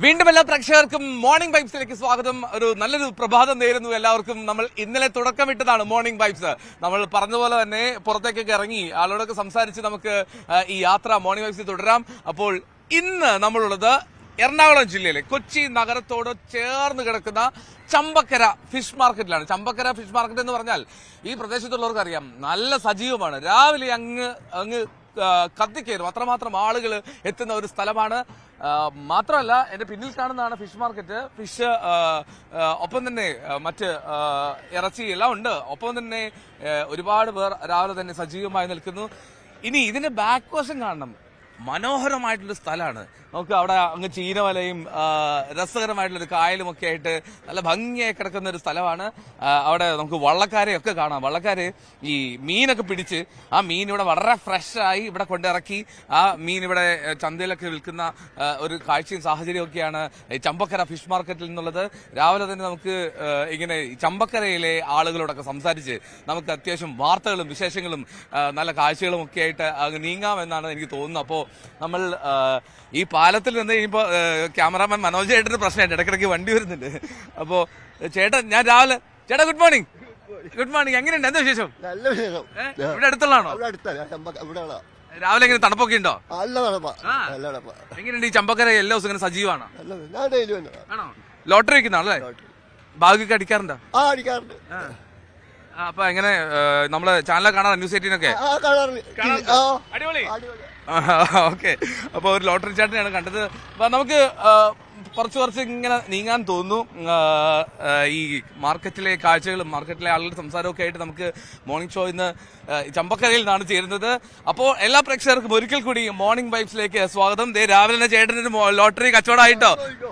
വീണ്ടും എല്ലാ പ്രേക്ഷകർക്കും മോർണിംഗ് വൈബ്സിലേക്ക് സ്വാഗതം. ഒരു നല്ലൊരു പ്രഭാതം നേരുന്നു എല്ലാവർക്കും. നമ്മൾ ഇന്നലെ തുടക്കമിട്ടതാണ് മോർണിംഗ് വൈബ്സ്. നമ്മൾ പറഞ്ഞതുപോലെ തന്നെ പുറത്തേക്കൊക്കെ ഇറങ്ങി ആളോടൊക്കെ സംസാരിച്ച് നമുക്ക് ഈ യാത്ര മോർണിംഗ് വൈബ്സിൽ തുടരാം. അപ്പോൾ ഇന്ന് നമ്മളുള്ളത് എറണാകുളം ജില്ലയിലെ കൊച്ചി നഗരത്തോട് ചേർന്ന് കിടക്കുന്ന ചമ്പക്കര ഫിഷ് മാർക്കറ്റിലാണ്. ചമ്പക്കര ഫിഷ് മാർക്കറ്റ് എന്ന് പറഞ്ഞാൽ ഈ പ്രദേശത്തുള്ളവർക്ക് അറിയാം, നല്ല സജീവമാണ്. രാവിലെ അങ്ങ് കത്തിക്കയറും, അത്രമാത്രം ആളുകൾ എത്തുന്ന ഒരു സ്ഥലമാണ്. മാത്രമല്ല എന്റെ പിന്നിൽ കാണുന്നതാണ് ഫിഷ് മാർക്കറ്റ്. ഫിഷ് ഒപ്പം തന്നെ മറ്റ് ഇറച്ചി എല്ലാം ഉണ്ട്. ഒപ്പം തന്നെ ഒരുപാട് പേർ രാവിലെ തന്നെ സജീവമായി നിൽക്കുന്നു. ഇനി ഇതിന്റെ ബാക്ക് വശം കാണണം, മനോഹരമായിട്ടുള്ള സ്ഥലമാണ്. നമുക്ക് അവിടെ അങ്ങ് ചീനവലയും രസകരമായിട്ടുള്ളൊരു കായലും ഒക്കെ ആയിട്ട് നല്ല ഭംഗിയായി കിടക്കുന്ന ഒരു സ്ഥലമാണ്. അവിടെ നമുക്ക് വള്ളക്കാരെയൊക്കെ കാണാം. വള്ളക്കാര് ഈ മീനൊക്കെ പിടിച്ച് ആ മീൻ ഇവിടെ വളരെ ഫ്രഷായി ഇവിടെ കൊണ്ടിറക്കി ആ മീൻ ഇവിടെ ചന്തയിലൊക്കെ വിൽക്കുന്ന ഒരു കാഴ്ചയും സാഹചര്യവും ഒക്കെയാണ് ഈ ചമ്പക്കര ഫിഷ് മാർക്കറ്റിൽ നിന്നുള്ളത്. രാവിലെ തന്നെ നമുക്ക് ഇങ്ങനെ ചമ്പക്കരയിലെ ആളുകളോടൊക്കെ സംസാരിച്ച് നമുക്ക് അത്യാവശ്യം വാർത്തകളും വിശേഷങ്ങളും നല്ല കാഴ്ചകളും ഒക്കെ ആയിട്ട് അങ്ങ് നീങ്ങാമെന്നാണ് എനിക്ക് തോന്നുന്നത്. അപ്പോൾ നമ്മൾ ഈ പാലത്തിൽ നിന്ന് ഇനിയിപ്പോ ക്യാമറാമാൻ മനോജ് ചേട്ടന് പ്രശ്നമായിട്ട് ഇടയ്ക്കിടയ്ക്ക് വണ്ടി വരുന്നുണ്ട്. അപ്പോ ചേട്ടൻ, ഞാൻ രാവിലെ ചേട്ടാ ഗുഡ് മോർണിംഗ്. Good morning. എങ്ങനെയുണ്ട്, എന്താ വിശേഷം? നല്ല വിശേഷം. ഇവിടെ അടുത്തുള്ളതാണോ? രാവിലെ എങ്ങനെ തണുപ്പൊക്കെ ഉണ്ടോ? എങ്ങനെയുണ്ട് ഈ ചമ്പക്കര എല്ലാ ദിവസം ഇങ്ങനെ സജീവമാണോ? ആണോ? ലോട്ടറി വെക്കുന്നതാണല്ലേ? ഭാഗ്യമൊക്കെ അടിക്കാറുണ്ടോ? അടിക്കാറുണ്ട്. അപ്പൊ എങ്ങനെ നമ്മള് ചാനലൊക്കെ കാണാറ്, ന്യൂസ് 18 അടിപൊളി. ഓക്കെ, അപ്പൊ ഒരു ലോട്ടറി ചാട്ടിനെയാണ് കണ്ടത്. അപ്പൊ നമുക്ക് കുറച്ച് ഇങ്ങനെ നീങ്ങാൻ തോന്നുന്നു. ഈ മാർക്കറ്റിലെ കാഴ്ചകളും മാർക്കറ്റിലെ ആളുകളുടെ സംസാരമൊക്കെ ആയിട്ട് നമുക്ക് മോർണിംഗ് ഷോ ഇന്ന് ചമ്പക്കരയിൽ നിന്നാണ് ചേരുന്നത്. അപ്പോൾ എല്ലാ പ്രേക്ഷകർക്കും ഒരിക്കൽ കൂടി മോർണിംഗ് വൈബ്സിലേക്ക് സ്വാഗതം. രാവിലെ തന്നെ ചേട്ടനൊരു ലോട്ടറി കച്ചവടമായിട്ടോ?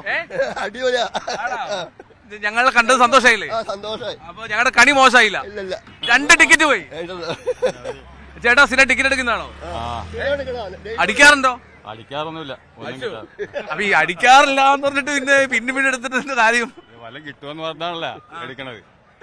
ഞങ്ങളെ കണ്ടത് സന്തോഷമായില്ലേ? അപ്പൊ ഞങ്ങളുടെ കണി മോശമായില്ല. 2 ടിക്കറ്റ് പോയി. ചേട്ടാ സ്ഥിരം ടിക്കറ്റ് എടുക്കുന്നതാണോ? അടിക്കാറുണ്ടോ? അടിക്കാറൊന്നുമില്ല. അപ്പൊ ഈ അടിക്കാറില്ല എന്ന് പറഞ്ഞിട്ട് പിന്നെ എടുത്തിട്ട് കാര്യം വല്ല കിട്ടുമെന്ന് പറഞ്ഞാണല്ല എടുക്കണത്.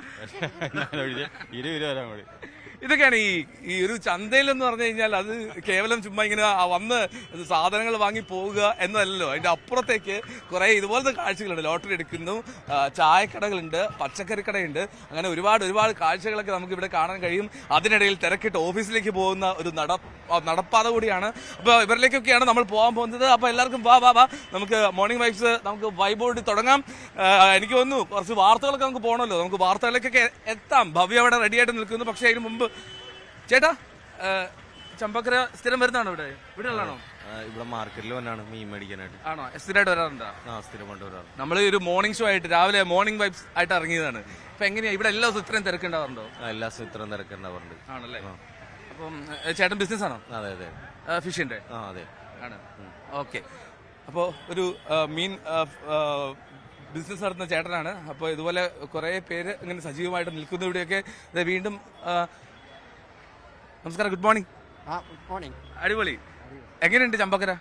20 വരാൻ കൂടി. ഇതൊക്കെയാണ് ഈ ഒരു ചന്തയിലെന്ന് പറഞ്ഞു കഴിഞ്ഞാൽ അത് കേവലം ചുമ്മാ ഇങ്ങനെ വന്ന് സാധനങ്ങൾ വാങ്ങി പോവുക എന്നല്ലല്ലോ. അതിന്റെ അപ്പുറത്തേക്ക് കുറെ ഇതുപോലത്തെ കാഴ്ചകളുണ്ട്. ലോട്ടറി എടുക്കുന്നു, ചായക്കടകളുണ്ട്, പച്ചക്കറി കടയുണ്ട്, അങ്ങനെ ഒരുപാട് കാഴ്ചകളൊക്കെ നമുക്ക് ഇവിടെ കാണാൻ കഴിയും. അതിനിടയിൽ തിരക്കിട്ട് ഓഫീസിലേക്ക് പോകുന്ന ഒരു നടപ്പാത കൂടിയാണ്. അപ്പൊ ഇവരിലേക്കൊക്കെയാണ് നമ്മൾ പോകാൻ പോകുന്നത്. അപ്പൊ എല്ലാവർക്കും വാ നമുക്ക് മോർണിംഗ് വൈബ്സ് നമുക്ക് വൈബോടി തുടങ്ങാം. എനിക്ക് തോന്നുന്നു കുറച്ച് വാർത്തകളൊക്കെ നമുക്ക് പോകണമല്ലോ. നമുക്ക് വാർത്തകളിലേക്കൊക്കെ എത്താം. ഭവ്യ അവിടെ റെഡിയായിട്ട് നിൽക്കുന്നു. പക്ഷെ അതിന് മുമ്പ് ചേട്ടാ, ചമ്പക്കര സ്ഥിരം വരുന്നതാണോ? ഇവിടെ ഉള്ളതാണോ? ഇവിടെ മാർക്കറ്റിൽ വന്നാണ് മീൻ മേടിക്കാനായിട്ട്. ആണോ? സ്ഥിരമായിട്ട് വരാറുണ്ടോ? സ്ഥിരമായിട്ട് വരാറ്. നമ്മൾ ഒരു മോർണിംഗ് ഷോ ആയിട്ട് രാവിലെ മോർണിംഗ് വൈബ്സ് ആയിട്ട് ഇറങ്ങിയതാണ്. അപ്പൊ എങ്ങനെയാ ഇവിടെ എല്ലാ ദിവസവും ഇത്രയും തിരക്കുണ്ടാവാറുണ്ടോ? എല്ലാ ദിവസവും ഇത്രയും തിരക്കുണ്ടാവാറുണ്ട്. ആണല്ലേ? അപ്പം ചേട്ടൻ ബിസിനസ് ആണോ? അതെ അതെ. ഫിഷിന്റെ? അതെ ആണ്. ഓക്കെ. അപ്പോൾ ഒരു മീൻ ബിസിനസ് നടത്തുന്ന ചേട്ടനാണ്. അപ്പോൾ ഇതുപോലെ കുറെ പേര് ഇങ്ങനെ സജീവമായിട്ട് നിൽക്കുന്ന ഇവിടെയൊക്കെ. വീണ്ടും നമസ്കാരം, ഗുഡ് മോർണിംഗ്. Good morning. അടിപൊളി. എങ്ങനെയുണ്ട് ചമ്പക്കര?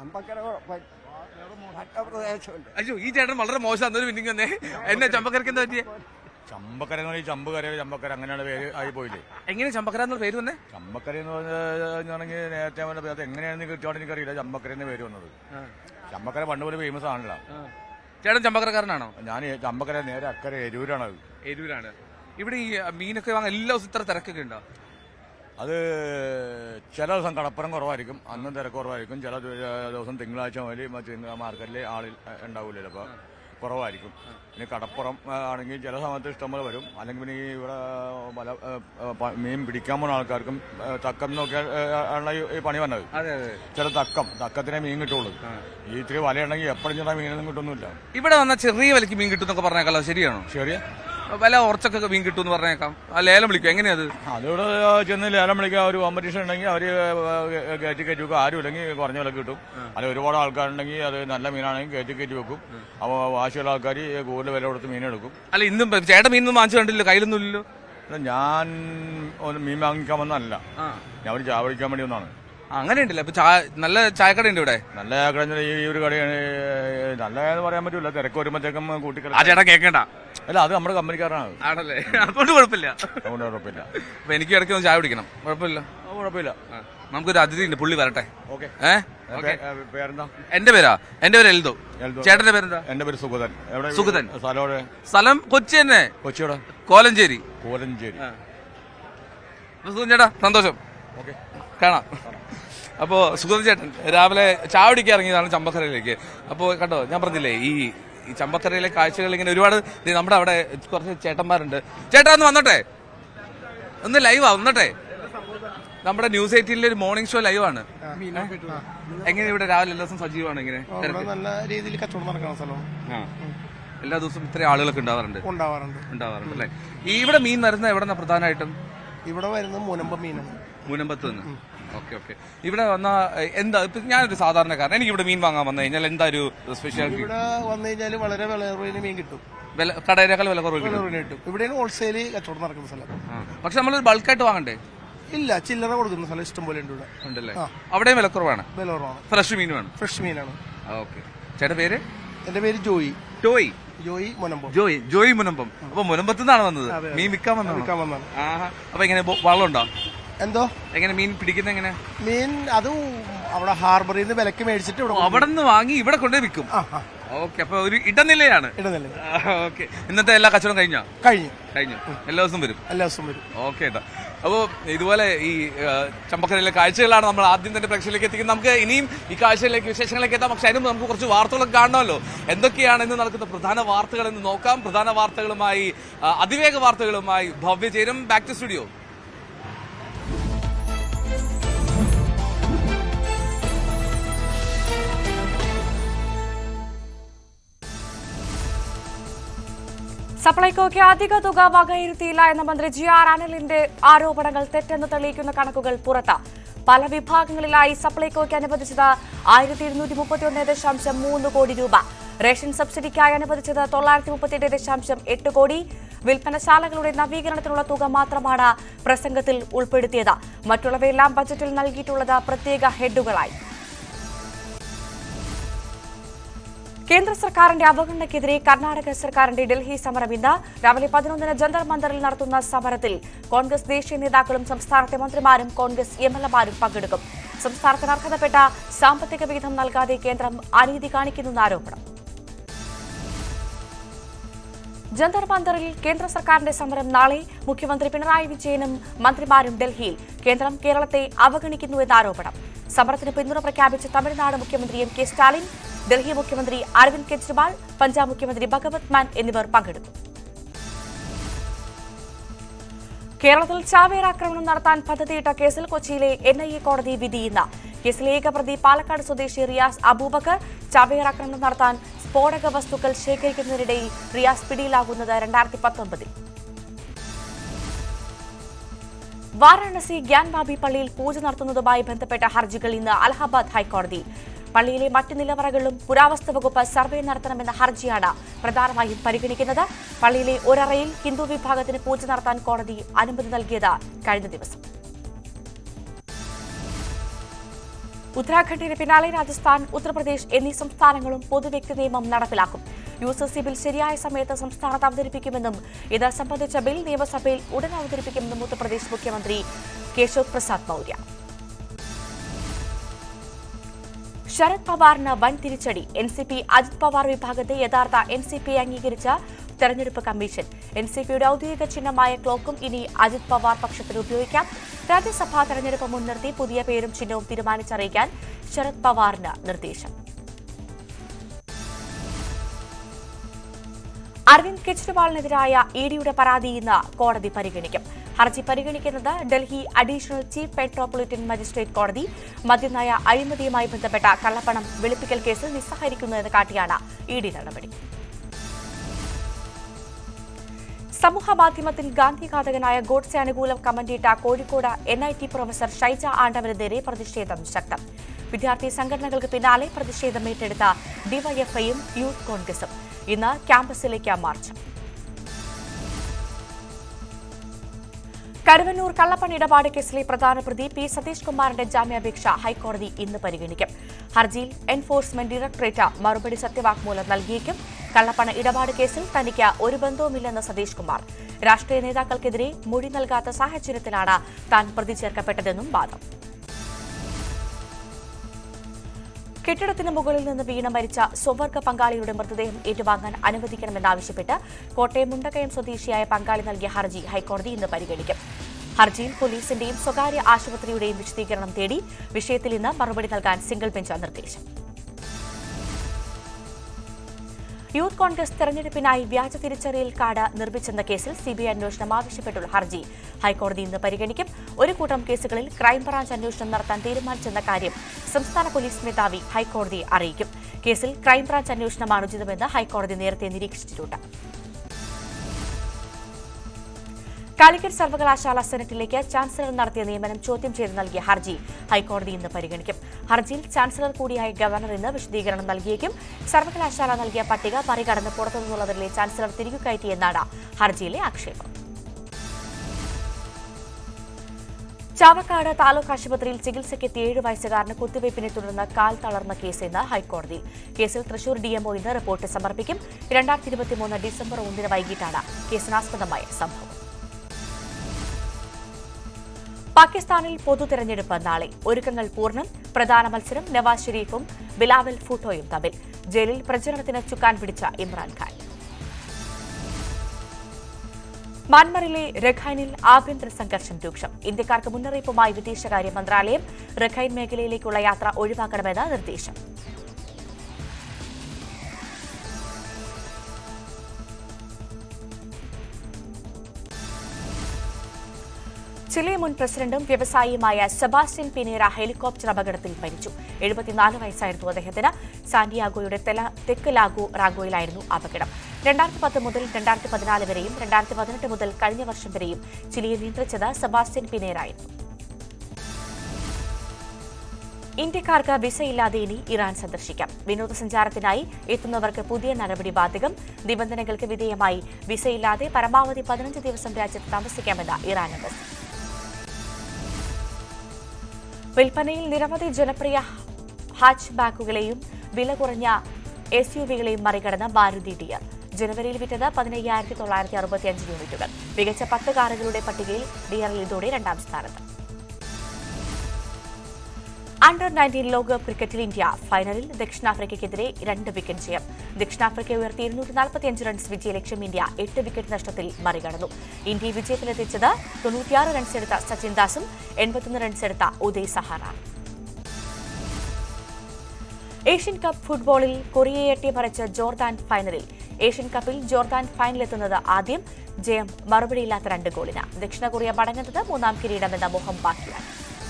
അയ്യോ, ഈ ചേട്ടൻ വളരെ മോശം. അന്നൊരു പിന്നിങ് തന്നെ. എന്നെ ചമ്പക്കരക്ക് എന്താ പറ്റിയേ? ചമ്പക്കര ചമ്പക്കര അങ്ങനെയാണ് പേര് ആയി പോയില്ലേ? എങ്ങനെ ചമ്പക്കര എന്നുള്ള പേര് വന്നേ? ചമ്പക്കര എന്ന് പറഞ്ഞാണെങ്കിൽ നേരത്തെ അത് എങ്ങനെയാണെന്ന് കൃത്യമായിട്ട് എനിക്കറിയില്ല. ചമ്പക്കരന്റെ പേര് വന്നത്. ചമ്പക്കര പണ്ട് പോലെ ഫേമസ് ആണല്ലോ. ചേട്ടൻ ചമ്പക്കരക്കാരനാണോ? ഞാൻ ചമ്പക്കര നേരെ അക്കരെ എരൂരാണ്. എരൂരാണ്. ഇവിടെ ഈ മീനൊക്കെ വാങ്ങാൻ എല്ലാ ദിവസവും ഇത്ര തിരക്കൊക്കെ ഉണ്ടോ? അത് ചില ദിവസം കടപ്പുറം കുറവായിരിക്കും, അന്നും തിരക്ക് കുറവായിരിക്കും. ചില ദിവസം തിങ്കളാഴ്ച മുതൽ മാർക്കറ്റിൽ ആളിൽ ഉണ്ടാവില്ലല്ലോ, അപ്പോൾ കുറവായിരിക്കും. പിന്നെ കടപ്പുറം ആണെങ്കിൽ ചില സമയത്ത് ഇഷ്ടംപോലെ വരും. അല്ലെങ്കിൽ പിന്നെ ഈ ഇവിടെ മീൻ പിടിക്കാൻ പോകുന്ന ആൾക്കാർക്കും തക്കം നോക്കിയാൽ ആണ് ഈ പണി വന്നത്. ചില തക്കത്തിനെ മീൻ കിട്ടുള്ളൂ. ഈ ഇത്തിരി വലയുണ്ടെങ്കിൽ എപ്പോഴും ചെന്നാൽ മീനൊന്നും കിട്ടുന്നില്ല. ഇവിടെ വന്നാൽ ചെറിയ വിലക്ക് മീൻ കിട്ടും എന്നൊക്കെ പറഞ്ഞേക്കാലോ, ശരിയാണോ? ശരിയാ, വില ഉറച്ചൊക്കെ മീൻ കിട്ടും എന്ന് പറഞ്ഞേക്കാം. ലേലം വിളിക്കും, എങ്ങനെയത്? അതിവിടെ ചെന്ന് ലേലം വിളിക്കാൻ ഒരു കോമ്പറ്റീഷൻ ഉണ്ടെങ്കിൽ അവര് കയറ്റി വെക്കും. ആരും ഇല്ലെങ്കിൽ കുറഞ്ഞ വില കിട്ടും. അത് ഒരുപാട് ആൾക്കാരുണ്ടെങ്കിൽ അത് നല്ല മീനാണെങ്കിൽ കയറ്റി വെക്കും. അപ്പോൾ വാശിയുള്ള ആൾക്കാർ കൂടുതൽ വില കൊടുത്ത് മീനെടുക്കും. അല്ല, ഇന്നും ചേട്ടൻ മീനൊന്നും വാങ്ങിച്ചു കണ്ടില്ലോ, കയ്യിലൊന്നും ഇല്ലല്ലോ. ഞാൻ മീൻ വാങ്ങിക്കാൻ വന്നതല്ല, ഞാൻ ഒരു ചായ പിടിക്കാൻ വേണ്ടി വന്നാണ്. അങ്ങനെ ഉണ്ടല്ലോ. അപ്പൊ നല്ല ചായക്കട ഉണ്ട് ഇവിടെ. നല്ല ചായക്കട ഈ ഒരു കടയാണ്. നല്ലതെന്ന് പറയാൻ പറ്റൂല, തിരക്ക് വരുമ്പോഴത്തേക്കും കൂട്ടിക്കട. ആ ചേട്ടാ കേൾക്കണ്ട. അല്ല, അത് നമ്മുടെ കമ്പനിക്കാരനാണ്. ആണല്ലേ? അതുകൊണ്ട് കുഴപ്പമില്ല. അതുകൊണ്ട് കുഴപ്പമില്ല. അപ്പൊ എനിക്ക് ഇടയ്ക്ക് ഒന്ന് ചായ പിടിക്കണം. കുഴപ്പമില്ല. കുഴപ്പമില്ല. നമുക്കൊരു അതിഥി ഉണ്ട്, പുള്ളി വരട്ടെ. ഓക്കെ. പേരെന്താ? എന്റെ പേര് എൽദോ. ചേട്ടന്റെ പേരെന്താ? എന്റെ പേര് സുഗതൻ. സുഗതൻ. സ്ഥലം സ്ഥലം കൊച്ചി തന്നെ. കൊച്ചിയുടെ കോലഞ്ചേരി. ചേട്ടാ സന്തോഷം. ഓക്കെ, കാണാം. അപ്പോ സുഗതൻ ചേട്ടൻ രാവിലെ ചായ കുടിക്കാൻ ഇറങ്ങിയതാണ് ചമ്പക്കരയിലേക്ക്. അപ്പോ കണ്ടോ, ഞാൻ പറഞ്ഞില്ലേ ഈ ചമ്പക്കരയിലെ കാഴ്ചകൾ ഇങ്ങനെ ഒരുപാട്. നമ്മുടെ അവിടെ കുറച്ച് ചേട്ടന്മാരുണ്ട്. ചേട്ടാ ഒന്ന് വന്നോട്ടെ, ഒന്ന് ലൈവാ വന്നോട്ടെ. നമ്മുടെ ന്യൂസ് 18 ഒരു മോർണിംഗ് ഷോ ലൈവാണ്. എങ്ങനെ ഇവിടെ രാവിലെ എല്ലാ ദിവസം സജീവമാണ്? ഇങ്ങനെ നല്ല രീതിയിൽ കച്ചവടം നടക്കുന്ന സ്ഥലം. എല്ലാ ദിവസവും ഇത്രയും ആളുകളൊക്കെ ഉണ്ടാവാറുണ്ട് അല്ലേ? ഇവിടെ മീൻ വരുന്നത് എവിടെ പ്രധാനമായിട്ടും? ഇവിടെ വരുന്നത് മുനമ്പത്ത് നിന്ന്. ഓക്കെ. ഇവിടെ വന്ന എന്താ, ഇപ്പൊ ഞാനൊരു സാധാരണക്കാരൻ, എനിക്ക് ഇവിടെ മീൻ വാങ്ങാൻ വന്നു കഴിഞ്ഞാൽ എന്താ ഒരു സ്പെഷ്യാലിറ്റി? ഇവിടെ വന്നു കഴിഞ്ഞാൽ വളരെ വില കുറവിന് മീൻ കിട്ടും. കടയിലേക്കാൾ വില കുറവ് കിട്ടും. ഇവിടെയാണ് ഹോൾസെയിൽ കച്ചവടം നടക്കുന്ന സ്ഥലം. പക്ഷെ നമ്മളൊരു ബൾക്കായിട്ട് വാങ്ങണ്ടേ? ഇല്ല, ചില്ലറ കൊടുക്കുന്ന സ്ഥലം ഇഷ്ടം പോലെ ഉണ്ട് ഇവിടെ. ഉണ്ടല്ലേ? അവിടെയും വില കുറവാണ്. ഫ്രഷ് മീനാണ്. ഫ്രഷ് മീനാണ്. ഓക്കെ. ചേട്ടന്റെ പേര്? എന്റെ പേര് ജോയി മുനമ്പം. അപ്പൊ മുനമ്പത്ത് നിന്നാണ് വന്നത്, മീൻ വിൽക്കാൻ വന്നതാണ്. അപ്പൊ എങ്ങനെ വള്ളം ഉണ്ടോ? എന്തോ എങ്ങനെ മീൻ പിടിക്കുന്ന? എങ്ങനെ മീൻ? അത് അവിടെ ഹാർബറിൽ നിന്ന് വിലക്ക് മേടിച്ചിട്ട് അവിടെ നിന്ന് വാങ്ങി ഇവിടെ കൊണ്ടുപോയി വിൽക്കും. ഓക്കെ. അപ്പൊ ഒരു ഇടനിലയാണ്. ഓക്കെ. ഇന്നത്തെ എല്ലാ കച്ചവടം കഴിഞ്ഞു. എല്ലാ ദിവസവും വരും. ഓക്കെ ഏട്ടാ. അപ്പോ ഇതുപോലെ ഈ ചമ്പക്കരയിലെ കാഴ്ചകളാണ് നമ്മൾ ആദ്യം തന്നെ പ്രേക്ഷകരിലേക്ക് എത്തിക്കുന്നത്. നമുക്ക് ഇനിയും ഈ കാഴ്ചകളിലേക്ക് വിശേഷങ്ങളിലേക്ക് എത്താം. പക്ഷെ അതിന് നമുക്ക് കുറച്ച് വാർത്തകളൊക്കെ കാണണമല്ലോ. എന്തൊക്കെയാണ് ഇന്ന് നടക്കുന്ന പ്രധാന വാർത്തകൾ എന്ന് നോക്കാം. പ്രധാന വാർത്തകളുമായി അതിവേഗ വാർത്തകളുമായി ഭവ്യ ചേരും. Back to studio. സപ്ലൈകോയ്ക്ക് അധിക തുക വകയിരുത്തിയില്ല എന്ന മന്ത്രി GR അനിലിന്റെ ആരോപണങ്ങൾ തെറ്റെന്ന് തെളിയിക്കുന്ന കണക്കുകൾ പുറത്ത്. പല വിഭാഗങ്ങളിലായി സപ്ലൈകോയ്ക്ക് അനുവദിച്ചത് 1231.3 കോടി രൂപ. റേഷൻ സബ്സിഡിക്കായി അനുവദിച്ചത് 938.8 കോടി. വിൽപ്പനശാലകളുടെ നവീകരണത്തിനുള്ള തുക മാത്രമാണ് പ്രസംഗത്തിൽ ഉൾപ്പെടുത്തിയത്. മറ്റുള്ളവയെല്ലാം ബജറ്റിൽ നൽകിയിട്ടുള്ളത് പ്രത്യേക ഹെഡുകളായി. കേന്ദ്ര സർക്കാരിന്റെ അവഗണനയ്ക്കെതിരെ കർണാടക സർക്കാരിന്റെ ഡൽഹി സമരം ഇന്ന് രാവിലെ 11-ന് ജന്തർ മന്ദറിൽ നടത്തുന്ന സമരത്തിൽ കോൺഗ്രസ് ദേശീയ നേതാക്കളും സംസ്ഥാനത്തെ മന്ത്രിമാരും കോൺഗ്രസ് MLA-മാരും പങ്കെടുക്കും. സംസ്ഥാനത്തിന് അർഹതപ്പെട്ട സാമ്പത്തിക വിഹിതം നൽകാതെ കേന്ദ്രം അനീതി കാണിക്കുന്നെന്ന് ആരോപണം. ജന്തർ മന്ദറിൽ കേന്ദ്ര സർക്കാരിന്റെ സമരം നാളെ. മുഖ്യമന്ത്രി പിണറായി വിജയനും മന്ത്രിമാരും ഡൽഹിയിൽ. കേന്ദ്രം കേരളത്തെ അവഗണിക്കുന്നുവെന്ന് ആരോപണം. സമരത്തിന് പിന്തുണ പ്രഖ്യാപിച്ച തമിഴ്നാട് മുഖ്യമന്ത്രി MK സ്റ്റാലിൻ, ഡൽഹി മുഖ്യമന്ത്രി അരവിന്ദ് കെജ്രിവാൾ, പഞ്ചാബ് മുഖ്യമന്ത്രി ഭഗവത് മാൻ എന്നിവർ പങ്കെടുക്കും. കേരളത്തിൽ ചാവേർ ആക്രമണം നടത്താൻ പദ്ധതിയിട്ട കേസിൽ കൊച്ചിയിലെ NIA കോടതി വിധി ഇന്ന്. കേസിലെ ഏക പ്രതി പാലക്കാട് സ്വദേശി റിയാസ് അബൂബക്കർ. ചാവേർ ആക്രമണം നടത്താൻ സ്ഫോടക വസ്തുക്കൾ ശേഖരിക്കുന്നതിനിടയിൽ റിയാസ് പിടിയിലാകുന്നത് 2019. വാരാണസി ഗ്യാൻബാബി പള്ളിയിൽ പൂജ നടത്തുന്നതുമായി ബന്ധപ്പെട്ട ഹർജികൾ ഇന്ന് അലഹബാദ് ഹൈക്കോടതി. പള്ളിയിലെ മറ്റ് നിലവറകളിലും പുരാവസ്തു വകുപ്പ് സർവേ നടത്തണമെന്ന ഹർജിയാണ് പ്രധാനമായും പരിഗണിക്കുന്നത്. പള്ളിയിലെ ഒരറയിൽ ഹിന്ദു വിഭാഗത്തിന് പൂജ നടത്താൻ കോടതി അനുമതി നൽകിയത് കഴിഞ്ഞ ദിവസം. ഉത്തരാഖണ്ഡിന് പിന്നാലെ രാജസ്ഥാൻ, ഉത്തർപ്രദേശ് എന്നീ സംസ്ഥാനങ്ങളും പൊതുവ്യക്തി നിയമം നടപ്പിലാക്കും. UCC ബിൽ ശരിയായ സമയത്ത് സംസ്ഥാനത്ത് അവതരിപ്പിക്കുമെന്നും ഇത് സംബന്ധിച്ച ബിൽ നിയമസഭയിൽ ഉടൻ അവതരിപ്പിക്കുമെന്നും ഉത്തർപ്രദേശ് മുഖ്യമന്ത്രി കേശവ് പ്രസാദ് മൌര്യ. ശരത് പവാറിന് വൻ തിരിച്ചടി. NCP അജിത് പവാർ വിഭാഗത്തെ യഥാർത്ഥ NCP അംഗീകരിച്ച തെരഞ്ഞെടുപ്പ് കമ്മീഷൻ. NCPയുടെ ഔദ്യോഗിക ചിഹ്നമായ ക്ലോക്കും ഇനി അജിത് പവാർ പക്ഷത്തിന് ഉപയോഗിക്കാം. രാജ്യസഭാ തെരഞ്ഞെടുപ്പ് മുൻനിർത്തി പുതിയ പേരും ചിഹ്നവും തീരുമാനിച്ചറിയിക്കാൻ ശരത് പവാറിന് നിർദ്ദേശം. അരവിന്ദ് കെജ്രിവാളിനെതിരായ EDയുടെ പരാതി ഇന്ന് കോടതി പരിഗണിക്കും. ഹർജി പരിഗണിക്കുന്നത് Delhi additional chief metropolitan magistrate കോടതി. മദ്യനയ അഴിമതിയുമായി ബന്ധപ്പെട്ട കള്ളപ്പണം വെളുപ്പിക്കൽ കേസിൽ നിസ്സഹരിക്കുന്നതെന്ന് കാട്ടിയാണ് ED നടപടി. സമൂഹമാധ്യമത്തിൽ ഗാന്ധിഘാതകനായ ഗോഡ്സെ അനുകൂലം കമന്റിട്ട കോഴിക്കോട് NIT പ്രൊഫസർ ഷൈജ ആണ്ടവനെതിരെ പ്രതിഷേധം ശക്തം. വിദ്യാർത്ഥി സംഘടനകൾക്ക് പിന്നാലെ പ്രതിഷേധം ഏറ്റെടുത്ത DYFIയും യൂത്ത് കോൺഗ്രസും. ഇന്ന് ക്യാമ്പസിലേക്ക് മാർച്ച്. കരുവന്നൂർ കള്ളപ്പണ ഇടപാട് കേസിലെ പ്രധാന പ്രതി P. സതീഷ് കുമാറിന്റെ ജാമ്യാപേക്ഷ ഹൈക്കോടതി ഇന്ന് പരിഗണിക്കും. ഹർജിയിൽ എൻഫോഴ്സ്മെന്റ് ഡയറക്ടറേറ്റ് മറുപടി സത്യവാങ്മൂലം നൽകിയേക്കും. കള്ളപ്പണ ഇടപാട് കേസിൽ തനിക്ക് ഒരു ബന്ധവുമില്ലെന്ന് സതീഷ് കുമാർ. രാഷ്ട്രീയ നേതാക്കൾക്കെതിരെ മൊഴി നൽകാത്ത സാഹചര്യത്തിലാണ് താൻ പ്രതി ചേർക്കപ്പെട്ടതെന്നും വാദം. കെട്ടിടത്തിന് മുകളിൽ നിന്ന് വീണ് മരിച്ച സ്വവർഗ പങ്കാളിയുടെ മൃതദേഹം ഏറ്റുവാങ്ങാൻ അനുവദിക്കണമെന്നാവശ്യപ്പെട്ട് കോട്ടയം മുണ്ടക്കയം സ്വദേശിയായ പങ്കാളി നൽകിയ ഹർജി ഹൈക്കോടതി ഇന്ന് പരിഗണിക്കും. ഹർജിയിൽ പോലീസിന്റെയും സ്വകാര്യ ആശുപത്രിയുടെയും വിശദീകരണം തേടി വിഷയത്തിൽ ഇന്ന് മറുപടി നൽകാൻ സിംഗിൾ ബെഞ്ച് നിർദ്ദേശം. യൂത്ത് കോൺഗ്രസ് തെരഞ്ഞെടുപ്പിനായി വ്യാജ തിരിച്ചറിയൽ കാർഡ് നിർമ്മിച്ചെന്ന കേസിൽ സിബിഐ അന്വേഷണം ആവശ്യപ്പെട്ടുള്ള ഹർജി ഹൈക്കോടതി ഇന്ന് പരിഗണിക്കും. ഒരു കൂട്ടം കേസുകളിൽ ക്രൈംബ്രാഞ്ച് അന്വേഷണം നടത്താൻ തീരുമാനിച്ചെന്ന കാര്യം സംസ്ഥാന പോലീസ് മേധാവി ഹൈക്കോടതിയെ അറിയിക്കും. കേസിൽ ക്രൈംബ്രാഞ്ച് അന്വേഷണമാണ് ഉചിതമെന്ന് ഹൈക്കോടതി നേരത്തെ നിരീക്ഷിച്ചിട്ടുണ്ട്. കാലിക്കറ്റ് സർവകലാശാല സെനറ്റിലേക്ക് ചാൻസലർ നടത്തിയ നിയമനം ചോദ്യം ചെയ്ത് നൽകിയ ഹർജി ഹൈക്കോടതി ഇന്ന് പരിഗണിക്കും. ഹർജിയിൽ ചാൻസലർ കൂടിയായ ഗവർണർ ഇന്ന് വിശദീകരണം നൽകിയേക്കും. സർവകലാശാല നൽകിയ പട്ടിക മറികടന്ന് പുറത്തുനിന്നുള്ളവരിലെ ചാൻസലർ തിരികെക്കയറ്റിയെന്നാണ് ഹർജിയിലെ ആക്ഷേപം. ചാവക്കാട് താലൂക്ക് ആശുപത്രിയിൽ ചികിത്സയ്ക്കെത്തിയ 7 വയസ്സുകാരന് കുത്തിവയ്പ്പിനെ തുടർന്ന് കാൽ തളർന്ന കേസ് ഇന്ന് ഹൈക്കോടതി. കേസിൽ തൃശൂർ ഡിഎംഒ ഇന്ന് റിപ്പോർട്ട് സമർപ്പിക്കും. 2023 ഡിസംബർ 1 വൈകിട്ടാണ് കേസിനാസ്പദമായ സംഭവം. പാകിസ്ഥാനിൽ പൊതു തെരഞ്ഞെടുപ്പ് നാളെ. ഒരുക്കങ്ങൾ പൂർണ്ണം. പ്രധാന മത്സരം നവാസ് ഷെരീഫും ബിലാവൽ ഭൂട്ടോയും തമ്മിൽ. ജയിലിൽ പ്രചരണത്തിന് ചുക്കാൻ പിടിച്ച ഇമ്രാൻഖാൻ. മ്യാൻമറിലെ രഖൈനിൽ ആഭ്യന്തര സംഘർഷം രൂക്ഷം. ഇന്ത്യക്കാർക്ക് മുന്നറിയിപ്പുമായി വിദേശകാര്യ മന്ത്രാലയം. രഖൈൻ മേഖലയിലേക്കുള്ള യാത്ര ഒഴിവാക്കണമെന്ന് നിർദ്ദേശം. ചിലി മുൻ പ്രസിഡന്റും വ്യവസായിയുമായ സെബാസ്റ്റ്യൻ പിനേര ഹെലികോപ്റ്റർ അപകടത്തിൽ മരിച്ചു. 74 വയസ്സായിരുന്നു അദ്ദേഹത്തിന്. സാന്റിയാഗോയുടെ തെക്ക് റാഗോയിലായിരുന്നു അപകടം. 2010 മുതൽ 2014 വരെയും 2018 മുതൽ കഴിഞ്ഞ വർഷം വരെയും ചിലിയെ നിയന്ത്രിച്ചത് സെബാസ്റ്റ്യൻ പിനേരായിരുന്നു. ഇന്ത്യക്കാർക്ക് വിസയില്ലാതെ ഇനി ഇറാൻ സന്ദർശിക്കാം. വിനോദസഞ്ചാരത്തിനായി എത്തുന്നവർക്ക് പുതിയ നടപടി ബാധകം. നിബന്ധനകൾക്ക് വിധേയമായി വിസയില്ലാതെ പരമാവധി 15 ദിവസം രാജ്യത്ത് താമസിക്കാമെന്ന് ഇറാൻ എംബസി. വിൽപ്പനയിൽ നിരവധി ജനപ്രിയ ഹാച്ച് ബാക്കുകളെയും വില കുറഞ്ഞ എസ്യുവികളെയും മറികടന്ന മാരുതി ഡിയർ. ജനുവരിയിൽ വിറ്റത് 15,965 യൂണിറ്റുകൾ. മികച്ച 10 കാറുകളുടെ പട്ടികയിൽ ഡിയറിൽ ഇതോടെ 2ാം സ്ഥാനത്ത്. അണ്ടർ-19 ലോകകപ്പ് ക്രിക്കറ്റിൽ ഇന്ത്യ ഫൈനലിൽ ദക്ഷിണാഫ്രിക്കയ്ക്കെതിരെ 2 വിക്കറ്റ് ജയം. ദക്ഷിണാഫ്രിക്ക ഉയർത്തി 245 റൺസ് വിജയലക്ഷ്യം ഇന്ത്യ 8 വിക്കറ്റ് നഷ്ടത്തിൽ മറികടന്നു. ഇന്ത്യയെ വിജയത്തിലെത്തിച്ചത് 96 റൺസെടുത്ത സച്ചിൻ ദാസും 81 റൺസെടുത്ത ഉദയ് സഹാറാണ്. ഏഷ്യൻ കപ്പ് ഫുട്ബോളിൽ കൊറിയയെ അട്ടിമറിച്ച് ജോർദാൻ ഫൈനലിൽ. ഏഷ്യൻ കപ്പിൽ ജോർദാൻ ഫൈനലിലെത്തുന്നത് ആദ്യം. ജയം മറുപടിയില്ലാത്ത 2 ഗോളിന്. ദക്ഷിണ കൊറിയ മടങ്ങുന്നത് 3ാം കിരീടമെന്ന മോഹം ബാക്കിയാണ്.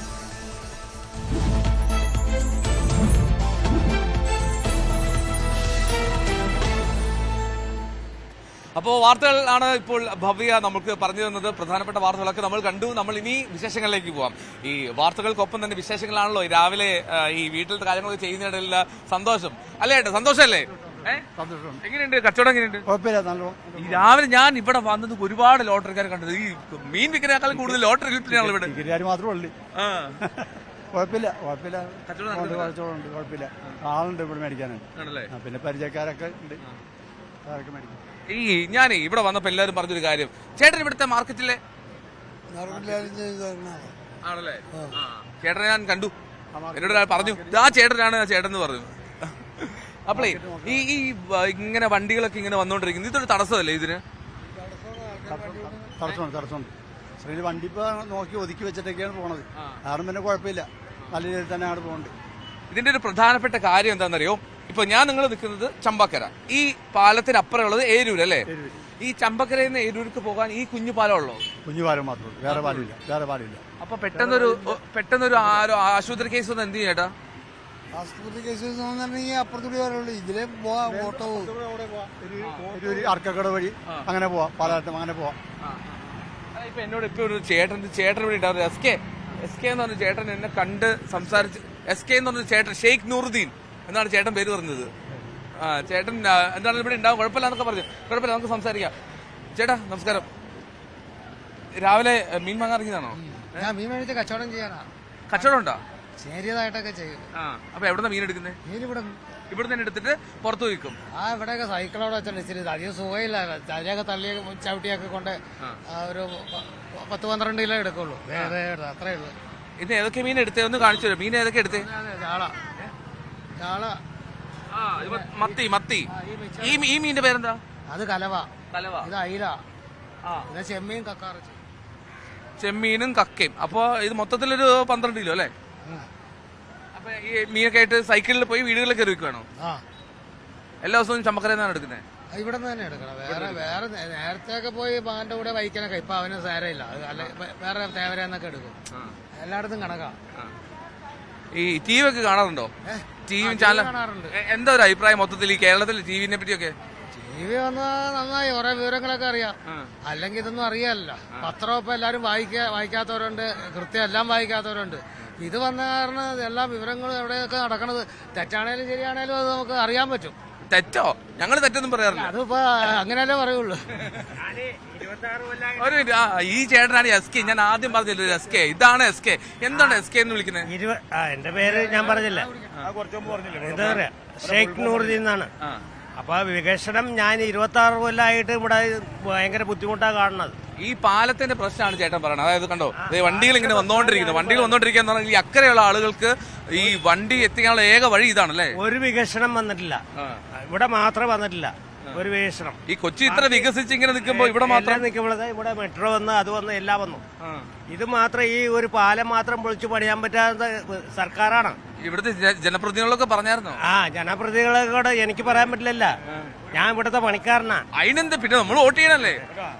അപ്പോൾ വാർത്തകളാണ് ഇപ്പോൾ ഭവ്യ നമുക്ക് പറഞ്ഞു തന്നത്. പ്രധാനപ്പെട്ട വാർത്തകളൊക്കെ നമ്മൾ കണ്ടു. നമ്മൾ ഇനി വിശേഷങ്ങളിലേക്ക് പോവാം. ഈ വാർത്തകൾക്കൊപ്പം തന്നെ വിശേഷങ്ങളാണല്ലോ രാവിലെ ഈ വീട്ടിലത്തെ കാര്യങ്ങളൊക്കെ ചെയ്യുന്നതിനിടയിൽ സന്തോഷം അല്ലേ? ഏട്ടാ സന്തോഷമല്ലേ? എങ്ങനെയുണ്ട് കച്ചവടം? എങ്ങനെയുണ്ട്? ഈ രാവിലെ ഞാൻ ഇവിടെ വന്നത് ഒരുപാട് ലോട്ടറിക്കാരെ കണ്ടത്. ഈ മീൻ വിൽക്കുന്നതിനേക്കാളും കൂടുതൽ ലോട്ടറി വിൽപ്പനയാണ് ഇവിടെ. കുഴപ്പമില്ല, ആളുണ്ട് ഇവിടെ മേടിക്കാനുണ്ട്. പിന്നെ പരിചയക്കാരൊക്കെ ഉണ്ട്, അതൊക്കെ മേടിക്കും. ഈ ഞാനേ ഇവിടെ വന്നപ്പോ എല്ലാരും പറഞ്ഞൊരു കാര്യം, ചേട്ടൻ ഇവിടുത്തെ മാർക്കറ്റിലെ ആണല്ലേ? ചേട്ടനെ ഞാൻ കണ്ടു, എന്നോട് പറഞ്ഞു ആ ചേട്ടനാണ് ചേട്ടൻ എന്ന് പറഞ്ഞു. അപ്പളേ ഈ ഇങ്ങനെ വണ്ടികളൊക്കെ ഇങ്ങനെ വന്നോണ്ടിരിക്കുന്നു, ഇതൊരു തടസ്സമല്ലേ ഇതിന്? തടസ്സമുണ്ട്. വണ്ടി ഇപ്പൊ നോക്കി ഒതുക്കി വെച്ചിട്ടൊക്കെയാണ് പോണത്. ആരും പിന്നെ കുഴപ്പമില്ല, നല്ല രീതിയിൽ തന്നെയാണ് പോകുന്നത്. ഇതിന്റെ ഒരു പ്രധാനപ്പെട്ട കാര്യം എന്താണെന്നറിയോ? ഇപ്പൊ ഞാൻ നിങ്ങൾ നിൽക്കുന്നത് ചമ്പക്കര, ഈ പാലത്തിനപ്പുറം ഉള്ളത് ഏരൂര് അല്ലേ? ഈ ചമ്പക്കരയിൽ നിന്ന് ഏരൂർക്ക് പോകാൻ ഈ കുഞ്ഞു പാലം ഉള്ളൂ? കുഞ്ഞു പാലം മാത്രമേ ഉള്ളൂ, വേറെ പാലില്ല. അപ്പൊ പെട്ടെന്നൊരു ആശുപത്രി കേസ് ഒന്നും എന്ത് ചെയ്യേട്ടാ? ആശുപത്രി കേസ് അപ്പുറത്തൂടി വരയുള്ളൂ. ഇതിലെ ഓട്ടോ അർക്കക്കട വഴി അങ്ങനെ പോവാം, പാലാട്ടം അങ്ങനെ പോവാം. ഇപ്പൊ എന്നോട് ഇപ്പൊ ഒരു ചേട്ടൻ ഇവിടെ ഉണ്ടായിരുന്നു, എസ് കെ എന്ന് പറഞ്ഞ ചേട്ടൻ എന്നെ കണ്ട് സംസാരിച്ച്, എസ് കെ എന്ന് പറഞ്ഞ ചേട്ടൻ ഷെയ്ഖ് നൂറുദ്ദീൻ എന്നാണ് ചേട്ടൻ പേര് പറഞ്ഞത്. ചേട്ടൻ എന്താണ് ഇവിടെ ഉണ്ടാവും, കുഴപ്പമില്ല എന്നൊക്കെ പറഞ്ഞു. കുഴപ്പമില്ല, നമുക്ക് സംസാരിക്കാം. ചേട്ടാ നമസ്കാരം. രാവിലെ മീൻ വാങ്ങാൻ ഇറങ്ങിയതാണോ? മീൻ മേടിച്ച് കച്ചവടം ചെയ്യാനാ. കച്ചവടം ഉണ്ടോ? ചെറിയതായിട്ടൊക്കെ ചെയ്യും. അപ്പൊ എവിടെ മീൻ എടുക്കുന്നത്? മീൻ ഇവിടെ തന്നെ എടുത്തിട്ട് പുറത്തു വയ്ക്കും. ഇവിടെയൊക്കെ സൈക്കിളോടെ വെച്ചിട്ട് ഇച്ചിരി അധികം സുഖമില്ല. അതിലൊക്കെ തള്ളി ചവിട്ടിയൊക്കെ കൊണ്ട് ഒരു 10-12 കിലോ എടുക്കുള്ളൂ. അത്രേ ഉള്ളൂ. ഇത് ഏതൊക്കെ മീൻ എടുത്തേ ഒന്ന് കാണിച്ചു തരും. മീൻ ഏതൊക്കെ എടുത്തേ? ചാള, മത്തി. ഈ മീനിന്റെ പേരെന്താ? അത് കലവ. ഇത് അയില. ഇത് ചെമ്മീൻ, കക്കാറച്ചി. ചെമ്മീനും കക്കയും. അപ്പൊ ഇത് മൊത്തത്തിലൊരു 12 കിലോ അല്ലേ? അപ്പൊ ഈ മീനൊക്കെ ആയിട്ട് സൈക്കിളിൽ പോയി വീടുകളിൽ കയറി വെക്കുവാണോ? എല്ലാ ദിവസവും ചമ്പക്കരയിൽ നിന്നാണ് എടുക്കുന്നത്? ഇവിടെ നിന്ന് തന്നെ എടുക്കണം. വേറെ നേരത്തെ പോയി പാന്റെ കൂടെ വഹിക്കാനൊക്കെ ഇപ്പൊ അവന് സാരമില്ല. അല്ലെ വേറെ തേവരെന്നൊക്കെ എടുക്കും. എല്ലായിടത്തും കണക്കാ. ഈ ടി വി ഒക്കെ കാണാറുണ്ടോ? ടി വി ചാനൽ കാണാറുണ്ട്. എന്താ ഒരു അഭിപ്രായം മൊത്തത്തിൽ ഈ കേരളത്തിൽ ടി വിനെ പറ്റിയൊക്കെ? ടി വി വന്നാൽ നന്നായി, കുറെ വിവരങ്ങളൊക്കെ അറിയാം. അല്ലെങ്കിൽ ഇതൊന്നും അറിയാമല്ലോ. പത്രം ഇപ്പൊ എല്ലാരും വായിക്കാത്തവരുണ്ട്, കൃത്യം എല്ലാം വായിക്കാത്തവരുണ്ട്. ഇത് വന്ന കാരണം എല്ലാ വിവരങ്ങളും എവിടെയൊക്കെ നടക്കണത് തെറ്റാണേലും ശരിയാണേലും അത് നമുക്ക് അറിയാൻ പറ്റും. തെറ്റോ? ഞങ്ങൾ തെറ്റൊന്നും പറയാറില്ല. അതിപ്പോ അങ്ങനെയല്ലേ പറയുള്ളൂ. ഒരു മിനിറ്റ്. ഈ ചേട്ടനാണ് എസ് കെ. ഞാൻ ആദ്യം പറഞ്ഞില്ല എസ് കെ. ഇതാണ് എസ് കെ. എന്താണ് എസ് കെ എന്ന് വിളിക്കുന്നത്? എന്റെ പേര് ഞാൻ പറഞ്ഞില്ല. എന്താ പറയാ, ഷെയ്ഖ് നൂറുദ്ദീൻ എന്നാണ്. അപ്പൊ വികസനം ഞാൻ 26 കൊല്ലമായിട്ട് ഇവിടെ ഭയങ്കര ബുദ്ധിമുട്ടാണ് കാണുന്നത്. ഈ പാലത്തിന്റെ പ്രശ്നമാണ് ചേട്ടൻ പറയുന്നത്. അതായത് കണ്ടോ, വണ്ടികൾ ഇങ്ങനെ വന്നുകൊണ്ടിരിക്കുക എന്ന് പറഞ്ഞാൽ ഈ അക്കരെയുള്ള ആളുകൾക്ക് ഈ വണ്ടി എത്തിക്കാനുള്ള ഏക വഴി ഇതാണല്ലേ? ഒരു വികസനം വന്നിട്ടില്ല, ഇവിടെ മാത്രം വന്നിട്ടില്ല ഒരു വികസനം. ഈ കൊച്ചി ഇത്ര വികസിച്ച് ഇങ്ങനെ നിൽക്കുമ്പോൾ ഇവിടെ മാത്രം നിൽക്കുമ്പോഴേ ഇവിടെ മെട്രോ വന്ന് അത് വന്ന് എല്ലാം വന്നു. ഇത് മാത്രം ഈ ഒരു പാലം മാത്രം പൊളിച്ചു പണിയാൻ പറ്റാത്ത സർക്കാരാണ്. ഇവിടുത്തെ ജനപ്രതിനിധികളൊക്കെ പറഞ്ഞായിരുന്നോ? ജനപ്രതിനിധികളെ കൂടെ എനിക്ക് പറയാൻ പറ്റില്ലല്ല. ഞാൻ ഇവിടുത്തെ പണിക്കാരനാ. അതിനെന്താ പിന്നെ നമ്മൾ വോട്ട് ചെയ്യണല്ലേ?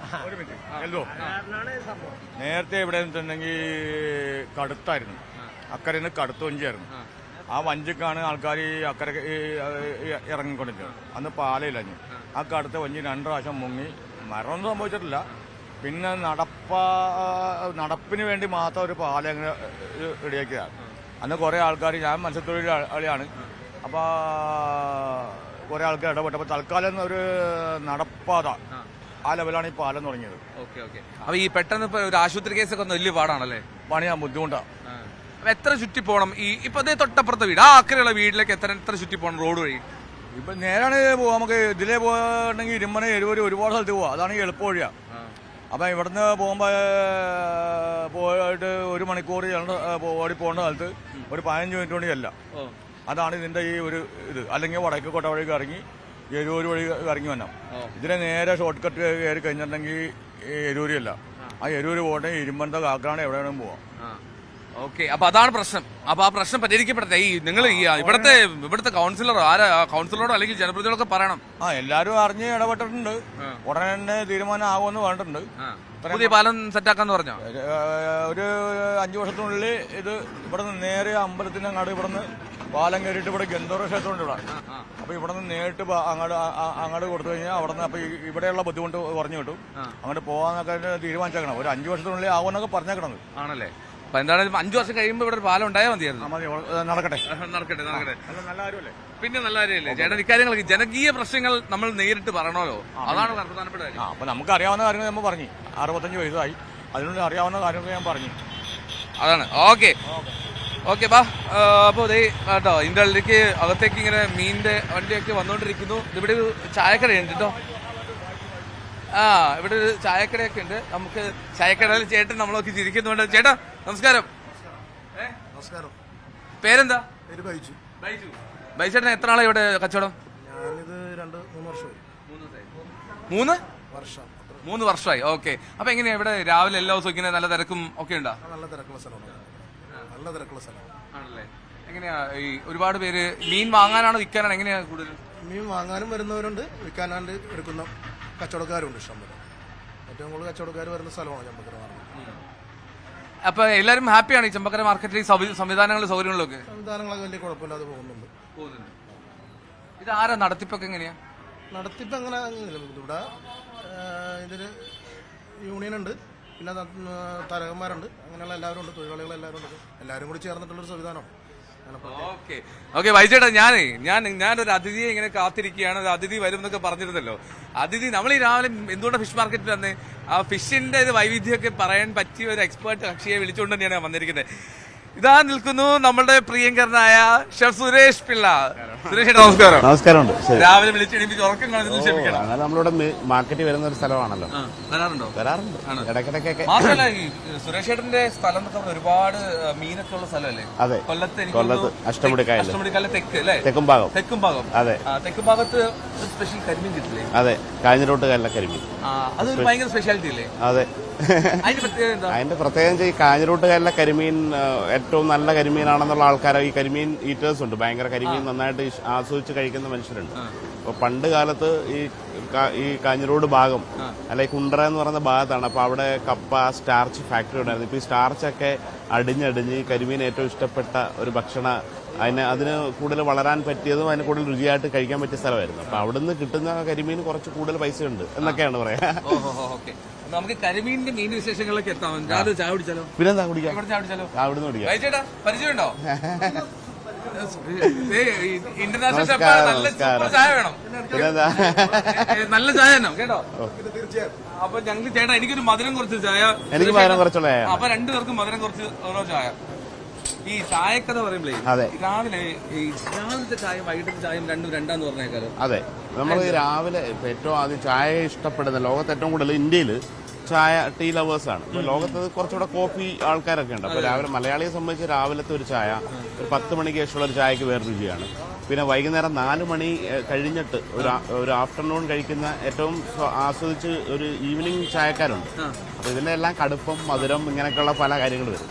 നേരത്തെ ഇവിടെ നിന്നിട്ടുണ്ടെങ്കിൽ കടുത്തായിരുന്നു, അക്കരെ നിന്ന് കടുത്ത വഞ്ചിയായിരുന്നു. ആ വഞ്ചിക്കാണ് ആൾക്കാർ അക്കരെ ഇറങ്ങിക്കൊണ്ടിരുന്നത്. അന്ന് പാലയിലഞ്ഞു. ആ കടുത്ത വഞ്ചി 2 പ്രാവശ്യം മുങ്ങി. മരണമൊന്നും സംഭവിച്ചിട്ടില്ല. പിന്നെ നടപ്പിന് വേണ്ടി മാത്രം ഒരു പാലം അങ്ങനെ റെഡിയാക്കിയതാണ്. അന്ന് കുറേ ആൾക്കാർ, ഞാൻ മത്സ്യത്തൊഴിലാളിയാണ്, അപ്പോൾ കുറേ ആൾക്കാർ ഇടപെട്ടപ്പോൾ തൽക്കാലം ഒരു നടപ്പാത ആ ലെവലാണ് ഈ പാലം തുടങ്ങിയത്. അപ്പൊ ഈ പെട്ടെന്ന് ഇപ്പൊ ഒരു ആശുപത്രി കേസൊക്കെ വലിയ പാടാണല്ലേ? പണിയാൻ ബുദ്ധിമുട്ടാണ്. എത്ര ചുറ്റി പോകണം? ഇപ്പൊ അതേ തൊട്ടപ്പുറത്തെ വീട്, ആ അക്കരെയുള്ള വീട്ടിലേക്ക് എത്ര ചുറ്റി പോകണം റോഡ് വഴി? ഇപ്പൊ നേരാണ് പോവാം. നമുക്ക് ഇതിലേ പോകണമെങ്കിൽ ഇരുമന എഴുപത് ഒരുപാട് സ്ഥലത്ത് പോവാം. അതാണ് ഈ എളുപ്പ വഴിയാണ്. അപ്പം ഇവിടുന്ന് പോകുമ്പോൾ പോയിട്ട് 1 മണിക്കൂർ ഓടി പോകേണ്ട സ്ഥലത്ത് ഒരു 15 മിനിറ്റ് കൊണ്ട് ചെല്ലാം. അതാണ് ഇതിന്റെ ഈ ഒരു ഇത്. അല്ലെങ്കിൽ വടക്കേക്കോട്ട വഴിക്ക് ഇറങ്ങി എരൂര് വഴി ഇറങ്ങി വരണം. ഇതിനെ നേരെ ഷോർട്ട് കട്ട് കയറി കഴിഞ്ഞിട്ടുണ്ടെങ്കിൽ എരൂരല്ല. ആ എരൂര് പോകണമെങ്കിൽ ഇരുമ്പനത്തെ കാക്കറാണ് എവിടെ വേണമെങ്കിലും പോവാം. ഓക്കെ, അപ്പൊ അതാണ് പ്രശ്നം. അപ്പൊ ആ പ്രശ്നം പരിഹരിക്കപ്പെടട്ടെ. ഈ നിങ്ങൾ ഇവിടുത്തെ കൗൺസിലറോ കൗൺസിലറോടോ അല്ലെങ്കിൽ ജനപ്രതിനിധികളൊക്കെ പറയണം. എല്ലാരും അറിഞ്ഞ് ഇടപെട്ടിട്ടുണ്ട്. ഉടനെ തന്നെ തീരുമാനം ആകുമെന്ന് പറഞ്ഞിട്ടുണ്ട്. പുതിയ പാലം സെറ്റാക്കാന്ന് പറഞ്ഞോ? ഒരു 5 വർഷത്തിനുള്ളിൽ ഇത് ഇവിടെ നിന്ന് നേരെ അമ്പലത്തിന്റെ അങ്ങോട്ട് ഇവിടെ നിന്ന് പാലം കയറിയിട്ട് ഇവിടെ ഗന്ധർവ ക്ഷേത്രമുണ്ട് ഇവിടെ. അപ്പൊ ഇവിടെ നിന്ന് നേരിട്ട് അങ്ങോട്ട് കൊടുത്തു കഴിഞ്ഞാൽ അവിടെ നിന്ന് അപ്പൊ ഇവിടെയുള്ള ബുദ്ധിമുട്ട് കുറഞ്ഞു കിട്ടും. അങ്ങോട്ട് പോകാന്നൊക്കെ തീരുമാനിച്ചേക്കണം. ഒരു 5 വർഷത്തിനുള്ളിൽ ആവുമെന്നൊക്കെ പറഞ്ഞേക്കണത് ആണല്ലേ? അപ്പൊ എന്തായാലും 5 വർഷം കഴിയുമ്പോൾ ഇവിടെ ഒരു പാലം ഉണ്ടായാൽ മതിയായിരുന്നു. നടക്കട്ടെ. നല്ല കാര്യമല്ലേ? പിന്നെ നല്ല കാര്യമല്ലേ ചേട്ടൻ? ഇക്കാര്യങ്ങളൊക്കെ ജനകീയ പ്രശ്നങ്ങൾ നമ്മൾ നേരിട്ട് പറയണമല്ലോ, അതാണ് പ്രധാനപ്പെട്ട കാര്യം. അപ്പൊ നമുക്ക് അറിയാവുന്ന കാര്യങ്ങൾ നമ്മൾ പറഞ്ഞു. 65 വയസ്സായി, അതിനുള്ളിൽ അറിയാവുന്ന കാര്യങ്ങളൊക്കെ ഞാൻ പറഞ്ഞു. അതാണ്. ഓക്കെ ബാ. അപ്പോൾ ഇതേ കേട്ടോ, ഇതിൻ്റെ അകത്തേക്ക് ഇങ്ങനെ മീനിന്റെ വണ്ടിയൊക്കെ വന്നുകൊണ്ടിരിക്കുന്നു. ഇവിടെ ഒരു ചായക്കടയുണ്ട് കേട്ടോ. ഇവിടെ ഒരു ചായക്കടയൊക്കെ ഉണ്ട്. നമുക്ക് ചായക്കടയിൽ ചേട്ടൻ നമ്മളൊക്കെ ചിരിക്കുന്നുണ്ട്. ചേട്ടാ നമസ്കാരം. നമസ്കാരം. പേരെന്താ? ബൈജു. ബൈച്ചേട്ടൻ എത്ര നാളെ ഇവിടെ കച്ചവടം? ഞാനിത് 2-3 വർഷമായി. 3 വർഷമായി. ഓക്കെ. അപ്പൊ എങ്ങനെയാ ഇവിടെ രാവിലെ എല്ലാ ദിവസവും ഇങ്ങനെ നല്ല തിരക്കും ഒക്കെ ഉണ്ടോ? നല്ല തിരക്കുള്ള സ്ഥലമാണ്. ആണല്ലേ? എങ്ങനെയാ ഈ ഒരുപാട് പേര് മീൻ വാങ്ങാനാണോ വിൽക്കാനാണോ എങ്ങനെയാ കൂടുതൽ? മീൻ വാങ്ങാനും വരുന്നവരുണ്ട്, വിൽക്കാനാണ്ട് എടുക്കുന്ന കച്ചവടക്കാരുണ്ട് ഇഷ്ടംപോലെ. ഏറ്റവും കൂടുതൽ കച്ചവടക്കാർ വരുന്ന സ്ഥലമാണ് ചമ്പക്കര മാർക്കറ്റ്. അപ്പൊ എല്ലാരും ഹാപ്പിയാണ് ഈ ചമ്പക്കര മാർക്കറ്റിൽ സംവിധാനങ്ങളും സൗകര്യങ്ങളൊക്കെ? സംവിധാനങ്ങളൊക്കെ വലിയ കുഴപ്പമില്ലാതെ പോകുന്നുണ്ട്. ഇത് ആരാ നടത്തിപ്പൊക്കെ എങ്ങനെയാ? നടത്തിപ്പ് അങ്ങനെ ഇവിടെ ഇതില് യൂണിയൻ ഉണ്ട്, പിന്നെ തരകന്മാരുണ്ട്, അങ്ങനെയുള്ള എല്ലാവരും ഉണ്ട്, തൊഴിലാളികളെല്ലാവരും ഉണ്ട്. എല്ലാവരും കൂടി ചേർന്നിട്ടുള്ളൊരു സംവിധാനമാണ്. ഓക്കെ വൈചേട്ടാ, ഞാനൊരു അതിഥിയെ ഇങ്ങനെ കാത്തിരിക്കുകയാണ്. ഒരു അതിഥി വരും എന്നൊക്കെ പറഞ്ഞിരുന്നല്ലോ. അതിഥി നമ്മൾ ഈ രാവിലെ എന്തുകൊണ്ടാണ് ഫിഷ് മാർക്കറ്റിൽ വന്നേ? ആ ഫിഷിന്റെ ഒരു വൈവിധ്യമൊക്കെ പറയാൻ പറ്റിയ ഒരു എക്സ്പേർട്ട് കക്ഷിയെ വിളിച്ചുകൊണ്ട് തന്നെയാണ് വന്നിരിക്കുന്നത്. ഇതാ നിൽക്കുന്നു നമ്മളുടെ പ്രിയങ്കരനായ ഷെഫ് സുരേഷ് പിള്ള. സുരേഷ് ചേട്ടാ നമസ്കാരം. നമസ്കാരമുണ്ട്. രാവിലെ വിളിച്ചെടുപ്പിച്ച് ഉറക്കം കളഞ്ഞതിൽ ക്ഷമിക്കണം. എന്നാൽ നമ്മളിവിടെ മാർക്കറ്റിൽ വരുന്ന ഒരു സ്ഥലമാണല്ലോ. വരാറുണ്ടോ? വരാറുണ്ട് ഇടയ്ക്കിടയ്ക്കൊക്കെ. മാത്രമല്ല ഈ സുരേഷ് ചേട്ടന്റെ സ്ഥലം എന്നൊക്കെ പറഞ്ഞാൽ ഒരുപാട് മീനൊക്കെ ഉള്ള സ്ഥലമല്ലേ? അതെ, കൊല്ലത്ത് അഷ്ടമുടിക്കായൽ തെക്ക് അല്ലേ? തെക്കും ഭാഗം. അതെ, തെക്കും ഭാഗത്ത് സ്പെഷ്യൽ കരിമീൻ കിട്ടില്ലേ? അതെ, കാഞ്ഞിരോട്ട് കായലിലെ കരിമീൻ. അതൊരു ഭയങ്കര സ്പെഷ്യാലിറ്റി അല്ലേ? അതെ, അതിന്റെ പ്രത്യേകം ഈ കാഞ്ഞിരോട്ട് കായലിലെ കരിമീൻ ഏറ്റവും നല്ല കരിമീനാണെന്നുള്ള ആൾക്കാർ, ഈ കരിമീൻ ഈറ്റേഴ്സ് ഉണ്ട്, ഭയങ്കര കരിമീൻ നന്നായിട്ട് ആസ്വദിച്ച് കഴിക്കുന്ന മനുഷ്യരുണ്ട്. അപ്പൊ പണ്ട് കാലത്ത് ഈ കാഞ്ഞിരോട് ഭാഗം അല്ലെ കുണ്ടറ എന്ന് പറയുന്ന ഭാഗത്താണ്. അപ്പൊ അവിടെ കപ്പ സ്റ്റാർച്ച് ഫാക്ടറി ഉണ്ടായിരുന്നു. ഇപ്പൊ ഈ സ്റ്റാർച്ചൊക്കെ അടിഞ്ഞടിഞ്ഞ് ഈ കരിമീൻ ഏറ്റവും ഇഷ്ടപ്പെട്ട ഒരു അതിന് കൂടുതൽ വളരാൻ പറ്റിയതും അതിന് കൂടുതൽ രുചിയായിട്ട് കഴിക്കാൻ പറ്റിയ സ്ഥലമായിരുന്നു. അപ്പൊ അവിടുന്ന് കിട്ടുന്ന കരിമീൻ കുറച്ച് കൂടുതൽ പൈസയുണ്ട് എന്നൊക്കെയാണ് പറയാ. നമുക്ക് കരിമീനിന്റെ മീൻ വിശേഷങ്ങളിലേക്ക് എത്താം. രാവിലെ ചായ കുടിച്ചാലോ? പിന്നെന്താ കുടിക്കാം? അവിടുന്ന് കുടിക്കാം. പരിചയമുണ്ടോ? ഇന്റർനാഷണൽ ഷെഫ് നല്ല ചായ വേണം. നല്ല ചായ തന്നെ കേട്ടോ. അപ്പൊ ഞങ്ങൾ ചേട്ടാ എനിക്കൊരു മധുരം കുറച്ച് ചായ. എനിക്ക് മധുരം കുറച്ചുള്ള ചായ. അപ്പൊ രണ്ടുപേർക്കും മധുരം കുറച്ച് ഓരോ ചായ. ഈ ചായക്കഥ പറയുമ്പോഴേ രാവിലത്തെ ചായയും വൈകിട്ടത്തെ ചായയും രണ്ടാന്ന് പറഞ്ഞേക്കാലോ. അതെ, നമ്മൾ രാവിലെ ഏറ്റവും ആദ്യം ചായ ഇഷ്ടപ്പെടുന്ന ലോകത്ത് ഏറ്റവും കൂടുതൽ ഇന്ത്യയിൽ ചായ ടീ ലവേഴ്സ് ആണ്. അപ്പൊ ലോകത്ത് കുറച്ചുകൂടെ കോഫി ആൾക്കാരൊക്കെ ഉണ്ട്. അപ്പൊ രാവിലെ മലയാളിയെ സംബന്ധിച്ച് രാവിലത്തെ ഒരു ചായ ഒരു 10 മണിക്ക് ശേഷമുള്ള ഒരു ചായക്ക് വേറെ രുചിയാണ്. പിന്നെ വൈകുന്നേരം 4 മണി കഴിഞ്ഞിട്ട് ഒരു ആഫ്റ്റർനൂൺ കഴിക്കുന്ന ഏറ്റവും ആസ്വദിച്ച് ഒരു ഈവനിങ് ചായക്കാരുണ്ട്. അപ്പൊ ഇതിന്റെ എല്ലാം കടുപ്പം, മധുരം, ഇങ്ങനെയൊക്കെയുള്ള പല കാര്യങ്ങൾ വരും.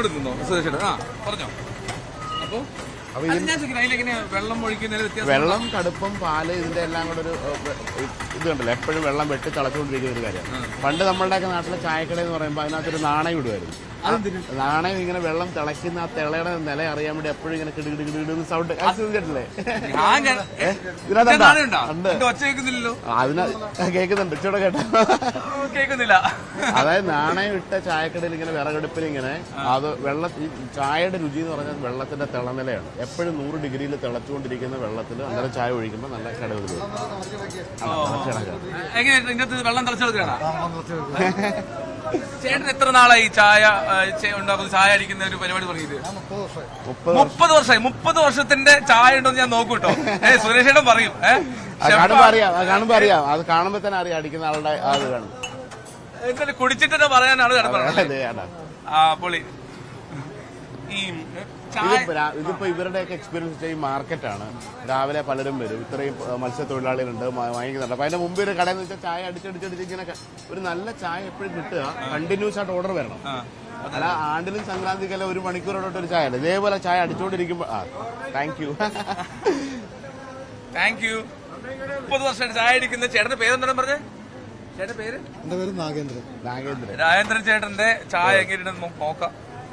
വെള്ളം, കടുപ്പം, പാല്, ഇതിന്റെ എല്ലാം കൂടെ ഒരു ഇത് കണ്ടല്ലോ. എപ്പോഴും വെള്ളം വെട്ടി തിളച്ചുകൊണ്ടിരിക്കുന്ന ഒരു കാര്യമാണ്. പണ്ട് നമ്മളുടെയൊക്കെ നാട്ടിലെ ചായക്കട എന്ന് പറയുമ്പോൾ അതിനകത്തൊരു നാണയം ഇടുമായിരുന്നു. നാണയം ഇങ്ങനെ വെള്ളം തിളയ്ക്കുന്ന ആ തിളയുടെ നില അറിയാൻ വേണ്ടി എപ്പോഴും ഇങ്ങനെ കിടുകിടുകിടുന്ന സൗണ്ട് കേട്ടില്ലേ? കേൾക്കുന്നുണ്ട്, ഇച്ചൂടെ കേട്ടോ? കേൾക്കുന്നില്ല. അതായത് നാണയം ഇട്ട ചായക്കടയിൽ ഇങ്ങനെ വിറകടുപ്പിൽ ഇങ്ങനെ അത് ഈ ചായയുടെ രുചി എന്ന് പറഞ്ഞാൽ വെള്ളത്തിന്റെ തിളനിലയാണ്. എപ്പോഴും 100 ഡിഗ്രിയിൽ തിളച്ചുകൊണ്ടിരിക്കുന്ന വെള്ളത്തിൽ അങ്ങനെ ചായ ഒഴിക്കുമ്പോൾ നല്ല കടവ് വരും. വെള്ളം തിളച്ചെടുക്കണം. ചേട്ടൻ എത്ര നാളായി ചായ ഉണ്ടാക്കുന്ന, ചായ അടിക്കുന്ന ഒരു പരിപാടി തുടങ്ങിയത്? 30 വർഷമായി. 30 വർഷത്തിന്റെ ചായ ഉണ്ടോന്ന് ഞാൻ നോക്കൂട്ടോ. സുരേഷ് ചേട്ടൻ പറയും. കാണുമ്പോ അറിയാം, അത് കാണുമ്പോ തന്നെ അറിയാം അടിക്കുന്ന ആളുടെ അത് കാണും. എന്തായാലും കുടിച്ചിട്ട് പറയാനാണ് കിടപ്പുള്ളത്. പൊളി. ഈ ഇതിപ്പോ ഇവരുടെയൊക്കെ എക്സ്പീരിയൻസ് ഈ മാർക്കറ്റാണ്. രാവിലെ പലരും വരും, ഇത്രയും മത്സ്യത്തൊഴിലാളികളുണ്ട്, വാങ്ങിക്കുന്നുണ്ട്. അപ്പൊ അതിന്റെ മുമ്പ് ഒരു കടയെന്ന് വെച്ചാൽ ചായ അടിച്ചടിച്ചടിച്ച് ഇങ്ങനെ ഒരു നല്ല ചായ എപ്പോഴും കിട്ടുക. കണ്ടിന്യൂസ് ആയിട്ട് ഓർഡർ വരണം. അല്ല ആണ്ടിലും സംക്രാന്തിക്കല്ല 1 മണിക്കൂറോട്ട് ഒരു ചായ അല്ല, ഇതേപോലെ ചായ അടിച്ചോണ്ടിരിക്കുമ്പോ താങ്ക് യു. 30 വർഷമായിട്ട് ചായ അടിക്കുന്ന ചേട്ടന്റെ പേരെന്താണെന്ന് പറഞ്ഞേ? ചേട്ടന്റെ പേര്? എന്റെ പേര് നാഗേന്ദ്രൻ. രാജേന്ദ്രൻ ചേട്ടന്റെ ചായ എങ്ങനെയുണ്ടെന്ന് നോക്കാം.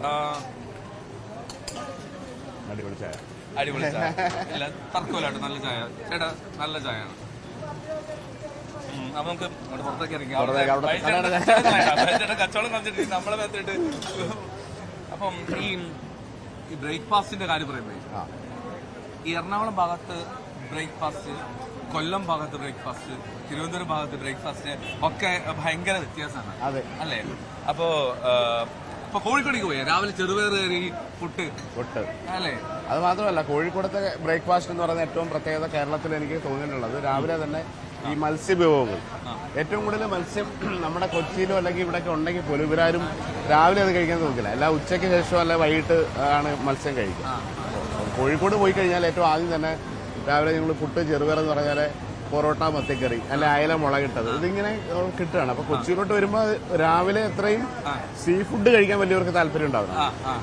അടിപൊളി ചായ. ഇല്ല, തർക്കമില്ലാട്ടോ, നല്ല ചായ ചേട്ടാ, നല്ല ചായയാണ്. അപ്പൊ നമുക്ക് പുറത്തേക്ക് ഇറങ്ങി ചേട്ടാ കച്ചവടം കളിച്ചിട്ട് നമ്മളെ മേത്തിട്ട്. അപ്പം ഈ ബ്രേക്ക്ഫാസ്റ്റിന്റെ കാര്യം പറയുമ്പോഴേ ഈ എറണാകുളം ഭാഗത്ത് ബ്രേക്ക്ഫാസ്റ്റ്, കൊല്ലം ഭാഗത്ത് ബ്രേക്ക്ഫാസ്റ്റ്, തിരുവനന്തപുരം ഭാഗത്ത് ബ്രേക്ക്ഫാസ്റ്റ് ഒക്കെ ഭയങ്കര വ്യത്യാസമാണ് അല്ലേ? അപ്പോ ഇപ്പൊ കോഴിക്കോടേക്ക് പോയാ രാവിലെ ചെറുപയർ കറി, പുട്ട് അല്ലേ? അത് മാത്രമല്ല, കോഴിക്കോടത്തെ ബ്രേക്ക്ഫാസ്റ്റ് എന്ന് പറയുന്ന ഏറ്റവും പ്രത്യേകത കേരളത്തിൽ എനിക്ക് തോന്നിയിട്ടുള്ളത് രാവിലെ തന്നെ ഈ മത്സ്യവിഭവങ്ങൾ. ഏറ്റവും കൂടുതൽ മത്സ്യം നമ്മുടെ കൊച്ചിയിലോ അല്ലെങ്കിൽ ഇവിടെയൊക്കെ ഉണ്ടെങ്കിൽ പോലും ഇവരാരും രാവിലെ അത് കഴിക്കാൻ നോക്കില്ല. അല്ല ഉച്ചയ്ക്ക് ശേഷം അല്ല വൈകിട്ട് ആണ് മത്സ്യം കഴിക്കുക. കോഴിക്കോട് പോയി കഴിഞ്ഞാൽ ഏറ്റവും ആദ്യം തന്നെ രാവിലെ നിങ്ങൾ പുട്ട്, ചെറുപയർ എന്ന് പറഞ്ഞാൽ പൊറോട്ട, മത്തിക്കറി, അല്ലെ അയല മുളകിട്ടത്, ഇതിങ്ങനെ കിട്ടുകയാണ്. അപ്പൊ കൊച്ചിയിലോട്ട് വരുമ്പോ രാവിലെ എത്രയും സീ ഫുഡ് കഴിക്കാൻ വലിയവർക്ക് താല്പര്യം ഉണ്ടാവും.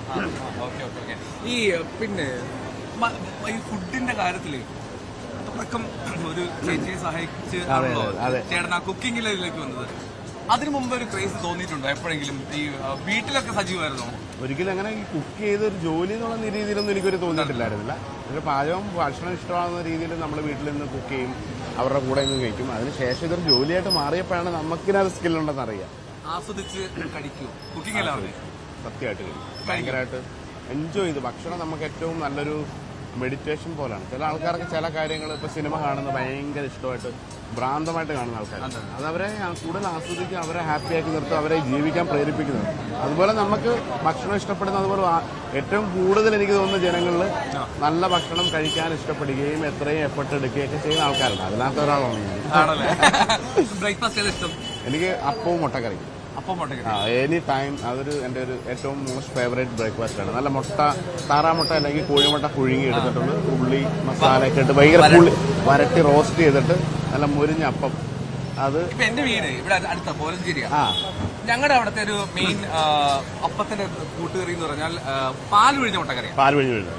ഈ പിന്നെ ഈ ഫുഡിന്റെ കാര്യത്തില് തുടക്കം ഒരു ചേച്ചിയെ സഹായിച്ച് ചേട്ടൻ ആ കുക്കിങ്ങിലേക്ക് വന്നത്. അതിനു മുമ്പ് ഒരു ക്രേസ് തോന്നിയിട്ടുണ്ടോ എപ്പോഴെങ്കിലും? ഈ വീട്ടിലൊക്കെ സജീവമായിരുന്നോ? ഒരിക്കലും അങ്ങനെ ഈ കുക്ക് ചെയ്തൊരു ജോലി എന്നുള്ള രീതിയിലൊന്നും എനിക്കൊരു തോന്നിയിട്ടില്ലായിരുന്നില്ല. ഒരു ഭക്ഷണം ഇഷ്ടമാകുന്ന രീതിയിൽ നമ്മൾ വീട്ടിൽ നിന്ന് കുക്ക് ചെയ്യും, അവരുടെ കൂടെ നിന്ന് കഴിക്കും. അതിനുശേഷം ഇതൊരു ജോലിയായിട്ട് മാറിയപ്പോഴാണ് നമുക്കിനത് സ്കില്ലുണ്ടെന്ന് അറിയാം. ആസ്വദിച്ച് കഴിക്കും കുക്കിംഗ് എല്ലാം സത്യമായിട്ട് കഴിക്കും. ഭയങ്കരമായിട്ട് എൻജോയ് ചെയ്ത്. ഭക്ഷണം നമുക്ക് ഏറ്റവും നല്ലൊരു മെഡിറ്റേഷൻ പോലാണ്. ചില ആൾക്കാർക്ക് ചില കാര്യങ്ങൾ ഇപ്പൊ സിനിമ കാണുന്നത് ഭയങ്കര ഇഷ്ടമായിട്ട് ഭ്രാന്തമായിട്ട് കാണുന്ന ആൾക്കാർ. അത് അവരെ കൂടുതൽ ആസ്വദിക്കുക, അവരെ ഹാപ്പിയാക്കി നിർത്തുക, അവരെ ജീവിക്കാൻ പ്രേരിപ്പിക്കുന്നത്. അതുപോലെ നമുക്ക് ഭക്ഷണം ഇഷ്ടപ്പെടുന്ന, അതുപോലെ ഏറ്റവും കൂടുതൽ എനിക്ക് തോന്നുന്ന ജനങ്ങളിൽ നല്ല ഭക്ഷണം കഴിക്കാൻ ഇഷ്ടപ്പെടുകയും എത്രയും എഫർട്ട് എടുക്കുകയൊക്കെ ചെയ്യുന്ന ആൾക്കാരുണ്ട്. അതിനകത്ത് ഒരാളാണ് എനിക്ക് അപ്പവും മുട്ടക്കറി. എനി ടൈം അതൊരു എൻ്റെ ഒരു ഏറ്റവും മോസ്റ്റ് ഫേവറേറ്റ് ബ്രേക്ക്ഫാസ്റ്റ് ആണ്. നല്ല മുട്ട, താറാമുട്ട അല്ലെങ്കിൽ കോഴിമുട്ട പുഴുങ്ങി എടുത്തിട്ടുണ്ട്, ഉള്ളി മസാലയൊക്കെ ഇട്ട് ഭയങ്കര വരട്ടി റോസ്റ്റ് ചെയ്തിട്ട് നല്ല മുരിഞ്ഞ അപ്പം. അത് എന്റെ വീട് ഇവിടെ അടുത്ത കോലഞ്ചേരിയാണ്. ഞങ്ങളുടെ അവിടുത്തെ ഒരു മെയിൻ അപ്പത്തിന്റെ കൂട്ടുകറി എന്ന് പറഞ്ഞാൽ പാൽ പിഴിഞ്ഞ മുട്ടക്കറി. പാൽ പിഴിഞ്ഞ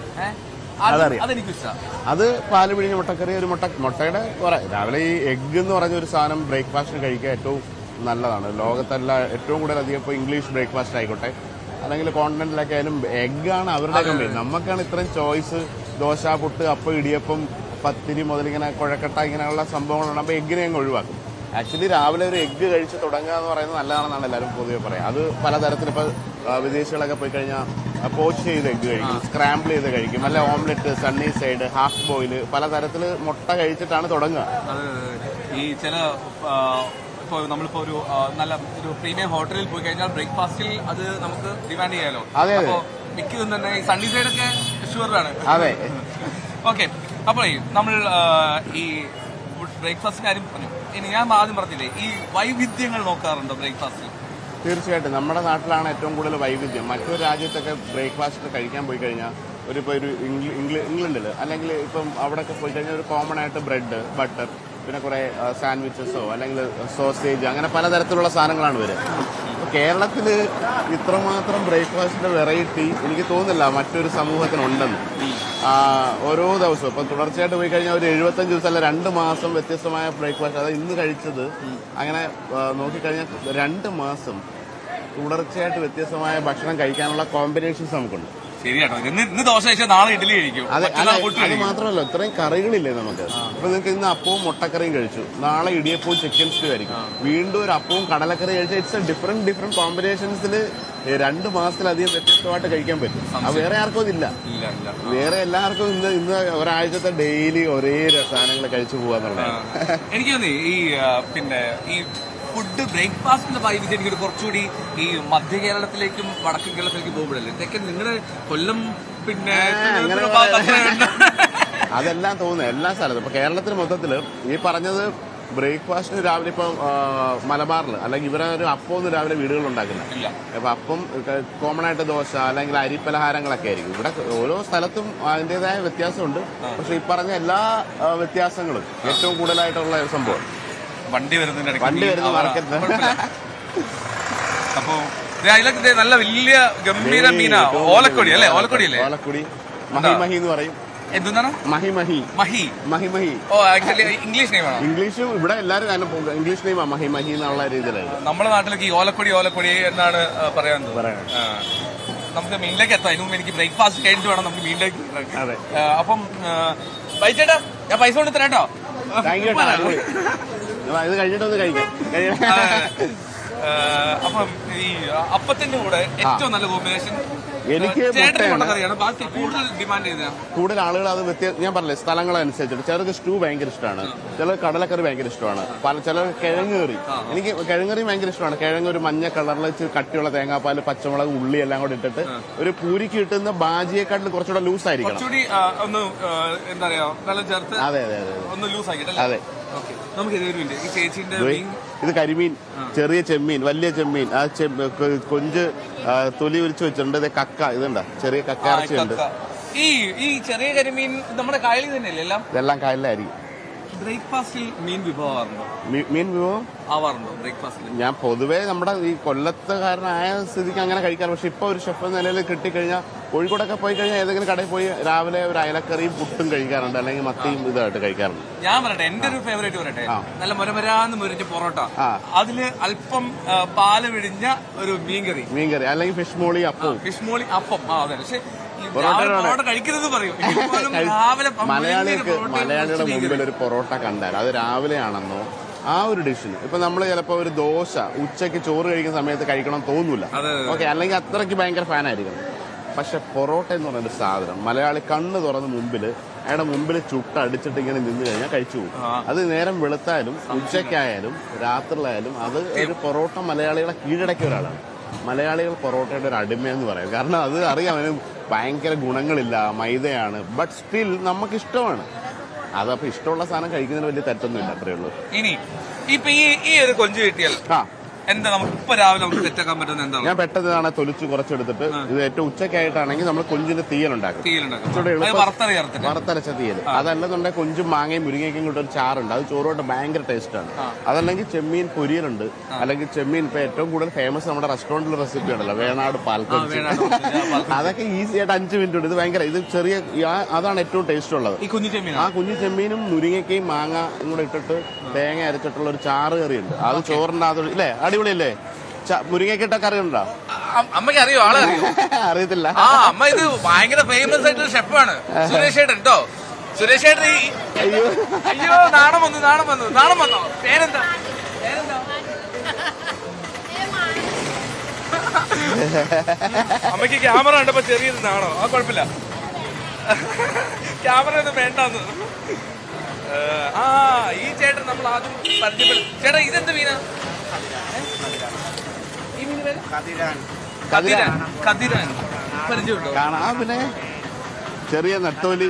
അത് പാല് പിഴിഞ്ഞ മുട്ടക്കറി. ഒരു മുട്ടയുടെ രാവിലെ ഈ എഗ് എന്ന് പറഞ്ഞ ഒരു സാധനം ബ്രേക്ക്ഫാസ്റ്റിന് കഴിക്കാൻ ഏറ്റവും നല്ലതാണ്. ലോകത്തല്ല ഏറ്റവും കൂടുതൽ അധികം ഇപ്പോൾ ഇംഗ്ലീഷ് ബ്രേക്ക്ഫാസ്റ്റ് ആയിക്കോട്ടെ അല്ലെങ്കിൽ കോണ്ടിനെന്റിലൊക്കെ ആയാലും എഗ്ഗാണ് അവരുടെ കമ്പനി. നമുക്കാണ് ഇത്രയും ചോയ്സ്. ദോശ, പുട്ട്, അപ്പം, ഇടിയപ്പം, പത്തിരി മുതൽ ഇങ്ങനെ കുഴക്കട്ട ഇങ്ങനെയുള്ള സംഭവങ്ങളുണ്ടാകുമ്പോൾ എഗ്ഗിനെ അങ്ങ് ഒഴിവാക്കും. ആക്ച്വലി രാവിലെ ഒരു എഗ്ഗ് കഴിച്ച് തുടങ്ങുക എന്ന് പറയുന്നത് നല്ലതാണെന്നാണ് എല്ലാവരും പൊതുവെ പറയാം. അത് പലതരത്തിൽ ഇപ്പോൾ വിദേശികളൊക്കെ പോയി കഴിഞ്ഞാൽ പോച്ച് ചെയ്ത് എഗ്ഗ് കഴിക്കും, സ്ക്രാമ്പിൾ ചെയ്ത് കഴിക്കും, അല്ലെ omelette, sunny side, half boil, പലതരത്തിൽ മുട്ട കഴിച്ചിട്ടാണ് തുടങ്ങുക. ഈ ചില ഇപ്പോൾ നമ്മളിപ്പോൾ ഒരു നല്ല ഒരു പ്രീമിയം ഹോട്ടലിൽ പോയി കഴിഞ്ഞാൽ ബ്രേക്ക്ഫാസ്റ്റിൽ അത് നമുക്ക് ഡിമാൻഡ് ചെയ്യാലോ. അപ്പോൾ മിക്കതും തന്നെ ഈ സണ്ണി സൈഡൊക്കെ ഷുവറാണ്. അതെ. ഓക്കെ, അപ്പോൾ നമ്മൾ ഈ ബ്രേക്ക്ഫാസ്റ്റിന്റെ കാര്യം പറഞ്ഞു. ഇനി ഞാൻ ആദ്യം പറഞ്ഞില്ലേ, ഈ വൈവിധ്യങ്ങൾ നോക്കാറുണ്ടോ ബ്രേക്ക്ഫാസ്റ്റിൽ? തീർച്ചയായിട്ടും നമ്മുടെ നാട്ടിലാണ് ഏറ്റവും കൂടുതൽ വൈവിധ്യം. മറ്റൊരു രാജ്യത്തൊക്കെ ബ്രേക്ക്ഫാസ്റ്റ് കഴിക്കാൻ പോയി കഴിഞ്ഞാൽ ഇപ്പോൾ ഒരു ഇംഗ്ലണ്ടിൽ അല്ലെങ്കിൽ ഇപ്പം അവിടെയൊക്കെ പോയി കഴിഞ്ഞാൽ ഒരു കോമൺ ആയിട്ട് ബ്രെഡ്, ബട്ടർ, പിന്നെ കുറേ സാൻഡ്വിച്ചസോ അല്ലെങ്കിൽ സോസേജ്, അങ്ങനെ പലതരത്തിലുള്ള സാധനങ്ങളാണ് വരിക. കേരളത്തിൽ ഇത്രമാത്രം ബ്രേക്ക്ഫാസ്റ്റിന്റെ വെറൈറ്റി എനിക്ക് തോന്നുന്നില്ല മറ്റൊരു സമൂഹത്തിനുണ്ടെന്ന്. ഓരോ ദിവസവും ഇപ്പം തുടർച്ചയായിട്ട് പോയി കഴിഞ്ഞാൽ ഒരു 75 ദിവസം അല്ല 2 മാസം വ്യത്യസ്തമായ ബ്രേക്ക്ഫാസ്റ്റ്. അതായത് ഇന്ന് കഴിച്ചത് അങ്ങനെ നോക്കിക്കഴിഞ്ഞാൽ 2 മാസം തുടർച്ചയായിട്ട് വ്യത്യസ്തമായ ഭക്ഷണം കഴിക്കാനുള്ള കോമ്പിനേഷൻസ് നമുക്കുണ്ട്. ശരിയാട്ടോ, ഇന്ന് ദോശ കഴിച്ചാൽ നാളെ ഇഡ്ഡലി കഴിക്കും. അത് മാത്രമല്ല, ഇത്രയും കറികളില്ലേ നമുക്ക്. ഇപ്പൊ നിങ്ങൾക്ക് ഇന്ന് അപ്പവും മുട്ടക്കറിയും കഴിച്ചു, നാളെ ഇടിയപ്പവും ചിക്കൻ സ്റ്റൂ ആയിരിക്കും, വീണ്ടും ഒരു അപ്പവും കടലക്കറി കഴിച്ചാൽ ഇറ്റ്സ് ഡിഫറെന്റ് കോമ്പിനേഷൻസിൽ 2 മാസത്തിലധികം വ്യത്യസ്തമായിട്ട് കഴിക്കാൻ പറ്റും. അത് വേറെ ആർക്കും അതില്ല. വേറെ എല്ലാവർക്കും ഇന്ന് ഒരാഴ്ചത്തെ ഡെയിലി ഒരേ സാധനങ്ങൾ കഴിച്ചു പോവാന്നുള്ളത്. എനിക്ക് തോന്നി ഈ പിന്നെ ഈ ഫുഡ് ബ്രേക്ക്ഫാസ്റ്റിന്റെ വൈവിധ്യം എനിക്ക് കുറച്ചുകൂടി ഈ മധ്യ കേരളത്തിലേക്കും വടക്കൻ കേരളത്തിലേക്കും പോകുമ്പോഴല്ലേ. ഇതൊക്കെ നിങ്ങളുടെ കൊല്ലം പിന്നെ അതെല്ലാം തോന്നുന്നു എല്ലാ സ്ഥലത്തും. ഇപ്പൊ കേരളത്തിന് മൊത്തത്തില് ഈ പറഞ്ഞത് ബ്രേക്ക്ഫാസ്റ്റിന് രാവിലെ ഇപ്പം മലബാറിൽ അല്ലെങ്കിൽ ഇവരെ ഒരു അപ്പമൊന്നും രാവിലെ വീടുകളിൽ ഉണ്ടാക്കുന്നില്ല. അപ്പൊ അപ്പം കോമൺ ആയിട്ട് ദോശ അല്ലെങ്കിൽ അരിപ്പലഹാരങ്ങളൊക്കെ ആയിരിക്കും. ഇവിടെ ഓരോ സ്ഥലത്തും അതിൻ്റെതായ വ്യത്യാസമുണ്ട്. പക്ഷെ ഈ പറഞ്ഞ എല്ലാ വ്യത്യാസങ്ങളും ഏറ്റവും കൂടുതലായിട്ടുള്ള ഒരു സംഭവം വണ്ടി വരുന്ന മാർക്കറ്റ്. അപ്പൊ അതിലൊക്കെ നല്ല വലിയ ഗംഭീര മീന ഓലക്കൊടി അല്ലേ? ഓലക്കൊടി മഹിമഹി എന്ന് പറയും. എന്താണ് മഹിമഹി? മഹിമഹി. ഓ, ആക്ച്വലി ഇംഗ്ലീഷ് നെയിമാണ്. ഇംഗ്ലീഷും ഇവിടെ എല്ലാവരും ഇംഗ്ലീഷ് നെയിമാണ് മഹിമഹി എന്നുള്ള രീതിയിലാണ്. നമ്മുടെ നാട്ടിലേക്ക് ഈ ഓലക്കൊടി എന്നാണ് പറയാനുള്ളത്. നമുക്ക് മീനിലേക്ക് എത്താം. അതിന് മുമ്പ് എനിക്ക് ബ്രേക്ക്ഫാസ്റ്റ് കഴിഞ്ഞിട്ട് വേണം നമുക്ക് മീനിലേക്ക്. അപ്പം ചേട്ടാ, ഞാൻ പൈസ കൊണ്ട് തരാട്ടോ. ഇത് കഴിഞ്ഞിട്ടൊന്ന് കഴിക്കാം. അപ്പം ഈ അപ്പത്തിന്റെ കൂടെ ഏറ്റവും നല്ല കോമ്പിനേഷൻ എനിക്ക് ബാക്കി കൂടുതൽ ഡിമാൻഡ് ചെയ്ത കൂടുതൽ ആളുകൾ അത് ഞാൻ പറഞ്ഞില്ലേ സ്ഥലങ്ങളനുസരിച്ചിട്ട്. ചിലർക്ക് സ്റ്റൂ ഭയങ്കര ഇഷ്ടമാണ്, ചിലർ കടലക്കറി ഭയങ്കര ഇഷ്ടമാണ്, ചിലർ കിഴങ്ങറി. എനിക്ക് കിഴങ്ങറി ഭയങ്കര ഇഷ്ടമാണ്. കിഴങ്ങ് ഒരു മഞ്ഞ കളറിൽ കട്ടിയുള്ള തേങ്ങാപ്പാല്, പച്ചമുളക്, ഉള്ളി എല്ലാം കൂടെ ഇട്ടിട്ട് ഒരു പൂരിക്ക് കിട്ടുന്ന ബാജിയെക്കാട്ടിൽ കുറച്ചുകൂടെ ലൂസ് ആയിരിക്കണം. അതെ അതെ അതെ അതെ. ഇത് കരിമീൻ, ചെറിയ ചെമ്മീൻ, വലിയ ചെമ്മീൻ, ആ കൊഞ്ച് തൊലി ഉരിച്ചു വെച്ചിട്ടുണ്ട്. ഇത് കക്ക, ഇതുണ്ട ചെറിയ കക്ക ഇറച്ചിയുണ്ട്. ഈ ചെറിയ കരിമീൻ നമ്മുടെ കായലിൽ തന്നെയല്ലേ? ഇതെല്ലാം കായലിലായിരിക്കും. ബ്രേക്ക്ഫാസ്റ്റിൽ മീൻ വിഭവമാറുണ്ടോ? മീൻ വിഭവം ആവാറുണ്ടോ ബ്രേക്ക്ഫാസ്റ്റിൽ? ഞാൻ പൊതുവേ നമ്മുടെ ഈ കൊല്ലത്തുകാരനായ സ്ഥിതിക്ക് അങ്ങനെ കഴിക്കാറ്. പക്ഷെ ഇപ്പൊ ഒരു ഷെഫ് നിലയിൽ കിട്ടിക്കഴിഞ്ഞാൽ കോഴിക്കോടൊക്കെ പോയി കഴിഞ്ഞാൽ ഏതെങ്കിലും കടയിൽ പോയി രാവിലെ ഒരു അയലക്കറിയും പുട്ടും കഴിക്കാറുണ്ട്, അല്ലെങ്കിൽ മത്തിയും ഇതായിട്ട് കഴിക്കാറുണ്ട്. ഞാൻ പറയട്ടെ, എന്റെ ഒരു ഫേവറേറ്റ് പറയട്ടെ, നല്ല മൊരമരാന്ന് മുരിഞ്ഞ പൊറോട്ട, അതില് അല്പം പാല് വിഴിഞ്ഞ ഒരു മീൻകറി അല്ലെങ്കിൽ ഫിഷ് മോളി അപ്പം. അതെ. പക്ഷെ മലയാളികളുടെ മുമ്പിൽ ഒരു പൊറോട്ട കണ്ടാൽ അത് രാവിലെയാണെന്നോ ആ ഒരു ഡിഷിന് ഇപ്പൊ നമ്മൾ ചിലപ്പോ ഒരു ദോശ ഉച്ചയ്ക്ക് ചോറ് കഴിക്കുന്ന സമയത്ത് കഴിക്കണം തോന്നൂല. ഓക്കെ, അല്ലെങ്കിൽ അത്രയ്ക്ക് ഭയങ്കര ഫാനായിരിക്കണം. പക്ഷെ പൊറോട്ട എന്ന് പറയുന്ന സാധനം മലയാളി കണ്ണ് തുറന്ന് മുമ്പിൽ അയാളുടെ മുമ്പിൽ ചുട്ടടിച്ചിട്ട് ഇങ്ങനെ നിന്ന് കഴിഞ്ഞാൽ കഴിച്ചു പോകും. അത് നേരം വെളുത്താലും ഉച്ചയ്ക്കായാലും രാത്രിയിലായാലും അത് ഒരു പൊറോട്ട മലയാളികളെ കീഴടക്കിയ ഒരാളാണ്. മലയാളികൾ പൊറോട്ടയുടെ ഒരു അടിമയെന്ന് പറയും. കാരണം അത് അറിയാം, അതിന് ഭയങ്കര ഗുണങ്ങളില്ല, മൈദയാണ്. ബട്ട് സ്റ്റിൽ നമുക്ക് ഇഷ്ടമാണ്. അതപ്പോൾ ഇഷ്ടമുള്ള സാധനം കഴിക്കുന്നതിന് വലിയ തെറ്റൊന്നുമില്ല, അത്രേ ഉള്ളൂ. ഇനി ഇപ്പൊ ഈ ഒരു കൊഞ്ച് കിട്ടിയാൽ എന്താ നമുക്ക് ഇപ്പൊ രാവിലെ നമുക്ക് സെറ്റാക്കാൻ പറ്റുന്ന എന്താണ്? ഞാൻ പെട്ടെന്നാണ് തൊലിച്ച് കുറച്ചെടുത്തിട്ട് ഇത് ഏറ്റവും ഉച്ചയ്ക്കായിട്ടാണെങ്കിൽ നമ്മൾ കൊഞ്ചിന്റെ തീയലുണ്ടാക്കും. വറുത്തരച്ച തീയൽ. അതല്ലെന്നുണ്ടെങ്കിൽ കൊഞ്ചും മാങ്ങയും മുരിങ്ങയ്ക്കും കൂടെ ഒരു ചാറുണ്ട്. അത് ചോറുകൊണ്ട് ഭയങ്കര ടേസ്റ്റാണ്. അതല്ലെങ്കിൽ ചെമ്മീൻ പൊരിയലുണ്ട്. അല്ലെങ്കിൽ ചെമ്മീൻ ഇപ്പൊ ഏറ്റവും കൂടുതൽ ഫേമസ് നമ്മുടെ റെസ്റ്റോറന്റിലെ റെസിപ്പി ഉണ്ടല്ലോ, വേണാട് പാൽക്കൊഞ്ച്. അതൊക്കെ ഈസി ആയിട്ട് 5 മിനിറ്റ് ഉണ്ട്. ഇത് ഭയങ്കര ഇത് ചെറിയ അതാണ് ഏറ്റവും ടേസ്റ്റ് ഉള്ളത്. ആ കുഞ്ഞു ചെമ്മീനും മുരിങ്ങയ്ക്കയും മാങ്ങ കൂടെ ഇട്ടിട്ട് തേങ്ങ അരച്ചിട്ടുള്ള ഒരു ചാറ് കറിയുണ്ട്. അത് ചോറിന്റെ അത് ഇല്ലേ, അടിപൊളിയല്ലേ? മുരിങ്ങക്കിട്ട കറി ഉണ്ടോ? അമ്മയ്ക്ക് അറിയോ? ആളെ അറിയോ? അറിയത്തില്ല. അമ്മ ഇത് ഭയങ്കര ഫേമസ് ആയിട്ടുള്ള ഷെഫാണ് സുരേഷ് ഏട്ടൻ കേട്ടോ. സുരേഷ് ഏട്ടൻ അയ്യോ നാണം വന്നോ? പേരെന്താ? അമ്മയ്ക്ക് ക്യാമറ കണ്ടപ്പോ ചെറിയത് നാണോ? ആ കുഴപ്പമില്ല, ക്യാമറ ഒന്നും വേണ്ടെന്ന്. ഈ ചേട്ടൻ നമ്മൾ ആദ്യം പരിചയപ്പെടും. ചേട്ടാ ഇതെന്ത് മീനാ? ഈ മീൻ പേര് കതിരാൻ. പരിചയമുണ്ടോ? കാണാം. പിന്നെ ചെറിയ നെത്തോലി.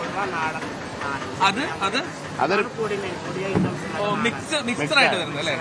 അതൊരു മിക്സറായിട്ട് വരുന്നത് അല്ലേ?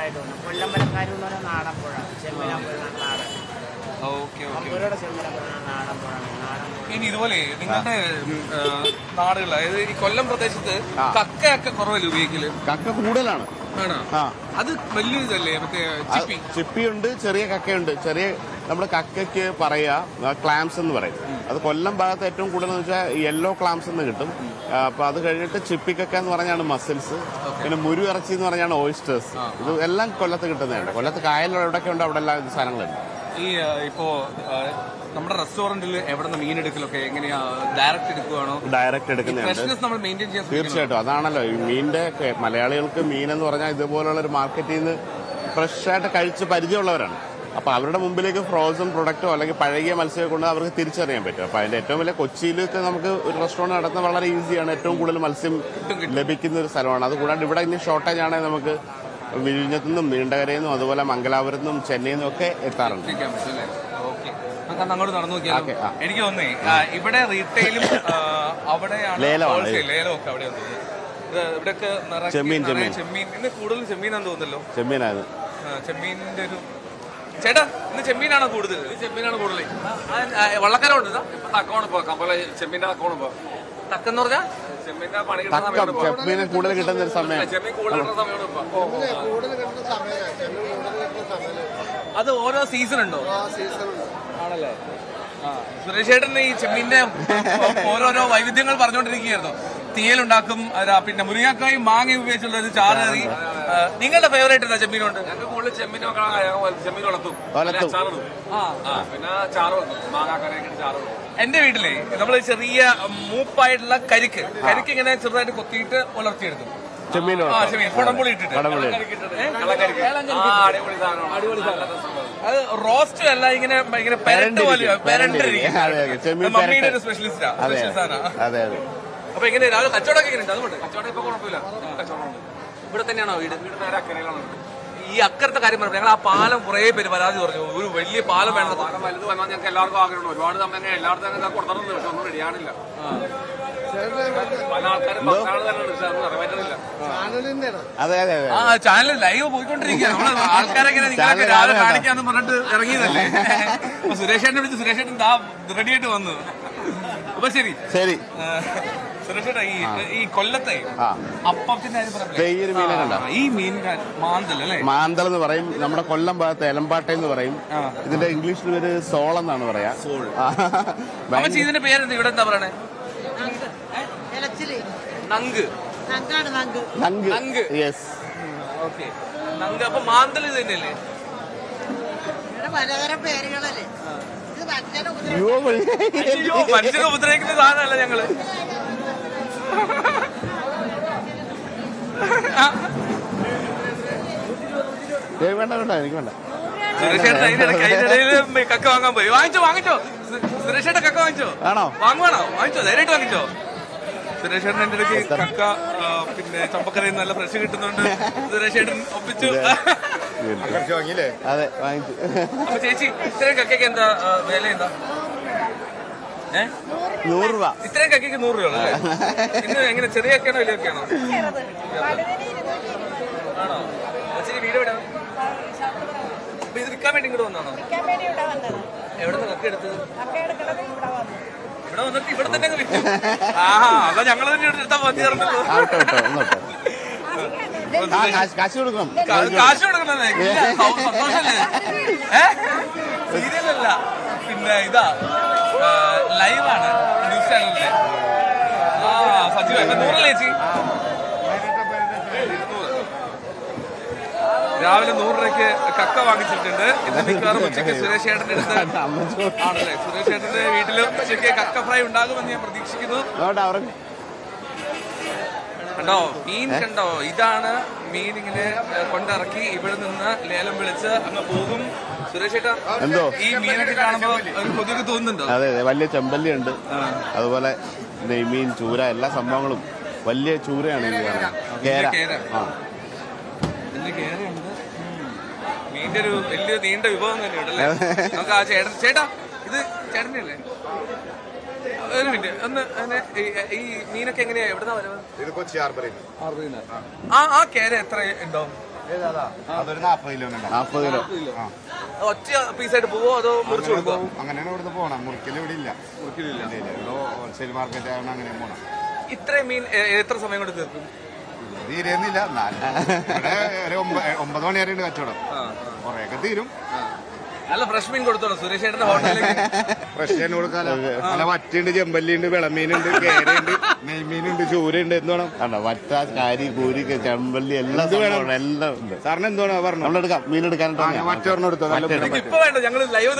ഇനി ഇതുപോലെ നിങ്ങളുടെ നാടുകൾ, അതായത് ഈ കൊല്ലം പ്രദേശത്ത് കക്കയൊക്കെ കുറവല്ലേ ഉപയോഗിക്കല്? കക്ക കൂടുതലാണ്. അത് വലിയ ഇതല്ലേ? മറ്റേ ചിപ്പിയുണ്ട്, ചെറിയ കക്കയുണ്ട്. ചെറിയ നമ്മുടെ കക്കയ്ക്ക് പറയാ ക്ലാംസ് എന്ന് പറയും. അത് കൊല്ലം ഭാഗത്ത് ഏറ്റവും കൂടുതൽ വെച്ചാൽ യെല്ലോ ക്ലാംസ് എന്ന് കിട്ടും. അപ്പൊ അത് കഴിഞ്ഞിട്ട് ചിപ്പിക്കക്ക എന്ന് പറഞ്ഞാണ് മസിൽസ്. പിന്നെ മുരു ഇറച്ചി എന്ന് പറഞ്ഞാണ് ഓയിസ്റ്റേഴ്സ്. ഇത് എല്ലാം കൊല്ലത്ത് കിട്ടുന്നതാണ്. കൊല്ലത്ത് കായൽ എവിടെയൊക്കെ ഉണ്ട് അവിടെ എല്ലാ സാധനങ്ങളുണ്ട്. ഈ ഇപ്പോ നമ്മുടെ റെസ്റ്റോറന്റിൽ എവിടെ നിന്ന് മീൻ എടുക്കലൊക്കെ എങ്ങനെയാ? ഡയറക്റ്റ് എടുക്കുവാണോ? ഡയറക്റ്റ് എടുക്കുന്നതാണ് തീർച്ചയായിട്ടും. അതാണല്ലോ ഈ മീനിന്റെ, മലയാളികൾക്ക് മീൻ എന്ന് പറഞ്ഞാൽ ഇതുപോലുള്ള ഒരു മാർക്കറ്റിൽ നിന്ന് ഫ്രഷ് ആയിട്ട് കഴിച്ച് പരിചയമുള്ളവരാണ്. അപ്പൊ അവരുടെ മുമ്പിലേക്ക് ഫ്രോസൺ പ്രൊഡക്റ്റോ അല്ലെങ്കിൽ പഴകിയ മത്സ്യമോ കൊണ്ട് അവർക്ക് തിരിച്ചറിയാൻ പറ്റും. അപ്പൊ അതിന്റെ ഏറ്റവും വലിയ കൊച്ചിയിലൊക്കെ നമുക്ക് ഒരു റെസ്റ്റോറന്റ് നടത്തുന്നത് വളരെ ഈസിയാണ്. ഏറ്റവും കൂടുതൽ മത്സ്യം ലഭിക്കുന്ന ഒരു സ്ഥലമാണ്. അതുകൂടാണ്ട് ഇവിടെ ഇനി ഷോർട്ടേജ് ആണെങ്കിൽ നമുക്ക് വിഴിഞ്ഞത്തു നിന്നും നീണ്ടകരയിൽ നിന്നും അതുപോലെ മംഗലാപുരത്തു നിന്നും ചെന്നൈയിൽ നിന്നും ഒക്കെ എത്താറുണ്ട്. അങ്ങോട്ട് നടന്നു നോക്കിയാൽ എനിക്ക് തോന്നേ ഇവിടെ റീറ്റെയിലും അവിടെയാണ് ലേലമൊക്കെ അവിടെയാണ്. ഇവിടെയൊക്കെ ചെമ്മീൻ ഇന്ന് കൂടുതൽ ചെമ്മീനാന്ന് തോന്നുന്നല്ലോ. ചെമ്മീനിന്റെ ഒരു ചേട്ടാ ഇന്ന് ചെമ്മീനാണോ കൂടുതൽ? ചെമ്മീനാണ് കൂടുതൽ. വള്ളക്കാരുണ്ട് തക്കോണ് ഇപ്പൊ കമ്പല ചെമ്മീന്റെ തക്കോണ് ഇപ്പൊ തക്കെന്ന് പറഞ്ഞാൽ ചെമ്മീന്റെ പണി ചെമ്മീൻ കൂടുതൽ കിട്ടുന്ന ഒരു സമയം. ചെമ്മീൻ കൂടുതൽ കിട്ടുന്ന സമയമാണ് ഇപ്പൊ. അത് ഓരോ സീസൺ ഉണ്ടോ? ആണല്ലേ? സുരേഷ് ചേട്ടൻ ഈ ചെമ്മീന്റെ ഓരോരോ വൈവിധ്യങ്ങൾ പറഞ്ഞുകൊണ്ടിരിക്കുകയായിരുന്നു. തീയലുണ്ടാക്കും, പിന്നെ മുരിങ്ങക്കായും മാങ്ങയും ഉപയോഗിച്ചുള്ള ഒരു ചാറ് കറി. നിങ്ങളുടെ ഫേവറേറ്റ് എന്താ ചെമ്മീനുണ്ട്? ഞങ്ങൾക്ക് കൂടുതൽ ചെമ്മീൻ വളർത്തും, പിന്നെ ചാറ് വെക്കും, മാങ്ങാക്കറിയൊക്കെ ചാറ് വെക്കും. എന്റെ വീട്ടിലെ നമ്മള് ചെറിയ മൂപ്പായിട്ടുള്ള കരിക്ക് ഇങ്ങനെ ചെറുതായിട്ട് കൊത്തിയിട്ട് വളർത്തിയെടുക്കും. കുടംപുളി ഇട്ടിട്ട് അത് റോസ്റ്റ് അല്ല, ഇങ്ങനെ ഇങ്ങനെ പെരണ്ട് പോലെ പെരണ്ടിരിക്കും. മമ്മിയുടെ ഒരു സ്പെഷ്യലിസ്റ്റാണ്. അപ്പൊ എങ്ങനെ രാവിലെ കച്ചവടമൊക്കെ എങ്ങനെയുണ്ട്? അതുകൊണ്ട് കച്ചവടം ഇപ്പൊ കുഴപ്പമില്ല, കച്ചവടമുണ്ട്. ഇവിടെ തന്നെയാണോ വീട്? നേരെ അക്കരയിലാണ്. ഈ അക്കരത്തെ കാര്യം പറഞ്ഞു. ഞങ്ങൾ ആ പാലം കുറെ പേര് പരാതി പറഞ്ഞു, ഒരു വലിയ പാലം വേണം. പാലം വലുത് വന്നാൽ ഞങ്ങൾക്ക് എല്ലാവർക്കും ആഗ്രഹമുണ്ട്. ഒരുപാട് തന്നെ എല്ലായിടത്തും കൊടുത്തിട്ടുണ്ട്, പക്ഷെ ഒന്നും റെഡിയാണില്ല. പല ആൾക്കാരും നിറവേറ്റുന്നില്ല. ആ ചാനൽ ലൈവ് പോയിക്കൊണ്ടിരിക്കുകയാണ്. നമ്മള് ആൾക്കാരെങ്ങനെ നിങ്ങളൊക്കെ രാവിലെ കാണിക്കാന്ന് പറഞ്ഞിട്ട് ഇറങ്ങിയതല്ലേ. സുരേഷ് ചേട്ടനെ വിളിച്ച് സുരേഷ് ചേട്ടൻ റെഡി ആയിട്ട് വന്നു. അപ്പൊ ശരി സുരേഷ് ചേട്ടാ, ഈ കൊല്ലത്തെ അപ്പത്തിന്റെ ഈ മീൻ മാന്തൽ അല്ലേ? മാന്തൽ എന്ന് പറയും. നമ്മുടെ കൊല്ലം ഭാഗത്ത് എലമ്പാട്ട എന്ന് പറയും. ഇതിന്റെ ഇംഗ്ലീഷിൽ പേര് സോൾ എന്നാണ് പറയാ. ഇതിന്റെ പേരെന്താ ഇവിടെ എന്താ പറയണേ? നങ്ക്. യെസ്. ഓക്കെ, നങ്ക്. അപ്പൊ മാന്തൽ ഇത് തന്നെയല്ലേ? പലതരം പേരുകളല്ലേ. മനുഷ്യനെ ഉപദ്രവിക്കുന്ന സാധനമല്ല ഞങ്ങള്. വേണ്ട, എനിക്ക് വേണ്ട. സുരേഷേട്ടൻ അതിനിടയിൽ കക്ക വാങ്ങാൻ പോയി. വാങ്ങിച്ചോ സുരേഷേട്ട കക്ക വാങ്ങിച്ചോ? ആണോ? വാങ്ങുവാണോ? വാങ്ങിച്ചോ, ധൈര്യമായിട്ട് വാങ്ങിച്ചോ. സുരേഷ് ചേട്ടൻ എന്റെ ഇടയ്ക്ക് കക്ക പിന്നെ ചമ്പക്കരയിൽ നല്ല ഫ്രഷ് കിട്ടുന്നുണ്ട്. സുരേഷ് ചേട്ടൻ ഒപ്പിച്ചു. അതെ വാങ്ങിച്ചു. അപ്പൊ ചേച്ചി ഇത്രയും കക്കയ്ക്ക് എന്താ വില എന്താ? 100 രൂപ. ഇത്രയും കക്കയ്ക്ക് 100 രൂപ അല്ലേ? ഇന്ന് എങ്ങനെ ചെറിയ കക്കയാണോ വലിയ കക്കയാണോ? ആണോ? ചേച്ചി വീട് എവിടെ? അപ്പൊ ഇത് വിൽക്കാൻ വേണ്ടി ഇങ്ങോട്ട് വന്നാണോ? എവിടെ നിന്ന് കക്ക എടുത്തത്? ഇവിടെ വന്നിട്ട് ഇവിടെ തന്നെ വിൽക്കും. അതാ ഞങ്ങൾ തന്നെ എടുത്താൽ മതി. കാശ് കൊടുക്കണം. കാശ് കൊടുക്കണേ സന്തോഷല്ലേ? സീരിയലല്ല, പിന്നെ ഇതാ ലൈവാണ് ന്യൂസ് ചാനലിലെ. സജീവ 100 ചേച്ചി. രാവിലെ 100 രൂപയ്ക്ക് കക്ക വാങ്ങിച്ചിട്ടുണ്ട്. ഇന്ന് മിക്കവാറും ഉച്ചയ്ക്ക് സുരേഷ് ചേട്ടന്റെ അടുത്ത് ആണല്ലേ? സുരേഷ് ചേട്ടന്റെ വീട്ടിലും ഉച്ചയ്ക്ക് കക്ക ഫ്രൈ ഉണ്ടാകുമെന്ന് ഞാൻ പ്രതീക്ഷിക്കുന്നു. കണ്ടോ മീൻ കണ്ടോ? ഇതാണ് മീൻ. ഇങ്ങനെ കൊണ്ടിറക്കി ഇവിടെ നിന്ന് ലേലം വിളിച്ച് അങ്ങ് പോകും. സുരേഷ് ചേട്ടാ, എന്തോ ഈ മീനൊക്കെ കാണുമ്പോ ഒരു കൊതിയൊക്കെ തോന്നുന്നുണ്ടോ? അതെ അതെ, വലിയ ചെമ്പല്ലി ഉണ്ട്, അതുപോലെ നെയ്മീൻ, ചൂര, എല്ലാ സംഭവങ്ങളും. വലിയ ചൂരയാണ് ഇത് കാണാൻ. കേര. വലിയ കേരയുണ്ട്. മീനിന്റെ ഒരു വലിയ നീണ്ട വിഭവം തന്നെ ഉണ്ടല്ലേ? നമുക്ക് ആ ചേട്ടാ ഇത് ചേട്ടൻ്റെ അല്ലേ? ഒരു മിനിറ്റ് ഒന്ന്. ഈ മീനൊക്കെ എങ്ങനെയാ? എവിടുന്നാ വരുന്നത്? ഇത് കൊച്ചി ഹാർബറിൽ. ആ കേര എത്ര ഉണ്ടാവും? അതൊരു 40 കിലോ. 40 കിലോ. ഒറ്റ പീസായിട്ട് പോവോ അതോ മുറിച്ചു കൊടുക്കോ? അങ്ങനെയാണ് ഇവിടുന്ന് പോണം. മുറിക്കൽ ഇവിടെ ഇല്ല. ഹോൾസെയിൽ മാർക്കറ്റ് ആണ് അങ്ങനെ പോണം. ഇത്രയും മീൻ എത്ര സമയം കൊണ്ട് തീർക്കും? തീരുന്നില്ല. ഒരു 9 മണി വരെയുണ്ട് കച്ചവടം. കുറെയൊക്കെ തീരും. നല്ല ഫ്രഷ് മീൻ കൊടുത്തോളൂ സുരേഷ് ചേട്ടന്റെ ഹോട്ടലിൽ. ഫ്രഷ് മീൻ കൊടുക്കാലോ. നല്ല വറ്റുണ്ട്, ചെമ്പല്ലിയുണ്ട്, വിളമീനുണ്ട്, കേരയുണ്ട്, നെയ്മീനുണ്ട്, ചൂരയുണ്ട്. എന്ത് വേണം? വറ്റ, കാരി, കൂരി, ചെമ്പല്ലി എല്ലാം എല്ലാം ഉണ്ട്. സാറിന് എന്ത് വേണം പറഞ്ഞു? നമ്മളെടുക്കാം. മീൻ എടുക്കാനായിട്ട് വറ്റോറിന് എടുത്തോ. ഇപ്പൊ വേണ്ട, ഞങ്ങൾ ലൈവ്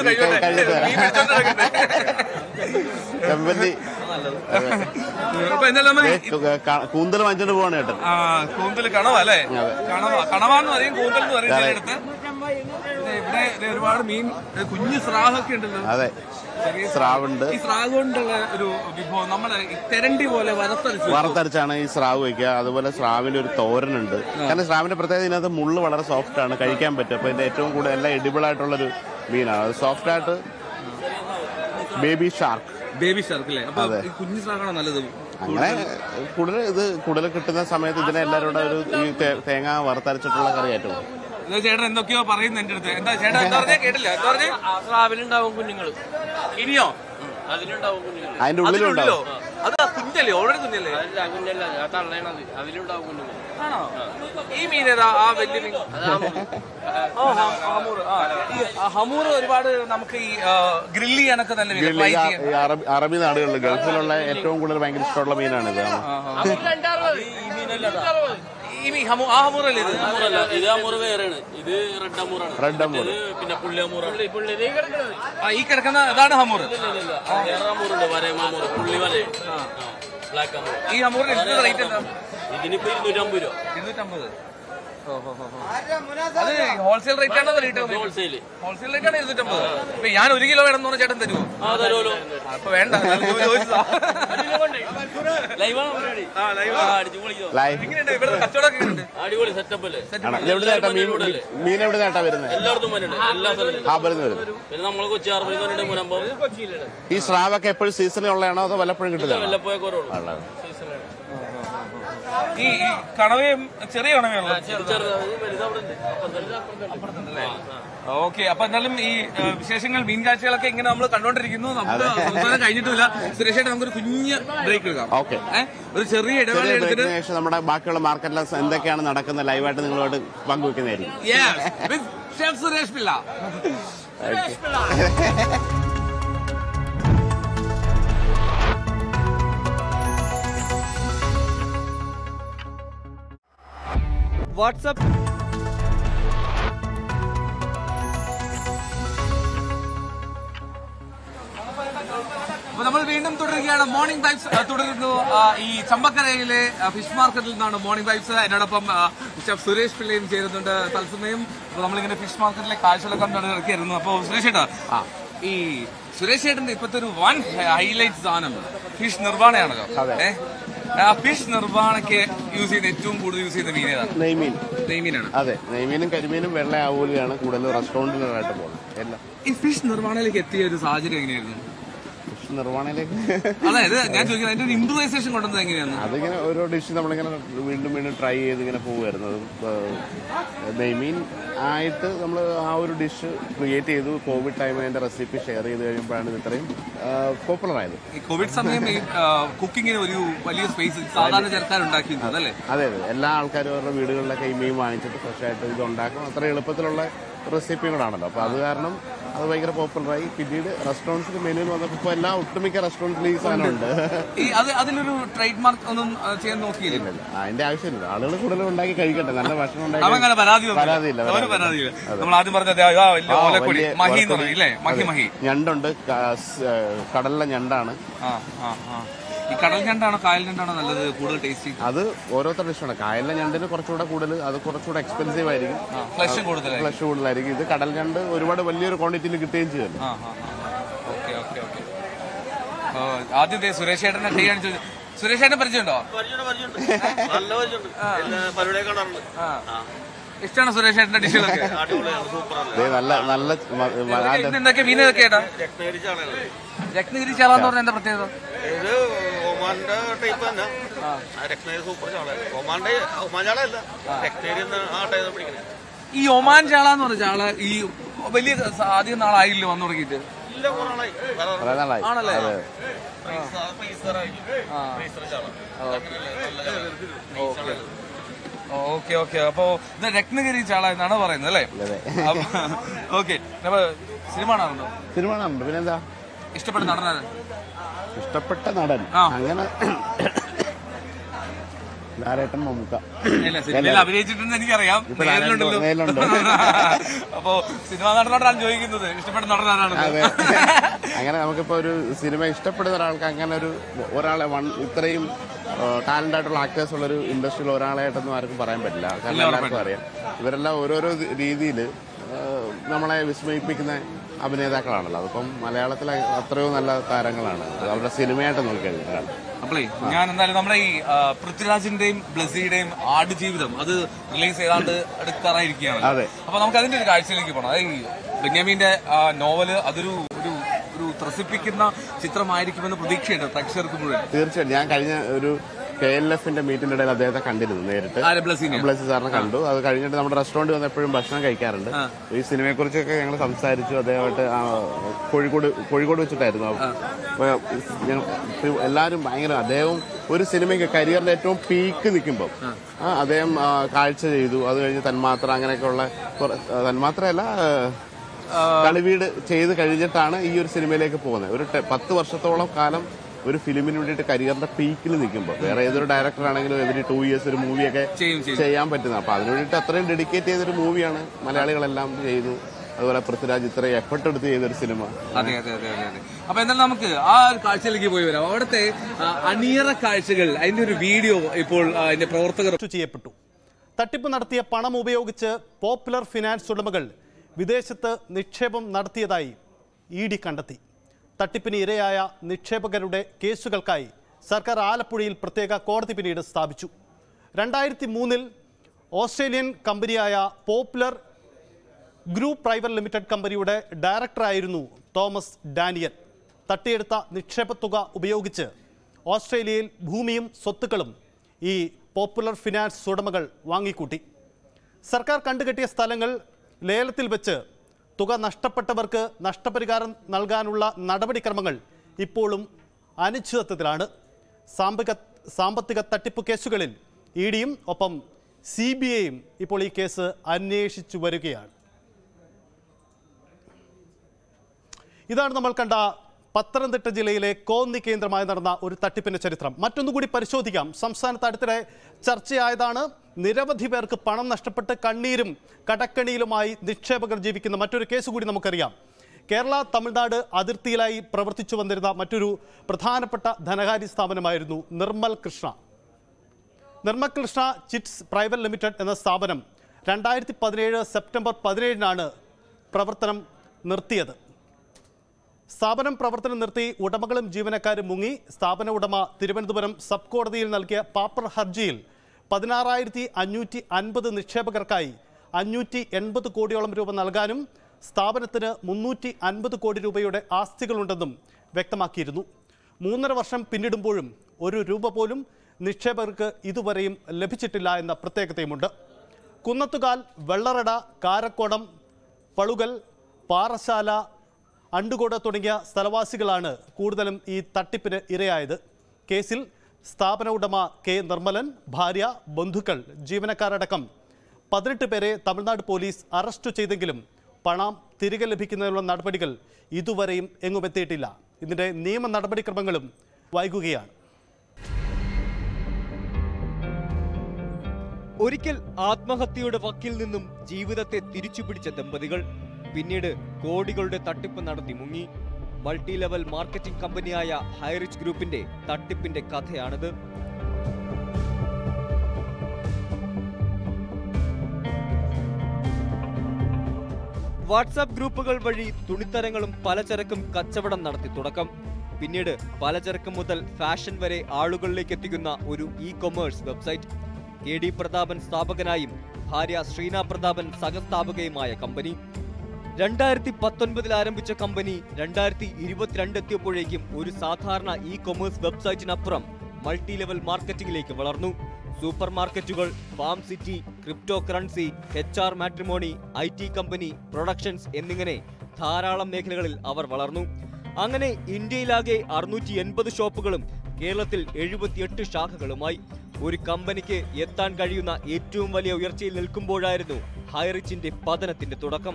ചെമ്പല്ലി കൂന്തൽ വാങ്ങിച്ചോണ്ട് പോവാണ് ചേട്ടൻ. കൂന്തൽ കണവ അല്ലേ? കണവാന്ന് പറയും, കൂന്തൽ എന്ന് പറയും ചിലയിടത്ത്. ഇവിടെ ഒരുപാട് മീൻ, കുഞ്ഞു സ്രാവൊക്കെ ഉണ്ടല്ലോ. അതെ, സ്രാവുണ്ട്. ഈ സ്രാവ് കൊണ്ടുള്ള ഒരു വിഭവം നമ്മളെ തെരണ്ടി പോലെ വറുത്തരച്ചാണ് ഈ സ്രാവ് വയ്ക്കുക. അതുപോലെ സ്രാവിന്റെ ഒരു തോരനുണ്ട്. കാരണം സ്രാവിന്റെ പ്രത്യേകത ഇതിനകത്ത് മുള്ള് വളരെ സോഫ്റ്റ് ആണ്, കഴിക്കാൻ പറ്റും. അപ്പൊ ഇതിന്റെ ഏറ്റവും കൂടുതൽ എല്ലാം എഡിബിൾ ആയിട്ടുള്ളൊരു മീനാണ്. അത് സോഫ്റ്റ് ആയിട്ട്. ബേബി ഷാർക്ക് അല്ലേ? അപ്പൊ കുഞ്ഞു സ്രാവാണോ നല്ലത്? അങ്ങനെ കൂടുതൽ കിട്ടുന്ന സമയത്ത് ഇതിനെ എല്ലാവരുടെ ഒരു ഈ തേങ്ങ വറുത്തരച്ചിട്ടുള്ള കറി ഏറ്റവും. ചേട്ടൻ എന്തൊക്കെയോ പറയുന്നു എന്റെ അടുത്ത്. എന്താ ചേട്ടാ എന്താ പറഞ്ഞേ? കേട്ടില്ല. എന്താ പറഞ്ഞേ? സ്രാവിലുണ്ടാവും കുഞ്ഞുങ്ങൾ. ഇനിയോ? അതിലുണ്ടാവും കുഞ്ഞുങ്ങൾ. അതിന്റെ ഉള്ളിലുണ്ടോ? അത് കുഞ്ഞല്ലേ? ഓൾറെഡി കുഞ്ഞല്ലേ? അല്ല, കുഞ്ഞല്ല, തള്ളേണത്. അതിലുണ്ടാവും കുഞ്ഞുങ്ങൾ. ആണോ? ഈ മീൻ ഏതാ? ആ വലിയ മീൻ ഹമൂർ. ഒരുപാട് നമുക്ക് ഈ ഗ്രില്ല് ചെയ്യാനൊക്കെ നല്ല അറബി നാടുകളിൽ, ഗൾഫിലുള്ള ഏറ്റവും കൂടുതൽ ഭയങ്കര ഇഷ്ടമുള്ള മീനാണിത്. ആ ഹമൂറല്ലേ ഇത്? ഇത് അമൂറ് വേറെയാണ്. ഇത് റെഡ് അമൂറാണ്. Red Amur. പിന്നെ പുള്ളി അമൂറാണ്. ഈ കിടക്കുന്ന അതാണ് ഹമൂർ. വേറെ അമൂറുണ്ട്, വരയമാമൂർ, പുള്ളി വര, ബ്ലാക്ക് അമൂർ. ഈ ഹമൂറിന് എന്ത് റേറ്റ് എന്താ? ഇതിനിപ്പോ 250 രൂപ. 250. അത് ഹോൾസെയിൽ റേറ്റ് ആണോ? ഹോൾസെയിൽ റേറ്റ് ആണ് 250. ഇപ്പൊ ഞാൻ 1 കിലോ വേണമെന്ന് പറഞ്ഞ ചേട്ടൻ തരുമോ? തരുമല്ലോ. അപ്പൊ വേണ്ട. ഇവിടെ കച്ചവടമൊക്കെ ഉണ്ട്. അടിപൊളി സെറ്റപ്പ് അല്ലേ? മീൻ എവിടെ നേട്ടാ വരുന്നത്? എല്ലായിടത്തും വരുന്നുണ്ട്, എല്ലാ സ്ഥലത്തും. പിന്നെ നമ്മൾ കൊച്ചി ഹാർബറിൽ മുനമ്പോ. ഈ സ്രാവൊക്കെ എപ്പോഴും സീസണിൽ ഉള്ളതാണോ അതോ വല്ലപ്പോഴും കിട്ടുന്നതാണോ? വല്ലപ്പോഴേ കുറവുള്ളൂ. ഈ കണവയും ചെറിയ കണവയാണല്ലോ. ഓക്കെ. അപ്പൊ എന്നാലും ഈ വിശേഷങ്ങൾ, മീൻ കാഴ്ചകളൊക്കെ ഇങ്ങനെ നമ്മൾ കണ്ടോണ്ടിരിക്കുന്നു. നമുക്ക് സംസാരം കഴിഞ്ഞിട്ടില്ല. സുരേഷായിട്ട് നമുക്കൊരു കുഞ്ഞ് ബ്രേക്ക് എടുക്കാം. ഓക്കെ, ഒരു ചെറിയ ഇടവേള എടുത്തിട്ട് ശേഷം നമ്മുടെ ബാക്കിയുള്ള മാർക്കറ്റിലെ എന്തൊക്കെയാണ് നടക്കുന്നത് ലൈവായിട്ട് നിങ്ങളോട് പങ്കുവെക്കുന്നതായിരിക്കും. സുരേഷ് പിള്ള. വാട്സ്ആപ്പ് അപ്പൊ നമ്മൾ വീണ്ടും തുടരുകയാണ്. മോർണിംഗ് വൈബ്സ് തുടരുന്നു. ഈ ചമ്പക്കരയിലെ ഫിഷ് മാർക്കറ്റിൽ നിന്നാണ് മോർണിംഗ് വൈബ്സ്. എന്നോടൊപ്പം ഷെഫ് സുരേഷ് പിള്ളയും ചേരുന്നുണ്ട് തത്സമയം. അപ്പൊ നമ്മളിങ്ങനെ ഫിഷ് മാർക്കറ്റിലെ കാഴ്ചകളൊക്കെ ഇറക്കിയായിരുന്നു. അപ്പൊ സുരേഷ് ചേട്ടാ, ഈ സുരേഷ് ചേട്ടന്റെ ഇപ്പത്തെ ഒരു വൺ ഹൈലൈറ്റ് സാധനം ഫിഷ് നിർവ്വാണയാണല്ലോ. ഫിഷ് നിർവ്വാണയ്ക്ക് യൂസ് ചെയ്യുന്ന ഏറ്റവും കൂടുതൽ യൂസ് ചെയ്യുന്ന മീൻ ഏതാണ്? നെയ്മീൻ. നെയ്മീനാണ്. അതെ, നെയ്മീനും കരിമീനും വെള്ള ആവൂലിയാണ് കൂടുതൽ റെസ്റ്റോറൻറ്റിലായിട്ട് പോകുന്നത് എല്ലാം. ഈ ഫിഷ് നിർവ്വാണയിലേക്ക് എത്തിയ ഒരു സാഹചര്യം എങ്ങനെയായിരുന്നു? ഫിഷ് നിർവ്വാണയിലേക്ക് അതായത് ഞാൻ ചോദിക്കുന്നത് അതിന്റെ ഒരു ഇംപ്രൂവൈസേഷൻ കൊണ്ടുവന്നത് എങ്ങനെയാണ്? അതിങ്ങനെ ഓരോ ഡിഷ് നമ്മളിങ്ങനെ വീണ്ടും ട്രൈ ചെയ്ത് ഇങ്ങനെ പോകുമായിരുന്നു. നെയ്മീൻ ആയിട്ട് നമ്മൾ ആ ഒരു ഡിഷ് ക്രിയേറ്റ് ചെയ്തു. കോവിഡ് ടൈമിൽ അതിന്റെ റെസിപ്പി ഷെയർ ചെയ്ത് കഴിയുമ്പോഴാണ് ഇത് ഇത്രയും പോപ്പുലർ ആയത്. ഈ കോവിഡ് സമയം കുക്കിങ്ങിന് ഒരു വലിയ സ്പേസ് സാധാരണ ചേർക്കാനുണ്ടാക്കിയിരുന്നു അല്ലേ? അതെ അതെ, എല്ലാ ആൾക്കാരും അവരുടെ വീടുകളിലൊക്കെ ഈ മീൻ വാങ്ങിച്ചിട്ട് ഫ്രഷ് ആയിട്ട് ഇത് ഉണ്ടാക്കും. അത്ര എളുപ്പത്തിലുള്ള റെസിപ്പിയും കൂടാണല്ലോ. അപ്പോൾ അത് കാരണം അത് ഭയങ്കര പോപ്പുലറായി. പിന്നീട് റെസ്റ്റോറൻറ്റ്സിന് മെനുവിൽ വന്നപ്പോൾ ഇപ്പോൾ എല്ലാ ഒട്ടുമിക്ക റെസ്റ്റോറൻറ്റിലും ഈ സാധനമുണ്ട്. അതിലൊരു ട്രേഡ് മാർക്ക് ഒന്നും ചെയ്യാൻ നോക്കിയില്ല? അതിന്റെ ആവശ്യമില്ല. ആളുകൾ കൂടുതലും ഉണ്ടാക്കി കഴിക്കട്ടെ, നല്ല ഭക്ഷണം ഉണ്ടാക്കി. പരാതിയില്ല. നമ്മൾ ആദ്യം പറഞ്ഞത് ഞണ്ടുണ്ട്, കടലിലെ ഞണ്ടാണ്. ഈ കടൽ ഞണ്ടാണോ കായൽ ഞണ്ടാണോ നല്ലത്, കൂടുതൽ ടേസ്റ്റി? അത് ഓരോരുത്തരുടെ ഇഷ്ടമാണ്. കായലിലെ ഞണ്ടിന് കുറച്ചുകൂടെ കൂടുതൽ, അത് കുറച്ചുകൂടെ എക്സ്പെൻസീവ് ആയിരിക്കും, ഫ്ലഷ് കൂടുതലായിരിക്കും. ഇത് കടൽ ഞണ്ട് ഒരുപാട് വലിയൊരു ക്വാണ്ടിറ്റിയിൽ കിട്ടുകയും ചെയ്യും. ആദ്യത്തെ സുരേഷ് ചേട്ടനെ ചെയ്യാൻ സുരേഷ് ചേട്ടൻ പരിചയമുണ്ടോ? ഇഷ്ടമാണ് സുരേഷ് ചേട്ടന്റെ ഡിഷുകളൊക്കെ? എന്തൊക്കെ മീൻ ഇതൊക്കെ ഏട്ടാ? രത്നഗിരി ചാള എന്ന് പറഞ്ഞ എന്താ പ്രത്യേകത? ഈ ഒമാൻ ചാള എന്ന് പറഞ്ഞ ചാള ഈ വലിയ അധികം നാളായില്ലോ വന്നു തുടങ്ങിയിട്ട്? ആണല്ലേ? Okay okay. അപ്പൊ ഇത് രത്നഗിരി ചാള എന്നാണ് പറയുന്നത് അല്ലേ? ഓക്കെ. സിനിമ കാണാറുണ്ടോ? സിനിമ കാണാറുണ്ട്. പിന്നെന്താ? ഇഷ്ടപ്പെട്ട നടനാണ്? ഇഷ്ടപ്പെട്ട നടൻ അങ്ങനെ ലാലേട്ടൻ, മമ്മൂക്ക. അഭിനയിച്ചിട്ടുണ്ടെന്ന് എനിക്കറിയാം. അപ്പോ സിനിമാ നടനോടാണ് ചോദിക്കുന്നത്, ഇഷ്ടപ്പെട്ട നടനാണ്. അങ്ങനെ നമുക്കിപ്പോ ഒരു സിനിമ ഇഷ്ടപ്പെടുന്ന ഒരാൾക്ക് അങ്ങനെ ഒരാളെ ഇത്രയും ടാലന്റ് ആയിട്ടുള്ള ആക്ടേഴ്സ് ഉള്ള ഒരു ഇൻഡസ്ട്രിയിൽ ഒരാളായിട്ടൊന്നും ആർക്കും പറയാൻ പറ്റില്ല. കാരണം എല്ലാവർക്കും അറിയാം, ഇവരെല്ലാം ഓരോരോ രീതിയിൽ നമ്മളെ വിസ്മയിപ്പിക്കുന്ന അഭിനേതാക്കളാണല്ലോ. അതിപ്പം മലയാളത്തിൽ അത്രയോ നല്ല താരങ്ങളാണ് അവരുടെ സിനിമയായിട്ട് നോക്കിക്കഴിഞ്ഞാൽ. അപ്പളേ ഞാൻ എന്തായാലും നമ്മുടെ ഈ പൃഥ്വിരാജിന്റെയും ബ്ലസ്സിയുടെയും ആടുജീവിതം അത് റിലീസ് ചെയ്താണ്ട് എടുക്കാറായിരിക്കുകയാണ്. അപ്പൊ നമുക്ക് അതിന്റെ ഒരു കാഴ്ചയിലേക്ക് പോകണം. അതായത് ഈ ബെന്യാമിന്റെ നോവല് അതൊരു ഒരു ത്രസിപ്പിക്കുന്ന ചിത്രമായിരിക്കുമെന്ന് പ്രതീക്ഷയുണ്ട് പ്രേക്ഷകർക്ക് മുഴുവൻ. തീർച്ചയായിട്ടും. ഞാൻ കഴിഞ്ഞ ഒരു KLFന്റെ മീറ്റിന്റെ ഇടയിൽ അദ്ദേഹത്തെ കണ്ടിരുന്നു നേരിട്ട്. ബ്ലസ്സി സാറിനെ കണ്ടു. അത് കഴിഞ്ഞിട്ട് നമ്മുടെ റെസ്റ്റോറന്റ് വന്ന് എപ്പോഴും ഭക്ഷണം കഴിക്കാറുണ്ട്. ഈ സിനിമയെ കുറിച്ചൊക്കെ ഞങ്ങൾ സംസാരിച്ചു. അദ്ദേഹമായിട്ട് കോഴിക്കോട് വെച്ചിട്ടായിരുന്നു. എല്ലാവരും ഭയങ്കര, അദ്ദേഹം ഒരു സിനിമയ്ക്ക് കരിയറിന്റെ ഏറ്റവും പീക്ക് നിൽക്കുമ്പോൾ അദ്ദേഹം കാഴ്ച ചെയ്തു. അത് കഴിഞ്ഞ് തന്മാത്ര, അങ്ങനെയൊക്കെയുള്ള തന്മാത്രയല്ല കളിവീട് ചെയ്ത് കഴിഞ്ഞിട്ടാണ് ഈ ഒരു സിനിമയിലേക്ക് പോകുന്നത്. ഒരു 10 വർഷത്തോളം കാലം ഒരു ഫിലിമിന് വേണ്ടിയിട്ട് കരിയറിന്റെ പീക്കിൽ നിൽക്കുമ്പോൾ വേറെ ഏതൊരു ഡയറക്ടർ ആണെങ്കിലും എവരി 2 years ഒരു മൂവിയൊക്കെ ചെയ്യാൻ പറ്റുന്നത്. അപ്പൊ അതിനു വേണ്ടിയിട്ട് അത്രയും ഡെഡിക്കേറ്റ് ചെയ്തൊരു മൂവിയാണ് മലയാളികളെല്ലാം ചെയ്തു. അതുപോലെ പൃഥ്വിരാജ് ഇത്രയും എഫർട്ട് എടുത്ത് ചെയ്തൊരു സിനിമ. അതെ അതെ അതെ അതെ. അപ്പൊ എന്തായാലും നമുക്ക് ആ ഒരു കാഴ്ചയിലേക്ക് പോയി വരാം. അവിടുത്തെ അണിയറ കാഴ്ചകൾ, അതിന്റെ ഒരു വീഡിയോ ഇപ്പോൾ അതിന്റെ പ്രവർത്തകർ ചെയ്യപ്പെട്ടു. തട്ടിപ്പ് നടത്തിയ പണം ഉപയോഗിച്ച് പോപ്പുലർ ഫിനാൻസ് ഉടമകൾ വിദേശത്ത് നിക്ഷേപം നടത്തിയതായി ED കണ്ടെത്തി. തട്ടിപ്പിന് ഇരയായ നിക്ഷേപകരുടെ കേസുകൾക്കായി സർക്കാർ ആലപ്പുഴയിൽ പ്രത്യേക കോടതി പിന്നീട് സ്ഥാപിച്ചു. 2003 ഓസ്ട്രേലിയൻ കമ്പനിയായ പോപ്പുലർ ഗ്രൂപ്പ് പ്രൈവറ്റ് ലിമിറ്റഡ് കമ്പനിയുടെ ഡയറക്ടറായിരുന്നു തോമസ് ഡാനിയൽ. തട്ടിയെടുത്ത നിക്ഷേപത്തുക ഉപയോഗിച്ച് ഓസ്ട്രേലിയയിൽ ഭൂമിയും സ്വത്തുക്കളും ഈ പോപ്പുലർ ഫിനാൻസ് ഉടമകൾ വാങ്ങിക്കൂട്ടി. സർക്കാർ കണ്ടുകെട്ടിയ സ്ഥലങ്ങൾ ലേലത്തിൽ വെച്ച് തുക നഷ്ടപ്പെട്ടവർക്ക് നഷ്ടപരിഹാരം നൽകാനുള്ള നടപടിക്രമങ്ങൾ ഇപ്പോഴും അനിശ്ചിതത്വത്തിലാണ്. സാമ്പത്തിക തട്ടിപ്പ് കേസുകളിൽ EDയും ഒപ്പം CBIയും ഇപ്പോൾ ഈ കേസ് അന്വേഷിച്ചു വരികയാണ്. ഇതാണ് നമ്മൾ കണ്ട പത്തനംതിട്ട ജില്ലയിലെ കോന്നി കേന്ദ്രമായി നടന്ന ഒരു തട്ടിപ്പിന്റെ ചരിത്രം. മറ്റൊന്നുകൂടി പരിശോധിക്കാം. സംസ്ഥാനത്ത് അടുത്തിടെ ചർച്ചയായതാണ്. നിരവധി പേർക്ക് പണം നഷ്ടപ്പെട്ട് കണ്ണീരും കടക്കണിയിലുമായി നിക്ഷേപകർ ജീവിക്കുന്ന മറ്റൊരു കേസ് കൂടി നമുക്കറിയാം. കേരള തമിഴ്നാട് അതിർത്തിയിലായി പ്രവർത്തിച്ചു വന്നിരുന്ന മറ്റൊരു പ്രധാനപ്പെട്ട ധനകാര്യ സ്ഥാപനമായിരുന്നു Nirmal Krishna chits private limited എന്ന സ്ഥാപനം 2017 സെപ്റ്റംബർ 17 പ്രവർത്തനം നിർത്തിയത്. സ്ഥാപനം പ്രവർത്തനം നിർത്തി ഉടമകളും ജീവനക്കാരും മുങ്ങി. സ്ഥാപന ഉടമ തിരുവനന്തപുരം സബ് കോടതിയിൽ നൽകിയ പാപ്പർ ഹർജിയിൽ 16,550 നിക്ഷേപകർക്കായി 580 കോടിയോളം രൂപ നൽകാനും സ്ഥാപനത്തിന് 350 കോടി രൂപയുടെ ആസ്തികളുണ്ടെന്നും വ്യക്തമാക്കിയിരുന്നു. 3.5 വർഷം പിന്നിടുമ്പോഴും 1 രൂപ പോലും നിക്ഷേപകർക്ക് ഇതുവരെയും ലഭിച്ചിട്ടില്ല എന്ന പ്രത്യേകതയുമുണ്ട്. കുന്നത്തുകാൽ, വെള്ളറട, കാരക്കോടം, പളുകൽ, പാറശാല, അണ്ടുകോട് തുടങ്ങിയ സ്ഥലവാസികളാണ് കൂടുതലും ഈ തട്ടിപ്പിന് ഇരയായത്. കേസിൽ സ്ഥാപന ഉടമ കെ നിർമ്മലൻ, ഭാര്യ, ബന്ധുക്കൾ, ജീവനക്കാരടക്കം 18 പേരെ തമിഴ്നാട് പോലീസ് അറസ്റ്റ് ചെയ്തെങ്കിലും പണം തിരികെ ലഭിക്കുന്നതിനുള്ള നടപടികൾ ഇതുവരെയും എങ്ങുമെത്തിയിട്ടില്ല. ഇതിൻ്റെ നിയമ നടപടിക്രമങ്ങളും വൈകുകയാണ്. ഒരിക്കൽ ആത്മഹത്യയുടെ വക്കിൽ നിന്നും ജീവിതത്തെ തിരിച്ചുപിടിച്ച ദമ്പതികൾ പിന്നീട് കോടികളുടെ തട്ടിപ്പ് നടത്തി മുങ്ങി. മൾട്ടി ലെവൽ മാർക്കറ്റിംഗ് കമ്പനിയായ ഹൈറിച്ച് ഗ്രൂപ്പിന്റെ തട്ടിപ്പിന്റെ കഥയാണിത്. വാട്സാപ്പ് ഗ്രൂപ്പുകൾ വഴി തുണിത്തരങ്ങളും പലചരക്കും കച്ചവടം നടത്തി തുടക്കം. പിന്നീട് പലചരക്ക് മുതൽ ഫാഷൻ വരെ ആളുകളിലേക്ക് എത്തിക്കുന്ന ഒരു ഇ-കൊമേഴ്സ് വെബ്സൈറ്റ്. KD പ്രതാപൻ സ്ഥാപകനായും ഭാര്യ ശ്രീന പ്രതാപൻ സഹസ്ഥാപകയുമായ കമ്പനി. 2019 ആരംഭിച്ച കമ്പനി 2022 എത്തിയപ്പോഴേക്കും ഒരു സാധാരണ ഇ-കൊമേഴ്സ് വെബ്സൈറ്റിനപ്പുറം മൾട്ടി ലെവൽ മാർക്കറ്റിംഗിലേക്ക് വളർന്നു. സൂപ്പർ മാർക്കറ്റുകൾ, farm city, crypto currency, HR matrimony, IT company, productions എന്നിങ്ങനെ ധാരാളം മേഖലകളിൽ അവർ വളർന്നു. അങ്ങനെ ഇന്ത്യയിലാകെ 680 ഷോപ്പുകളും കേരളത്തിൽ 78 ശാഖകളുമായി ഒരു കമ്പനിക്ക് എത്താൻ കഴിയുന്ന ഏറ്റവും വലിയ ഉയർച്ചയിൽ നിൽക്കുമ്പോഴായിരുന്നു ഹൈറിച്ചിന്റെ പതനത്തിന്റെ തുടക്കം.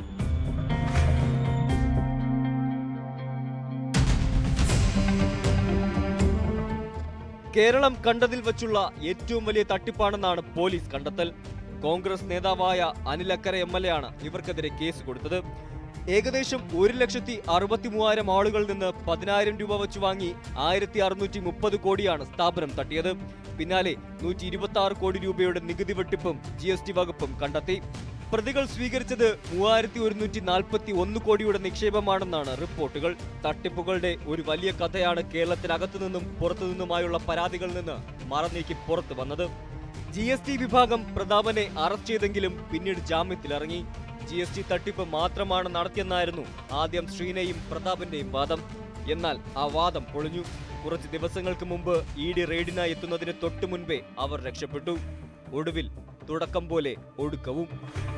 കേരളം കണ്ടതിൽ വച്ചുള്ള ഏറ്റവും വലിയ തട്ടിപ്പാണെന്നാണ് പോലീസ് കണ്ടെത്തൽ. കോൺഗ്രസ് നേതാവായ അനിൽ അക്കര MLA ആണ് ഇവർക്കെതിരെ കേസ് കൊടുത്തത്. ഏകദേശം 1,63,000 ആളുകളിൽ നിന്ന് 10,000 രൂപ വെച്ച് വാങ്ങി 1,630 കോടിയാണ് സ്ഥാപനം തട്ടിയത്. പിന്നാലെ 126 കോടി രൂപയുടെ നികുതി വെട്ടിപ്പും GST വകുപ്പും കണ്ടെത്തി. പ്രതികൾ സ്വീകരിച്ചത് 3,141 കോടിയുടെ നിക്ഷേപമാണെന്നാണ് റിപ്പോർട്ടുകൾ. തട്ടിപ്പുകളുടെ ഒരു വലിയ കഥയാണ് കേരളത്തിനകത്തു നിന്നും പുറത്തുനിന്നുമായുള്ള പരാതികളിൽ നിന്ന് മറനീക്കി പുറത്തു വന്നത്. GST വിഭാഗം പ്രതാപനെ അറസ്റ്റ് ചെയ്തെങ്കിലും പിന്നീട് ജാമ്യത്തിലിറങ്ങി. GST തട്ടിപ്പ് മാത്രമാണ് നടത്തിയെന്നായിരുന്നു ആദ്യം ശ്രീനയും പ്രതാപന്റെയും വാദം. എന്നാൽ ആ വാദം പൊളിഞ്ഞു. കുറച്ച് ദിവസങ്ങൾക്ക് മുമ്പ് ED റെയ്ഡിനായി എത്തുന്നതിന് തൊട്ടു മുൻപേ അവർ രക്ഷപ്പെട്ടു. ഒടുവിൽ തുടക്കം പോലെ ഒടുക്കവും.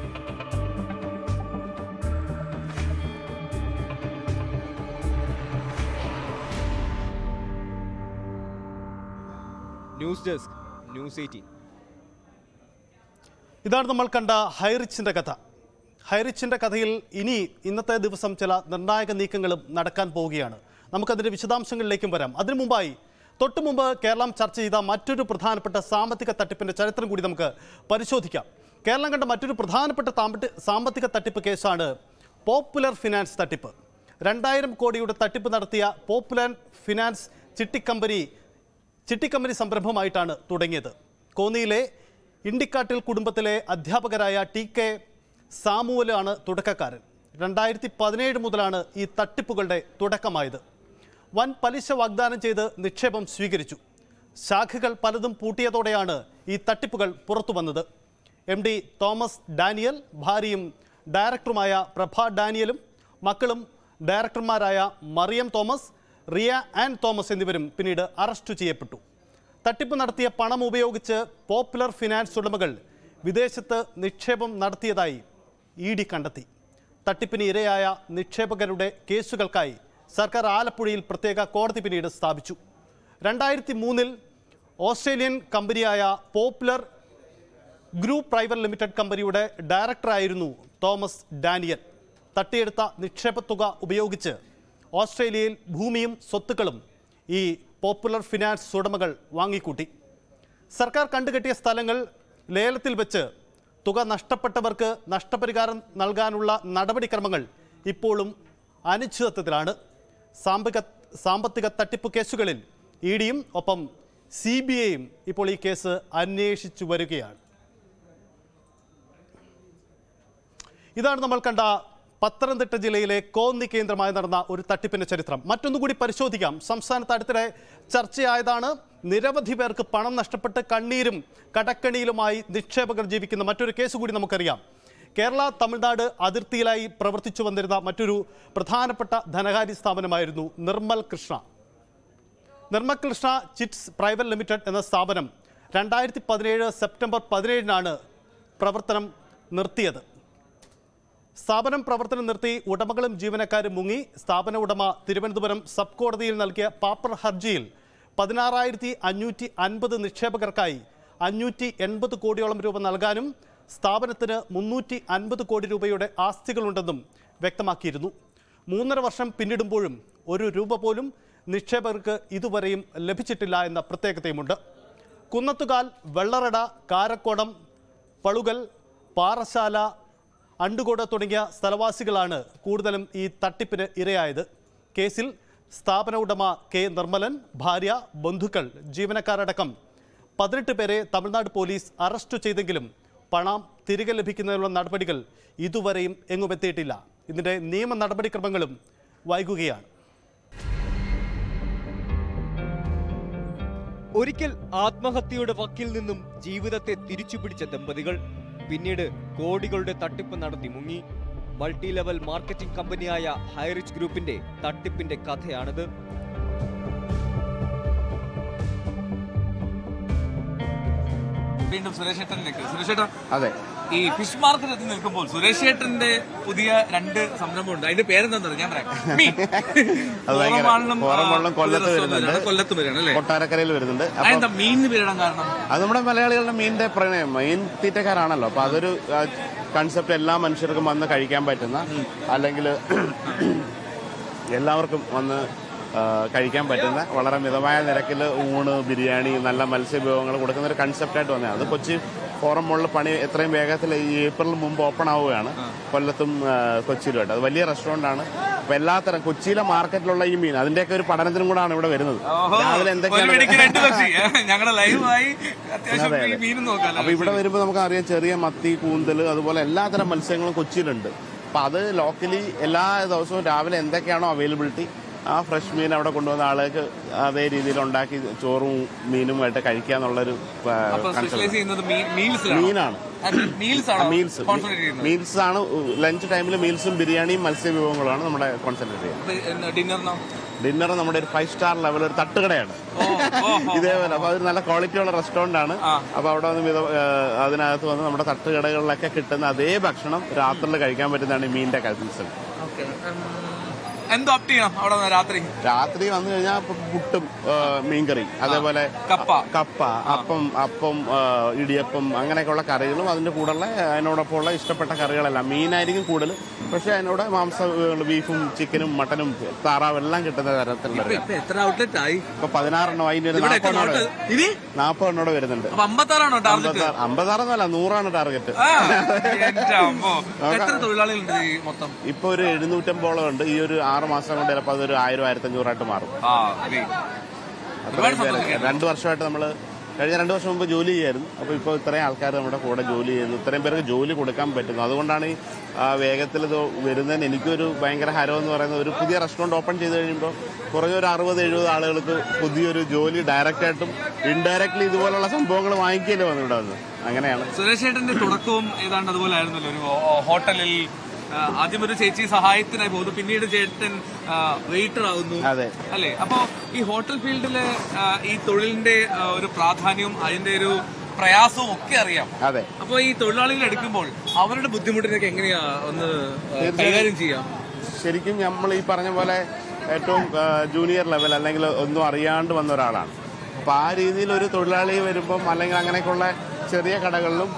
News desk, news 18. ഇതാണ് നമ്മൾ കണ്ട ഹൈറിച്ചിൻ്റെ കഥ. ഹൈറിച്ചിൻ്റെ കഥയിൽ ഇന്നത്തെ ദിവസം ചില നിർണായക നീക്കങ്ങളും നടക്കാൻ പോവുകയാണ്. നമുക്കതിൻ്റെ വിശദാംശങ്ങളിലേക്കും വരാം. അതിനു മുമ്പായി തൊട്ടു മുമ്പ് കേരളം ചർച്ച ചെയ്ത മറ്റൊരു പ്രധാനപ്പെട്ട സാമ്പത്തിക തട്ടിപ്പിൻ്റെ ചരിത്രം കൂടി നമുക്ക് പരിശോധിക്കാം. കേരളം കണ്ട മറ്റൊരു പ്രധാനപ്പെട്ട സാമ്പത്തിക തട്ടിപ്പ് കേസാണ് പോപ്പുലർ ഫിനാൻസ് തട്ടിപ്പ്. 2000 കോടിയുടെ തട്ടിപ്പ് നടത്തിയ പോപ്പുലർ ഫിനാൻസ് ചിട്ടിക്കമ്പനി സംരംഭമായിട്ടാണ് തുടങ്ങിയത്. കോന്നിയിലെ ഇണ്ടിക്കാട്ടിൽ കുടുംബത്തിലെ അധ്യാപകരായ TK സാമുവലാണ് തുടക്കക്കാരൻ. 2017 മുതലാണ് ഈ തട്ടിപ്പുകളുടെ തുടക്കമായത്. വൻ പലിശ വാഗ്ദാനം ചെയ്ത് നിക്ഷേപം സ്വീകരിച്ചു. ശാഖകൾ പലതും പൂട്ടിയതോടെയാണ് ഈ തട്ടിപ്പുകൾ പുറത്തു വന്നത്. MD തോമസ് ഡാനിയൽ, ഭാര്യയും ഡയറക്ടറുമായ പ്രഭ ഡാനിയലും മക്കളും ഡയറക്ടർമാരായ Mariyam Thomas, Riya Ann Thomas എന്നിവരും പിന്നീട് അറസ്റ്റ് ചെയ്യപ്പെട്ടു. തട്ടിപ്പ് നടത്തിയ പണം ഉപയോഗിച്ച് പോപ്പുലർ ഫിനാൻസ് ഉടമകൾ വിദേശത്ത് നിക്ഷേപം നടത്തിയതായി ED കണ്ടെത്തി. തട്ടിപ്പിന് ഇരയായ നിക്ഷേപകരുടെ കേസുകൾക്കായി സർക്കാർ ആലപ്പുഴയിൽ പ്രത്യേക കോടതി പിന്നീട് സ്ഥാപിച്ചു. 2003 ഓസ്ട്രേലിയൻ കമ്പനിയായ പോപ്പുലർ ഗ്രൂപ്പ് പ്രൈവറ്റ് ലിമിറ്റഡ് കമ്പനിയുടെ ഡയറക്ടറായിരുന്നു തോമസ് ഡാനിയൽ. തട്ടിയെടുത്ത നിക്ഷേപത്തുക ഉപയോഗിച്ച് ഓസ്ട്രേലിയയിൽ ഭൂമിയും സ്വത്തുക്കളും ഈ പോപ്പുലർ ഫിനാൻസ് ഉടമകൾ വാങ്ങിക്കൂട്ടി. സർക്കാർ കണ്ടുകെട്ടിയ സ്ഥലങ്ങൾ ലേലത്തിൽ വെച്ച് തുക നഷ്ടപ്പെട്ടവർക്ക് നഷ്ടപരിഹാരം നൽകാനുള്ള നടപടിക്രമങ്ങൾ ഇപ്പോഴും അനിശ്ചിതത്വത്തിലാണ്. സാമ്പത്തിക തട്ടിപ്പ് കേസുകളിൽ EDയും ഒപ്പം CBIയും ഇപ്പോൾ ഈ കേസ് അന്വേഷിച്ചു വരികയാണ്. ഇതാണ് നമ്മൾ കണ്ട പത്തനംതിട്ട ജില്ലയിലെ കോന്നി കേന്ദ്രമായി നടന്ന ഒരു തട്ടിപ്പിന്റെ ചരിത്രം മറ്റൊന്നുകൂടി പരിശോധിക്കാം. സംസ്ഥാനത്ത് അടുത്തിടെ ചർച്ചയായതാണ്. നിരവധി പേർക്ക് പണം നഷ്ടപ്പെട്ട് കണ്ണീരും കടക്കണിയിലുമായി നിക്ഷേപകർ ജീവിക്കുന്ന മറ്റൊരു കേസ് കൂടി നമുക്കറിയാം. കേരള തമിഴ്നാട് അതിർത്തിയിലായി പ്രവർത്തിച്ചു വന്നിരുന്ന മറ്റൊരു പ്രധാനപ്പെട്ട ധനകാര്യ സ്ഥാപനമായിരുന്നു Nirmal Krishna chits private limited എന്ന സ്ഥാപനം 2017 സെപ്റ്റംബർ 17 പ്രവർത്തനം നിർത്തിയത്. സ്ഥാപനം പ്രവർത്തനം നിർത്തി ഉടമകളും ജീവനക്കാരും മുങ്ങി. സ്ഥാപന ഉടമ തിരുവനന്തപുരം സബ് കോടതിയിൽ നൽകിയ പാപ്പർ ഹർജിയിൽ 16,550 നിക്ഷേപകർക്കായി 580 കോടിയോളം രൂപ നൽകാനും സ്ഥാപനത്തിന് 350 കോടി രൂപയുടെ ആസ്തികളുണ്ടെന്നും വ്യക്തമാക്കിയിരുന്നു. 3.5 വർഷം പിന്നിടുമ്പോഴും ഒരു രൂപ പോലും നിക്ഷേപകർക്ക് ഇതുവരെയും ലഭിച്ചിട്ടില്ല എന്ന പ്രത്യേകതയുമുണ്ട്. കുന്നത്തുകാൽ, വെള്ളറട, കാരക്കോടം, പളുകൽ, പാറശാല, അണ്ടുകോട് തുടങ്ങിയ സ്ഥലവാസികളാണ് കൂടുതലും ഈ തട്ടിപ്പിന് ഇരയായത്. കേസിൽ സ്ഥാപന ഉടമ കെ നിർമ്മലൻ, ഭാര്യ, ബന്ധുക്കൾ, ജീവനക്കാരടക്കം 18 പേരെ തമിഴ്നാട് പോലീസ് അറസ്റ്റ് ചെയ്തെങ്കിലും പണം തിരികെ ലഭിക്കുന്നതിനുള്ള നടപടികൾ ഇതുവരെയും എങ്ങുമെത്തിയിട്ടില്ല. ഇതിൻ്റെ നിയമ നടപടിക്രമങ്ങളും വൈകുകയാണ്. ഒരിക്കൽ ആത്മഹത്യയുടെ വക്കിൽ നിന്നും ജീവിതത്തെ തിരിച്ചുപിടിച്ച ദമ്പതികൾ പിന്നീട് കോടികളുടെ തട്ടിപ്പ് നടത്തി മുങ്ങി. മൾട്ടി ലെവൽ മാർക്കറ്റിംഗ് കമ്പനിയായ ഹൈറിച്ച് ഗ്രൂപ്പിന്റെ തട്ടിപ്പിന്റെ കഥയാണിത്. വീണ്ടും സുരേഷ് ഏട്ടനിലേക്ക്. സുരേഷ് ഏട്ടൻ, അതെ, ഈ ഫിഷ് മാർക്കറ്റ് എത്തി നിൽക്കുമ്പോൾ സുരേഷ് ഏട്ടന്റെ പുതിയ 2 സംരംഭമുണ്ട്. അതിന്റെ പേരെന്താ ഞാൻ പറയാം. കൊല്ലത്ത് വരികയാണ്, കൊട്ടാരക്കരയിൽ വരുന്നുണ്ട്. അതെന്താ മീൻ പേരിടാൻ കാരണം? അത് നമ്മുടെ മലയാളികളുടെ മീനിന്റെ പ്രണയം, മീൻ തീറ്റക്കാരാണല്ലോ. അപ്പൊ അതൊരു കൺസെപ്റ്റ് എല്ലാ മനുഷ്യർക്കും വന്ന് കഴിക്കാൻ പറ്റുന്ന, അല്ലെങ്കിൽ എല്ലാവർക്കും വന്ന് കഴിക്കാൻ പറ്റുന്ന വളരെ മിതമായ നിരക്കിൽ ഊണ്, ബിരിയാണി, നല്ല മത്സ്യവിഭവങ്ങൾ കൊടുക്കുന്ന ഒരു കൺസെപ്റ്റായിട്ട് വന്നതാണ്. അത് കൊച്ചി ഫോറം മോളിൽ പണി എത്രയും വേഗത്തിൽ ഈ ഏപ്രിൽ മുമ്പ് ഓപ്പൺ ആവുകയാണ്, കൊല്ലത്തും കൊച്ചിയിലുമായിട്ട്. അത് വലിയ റെസ്റ്റോറൻ്റ് ആണ്. അപ്പോൾ എല്ലാത്തരം കൊച്ചിയിലെ മാർക്കറ്റിലുള്ള ഈ മീൻ അതിൻ്റെയൊക്കെ ഒരു പഠനത്തിനും കൂടാണ് ഇവിടെ വരുന്നത്. രാവിലെ എന്തൊക്കെയാണ് അപ്പോൾ ഇവിടെ വരുമ്പോൾ നമുക്ക് അറിയാം, ചെറിയ മത്തി, കൂന്തൽ, അതുപോലെ എല്ലാത്തരം മത്സ്യങ്ങളും കൊച്ചിയിലുണ്ട്. അപ്പോൾ അത് ലോക്കലി എല്ലാ ദിവസവും രാവിലെ എന്തൊക്കെയാണോ അവൈലബിലിറ്റി, ആ ഫ്രഷ് മീൻ അവിടെ കൊണ്ടുവന്ന ആളുകൾക്ക് അതേ രീതിയിൽ ഉണ്ടാക്കി ചോറും മീനുമായിട്ട് കഴിക്കുക എന്നുള്ളൊരു മീനാണ്. മീൽസ് ആണ്. ലഞ്ച് ടൈമിൽ മീൽസും ബിരിയാണിയും മത്സ്യവിഭവങ്ങളുമാണ് നമ്മുടെ കോൺസെൻട്രേറ്റ് ചെയ്യുന്നത്. ഡിന്നർ നമ്മുടെ ഒരു 5 സ്റ്റാർ ലെവൽ ഒരു തട്ടുകടയാണ് ഇതേപോലെ. അപ്പൊ അത് നല്ല ക്വാളിറ്റിയുള്ള റെസ്റ്റോറന്റ് ആണ്. അപ്പൊ അവിടെ വന്ന് അതിനകത്ത് വന്ന് നമ്മുടെ തട്ടുകടകളിലൊക്കെ കിട്ടുന്ന അതേ ഭക്ഷണം രാത്രിയിൽ കഴിക്കാൻ പറ്റുന്നതാണ് ഈ മീനിന്റെ കൺസെപ്റ്റ്. രാത്രി വന്നു കഴിഞ്ഞാൽ പുട്ടും മീൻകറി, അതേപോലെ കപ്പ, അപ്പം, ഇടിയപ്പം, അങ്ങനെയൊക്കെയുള്ള കറികളും അതിന്റെ കൂടെയുള്ള അതിനോടൊപ്പമുള്ള ഇഷ്ടപ്പെട്ട കറികളെല്ലാം. മീനായിരിക്കും കൂടുതൽ, പക്ഷെ അതിനോട് മാംസ ബീഫും ചിക്കനും മട്ടനും താറാവും എല്ലാം കിട്ടുന്ന തരത്തിലുള്ള. ഇപ്പൊ 16 എണ്ണം, അതിന്റെ 40 എണ്ണോടെ വരുന്നുണ്ട്. 56 100 ടാർഗറ്റ്. ഇപ്പൊ ഒരു 750 ഉണ്ട്. ഈ ഒരു 6 മാസം കൊണ്ട് ചിലപ്പോൾ അതൊരു 1000-1500 മാറും. 2 വർഷമായിട്ട് നമ്മൾ കഴിഞ്ഞ 2 വർഷം മുമ്പ് ജോലി ചെയ്യായിരുന്നു. അപ്പോൾ ഇപ്പോൾ ഇത്രയും ആൾക്കാർ നമ്മുടെ കൂടെ ജോലി ചെയ്യുന്നു, ഇത്രയും പേർക്ക് ജോലി കൊടുക്കാൻ പറ്റുന്നു. അതുകൊണ്ടാണ് ഈ വേഗത്തിൽ ഇത് വരുന്നതിന് എനിക്കൊരു ഭയങ്കര ഹരം എന്ന് പറയുന്നത്. ഒരു പുതിയ റെസ്റ്റോറൻറ്റ് ഓപ്പൺ ചെയ്ത് കഴിയുമ്പോൾ കുറഞ്ഞൊരു 60-70 ആളുകൾക്ക് പുതിയൊരു ജോലി ഡയറക്റ്റായിട്ടും ഇൻഡയറക്ട്ലി ഇതുപോലുള്ള സംഭവങ്ങൾ വാങ്ങിക്കല്ലേ വന്നു ഇവിടെ വന്ന്. അങ്ങനെയാണ് സുരേഷ് ഏട്ടന്റെ തുടക്കവും ഏതാണ്ട് അതുപോലെ ആയിരുന്നല്ലോ. ഒരു ഹോട്ടലിൽ ആദ്യം ഒരു ചേച്ചി സഹായത്തിനായി പോകുന്നു, പിന്നീട് ചേട്ടൻ വെയിറ്റർ ആവുന്നു, അല്ലേ? അപ്പോ ഈ ഹോട്ടൽ ഫീൽഡിലെ ഈ തൊഴിലിന്റെ ഒരു പ്രാധാന്യവും അതിന്റെ ഒരു പ്രയാസവും ഒക്കെ അറിയാം. അപ്പൊ ഈ തൊഴിലാളികൾ എടുക്കുമ്പോൾ അവരുടെ ബുദ്ധിമുട്ടിനൊക്കെ എങ്ങനെയാ ഒന്ന് കൈകാര്യം ചെയ്യാം? ശരിക്കും നമ്മൾ ഈ പറഞ്ഞ പോലെ ഏറ്റവും ജൂനിയർ ലെവൽ അല്ലെങ്കിൽ ഒന്നും അറിയാണ്ട് വന്ന ഒരാളാണ്. അപ്പൊ ആ രീതിയിൽ ഒരു തൊഴിലാളി വരുമ്പം അല്ലെങ്കിൽ അങ്ങനെയൊക്കെയുള്ള ചെറിയ കടകളിലും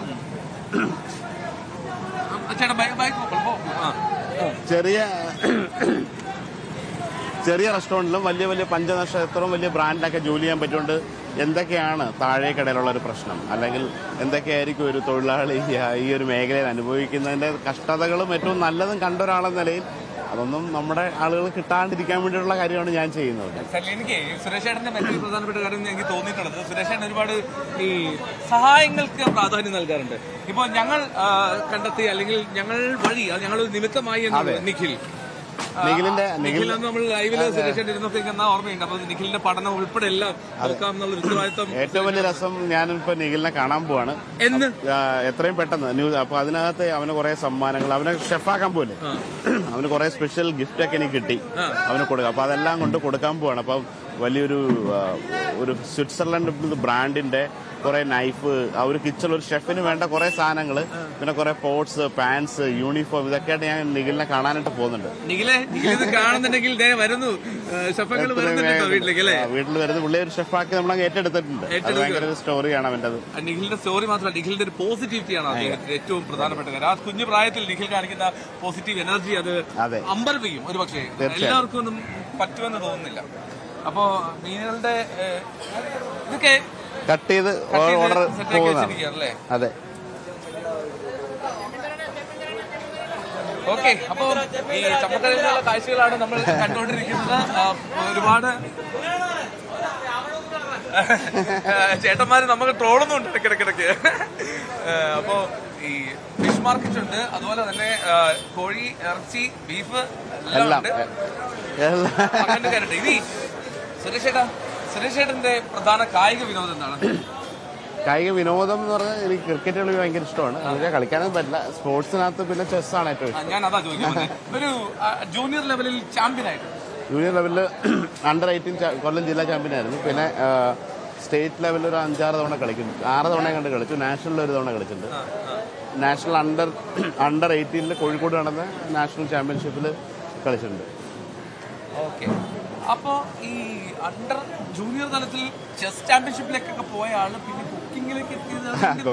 ചെറിയ റെസ്റ്റോറൻറ്റിലും വലിയ വലിയ പഞ്ചനക്ഷത്രവും വലിയ ബ്രാൻഡൊക്കെ ജോലി ചെയ്യാൻ പറ്റുകൊണ്ട് എന്തൊക്കെയാണ് താഴേക്കിടയിലുള്ള ഒരു പ്രശ്നം, അല്ലെങ്കിൽ എന്തൊക്കെയായിരിക്കും ഒരു തൊഴിലാളി ഈ ഒരു മേഖലയിൽ അനുഭവിക്കുന്നതിൻ്റെ കഷ്ടതകളും ഏറ്റവും നല്ലതും കണ്ട ഒരാളെന്ന നിലയിൽ അതൊന്നും നമ്മുടെ ആളുകൾ കിട്ടാണ്ടിരിക്കാൻ വേണ്ടിയിട്ടുള്ള കാര്യമാണ് ഞാൻ ചെയ്യുന്നത്. എനിക്ക് സുരേഷ് ചേട്ടന്റെ മറ്റൊരു പ്രധാനപ്പെട്ട കാര്യം എനിക്ക് തോന്നിയിട്ടുള്ളത്, സുരേഷ് ചേട്ടൻ ഒരുപാട് ഈ സഹായങ്ങൾക്ക് പ്രാധാന്യം നൽകാറുണ്ട്. ഇപ്പോൾ ഞങ്ങൾ കണ്ടെത്തി അല്ലെങ്കിൽ ഞങ്ങൾ വഴി ഞങ്ങൾ നിമിത്തമായി നിഖിൽ നമ്മൾ ലൈവില് സുരേഷ് ഇരുന്നോണ്ടിരിക്കുന്ന ഓർമ്മയുണ്ട്. അപ്പൊ നിഖിലിന്റെ പഠനം ഉൾപ്പെടെ എല്ലാം നോക്കാം എന്നുള്ള ഉത്തരവാദിത്വം. ഏറ്റവും വലിയ രസം, ഞാനിപ്പോ നിഖിലിനെ കാണാൻ പോവാണ് എത്രയും പെട്ടെന്ന്. അപ്പൊ അതിനകത്ത് അവന് കുറെ സമ്മാനങ്ങൾ, അവനെ ഷെഫാക്കാൻ പോലെ അവന് കുറെ സ്പെഷ്യൽ ഗിഫ്റ്റ് ഒക്കെ എനിക്ക് കിട്ടി, അവന് കൊടുക്കാം. അപ്പൊ അതെല്ലാം കൊണ്ട് കൊടുക്കാൻ പോവാണ്. അപ്പൊ വലിയൊരു സ്വിറ്റ്സർലൻഡ് ബ്രാൻഡിന്റെ കുറെ നൈഫ്, ഒരു കിച്ചൺ, ഒരു ഷെഫിന് വേണ്ട കുറെ സാധനങ്ങൾ, പിന്നെ കുറെ പോട്ട്സ്, പാൻസ്, യൂണിഫോം, ഇതൊക്കെയായിട്ട് ഞാൻ നിഖിലിനെ കാണാനായിട്ട് പോകുന്നുണ്ട്. വീട്ടിൽ വരുന്ന പുള്ളി ഒരു ഷെഫാക്കി നമ്മളങ്ങ് ഏറ്റെടുത്തിട്ടുണ്ട്. അത് ഭയങ്കര ഒരു സ്റ്റോറിയാണ് അവൻ്റെ. നിഖിലിന്റെ സ്റ്റോറി മാത്രമല്ല, നിഖിലിന്റെ ഒരു പോസിറ്റിവിറ്റിയാണ് അദ്ദേഹത്തിന്റെ ഏറ്റവും പ്രധാനപ്പെട്ട കാര്യം. ആ കുഞ്ഞു പ്രായത്തിൽ നിഖിൽ കാണിക്കുന്ന പോസിറ്റീവ് എനർജി അത് അമ്പരപ്പിക്കും. ഒരു പക്ഷേ എല്ലാവർക്കും ഒന്നും പറ്റുമെന്ന് തോന്നുന്നില്ല. അപ്പോ മീനുകളുടെ ഇതൊക്കെ കട്ട് ചെയ്ത് ഓർഡർ പോകുന്നതാണ്. അതെ. ഓക്കെ, അപ്പൊ ഈ ചമ്മക്കരയിലുള്ള കാഴ്ചകളാണ് നമ്മൾ കണ്ടുകൊണ്ടിരിക്കുന്നത്. ഒരുപാട് ചേട്ടന്മാര് നമുക്ക് ട്രോളുന്നുണ്ട് ഇടയ്ക്കിടയ്ക്ക്. അപ്പോ ഈ ഫിഷ് മാർക്കറ്റ് ഉണ്ട്, അതുപോലെ തന്നെ കോഴി, ഇറച്ചി, ബീഫ് എല്ലാം ഉണ്ട്. ഇനി സുരേഷ് ചേട്ടന്റെ പ്രധാന കായിക വിനോദം എന്താണ്? കായിക വിനോദം എന്ന് പറഞ്ഞാൽ എനിക്ക് ക്രിക്കറ്റ് കളി ഭയങ്കര ഇഷ്ടമാണ്. അതിനെ കളിക്കാനൊന്നും പറ്റില്ല. സ്പോർട്സിനകത്ത് പിന്നെ ചെസ്സാണ് ഏറ്റവും ഇഷ്ടം. ഞാൻ അതാ ചോദിക്കുന്നത്, ഒരു ജൂനിയർ ലെവലിൽ ചാമ്പ്യൻ ആയിട്ട്. ജൂനിയർ ലെവലിൽ അണ്ടർ-18 കൊല്ലം ജില്ലാ ചാമ്പ്യൻ ആയിരുന്നു. പിന്നെ സ്റ്റേറ്റ് ലെവലിൽ ഒരു 5-6 തവണ കളിക്കും. 6 തവണ കണ്ട് കളിച്ചു. നാഷണലിൽ ഒരു തവണ കളിച്ചിട്ടുണ്ട്. നാഷണൽ അണ്ടർ-18 കോഴിക്കോട് നടന്ന നാഷണൽ ചാമ്പ്യൻഷിപ്പിൽ കളിച്ചിട്ടുണ്ട്. ഓക്കെ, അപ്പോ ഈ അണ്ടർ ജൂനിയർ തലത്തിൽ ചെസ് ചാമ്പ്യൻഷിപ്പിലേക്കൊക്കെ പോയ ആള് പിന്നെ കുക്കിങ്ങിലേക്ക് എത്തിയത്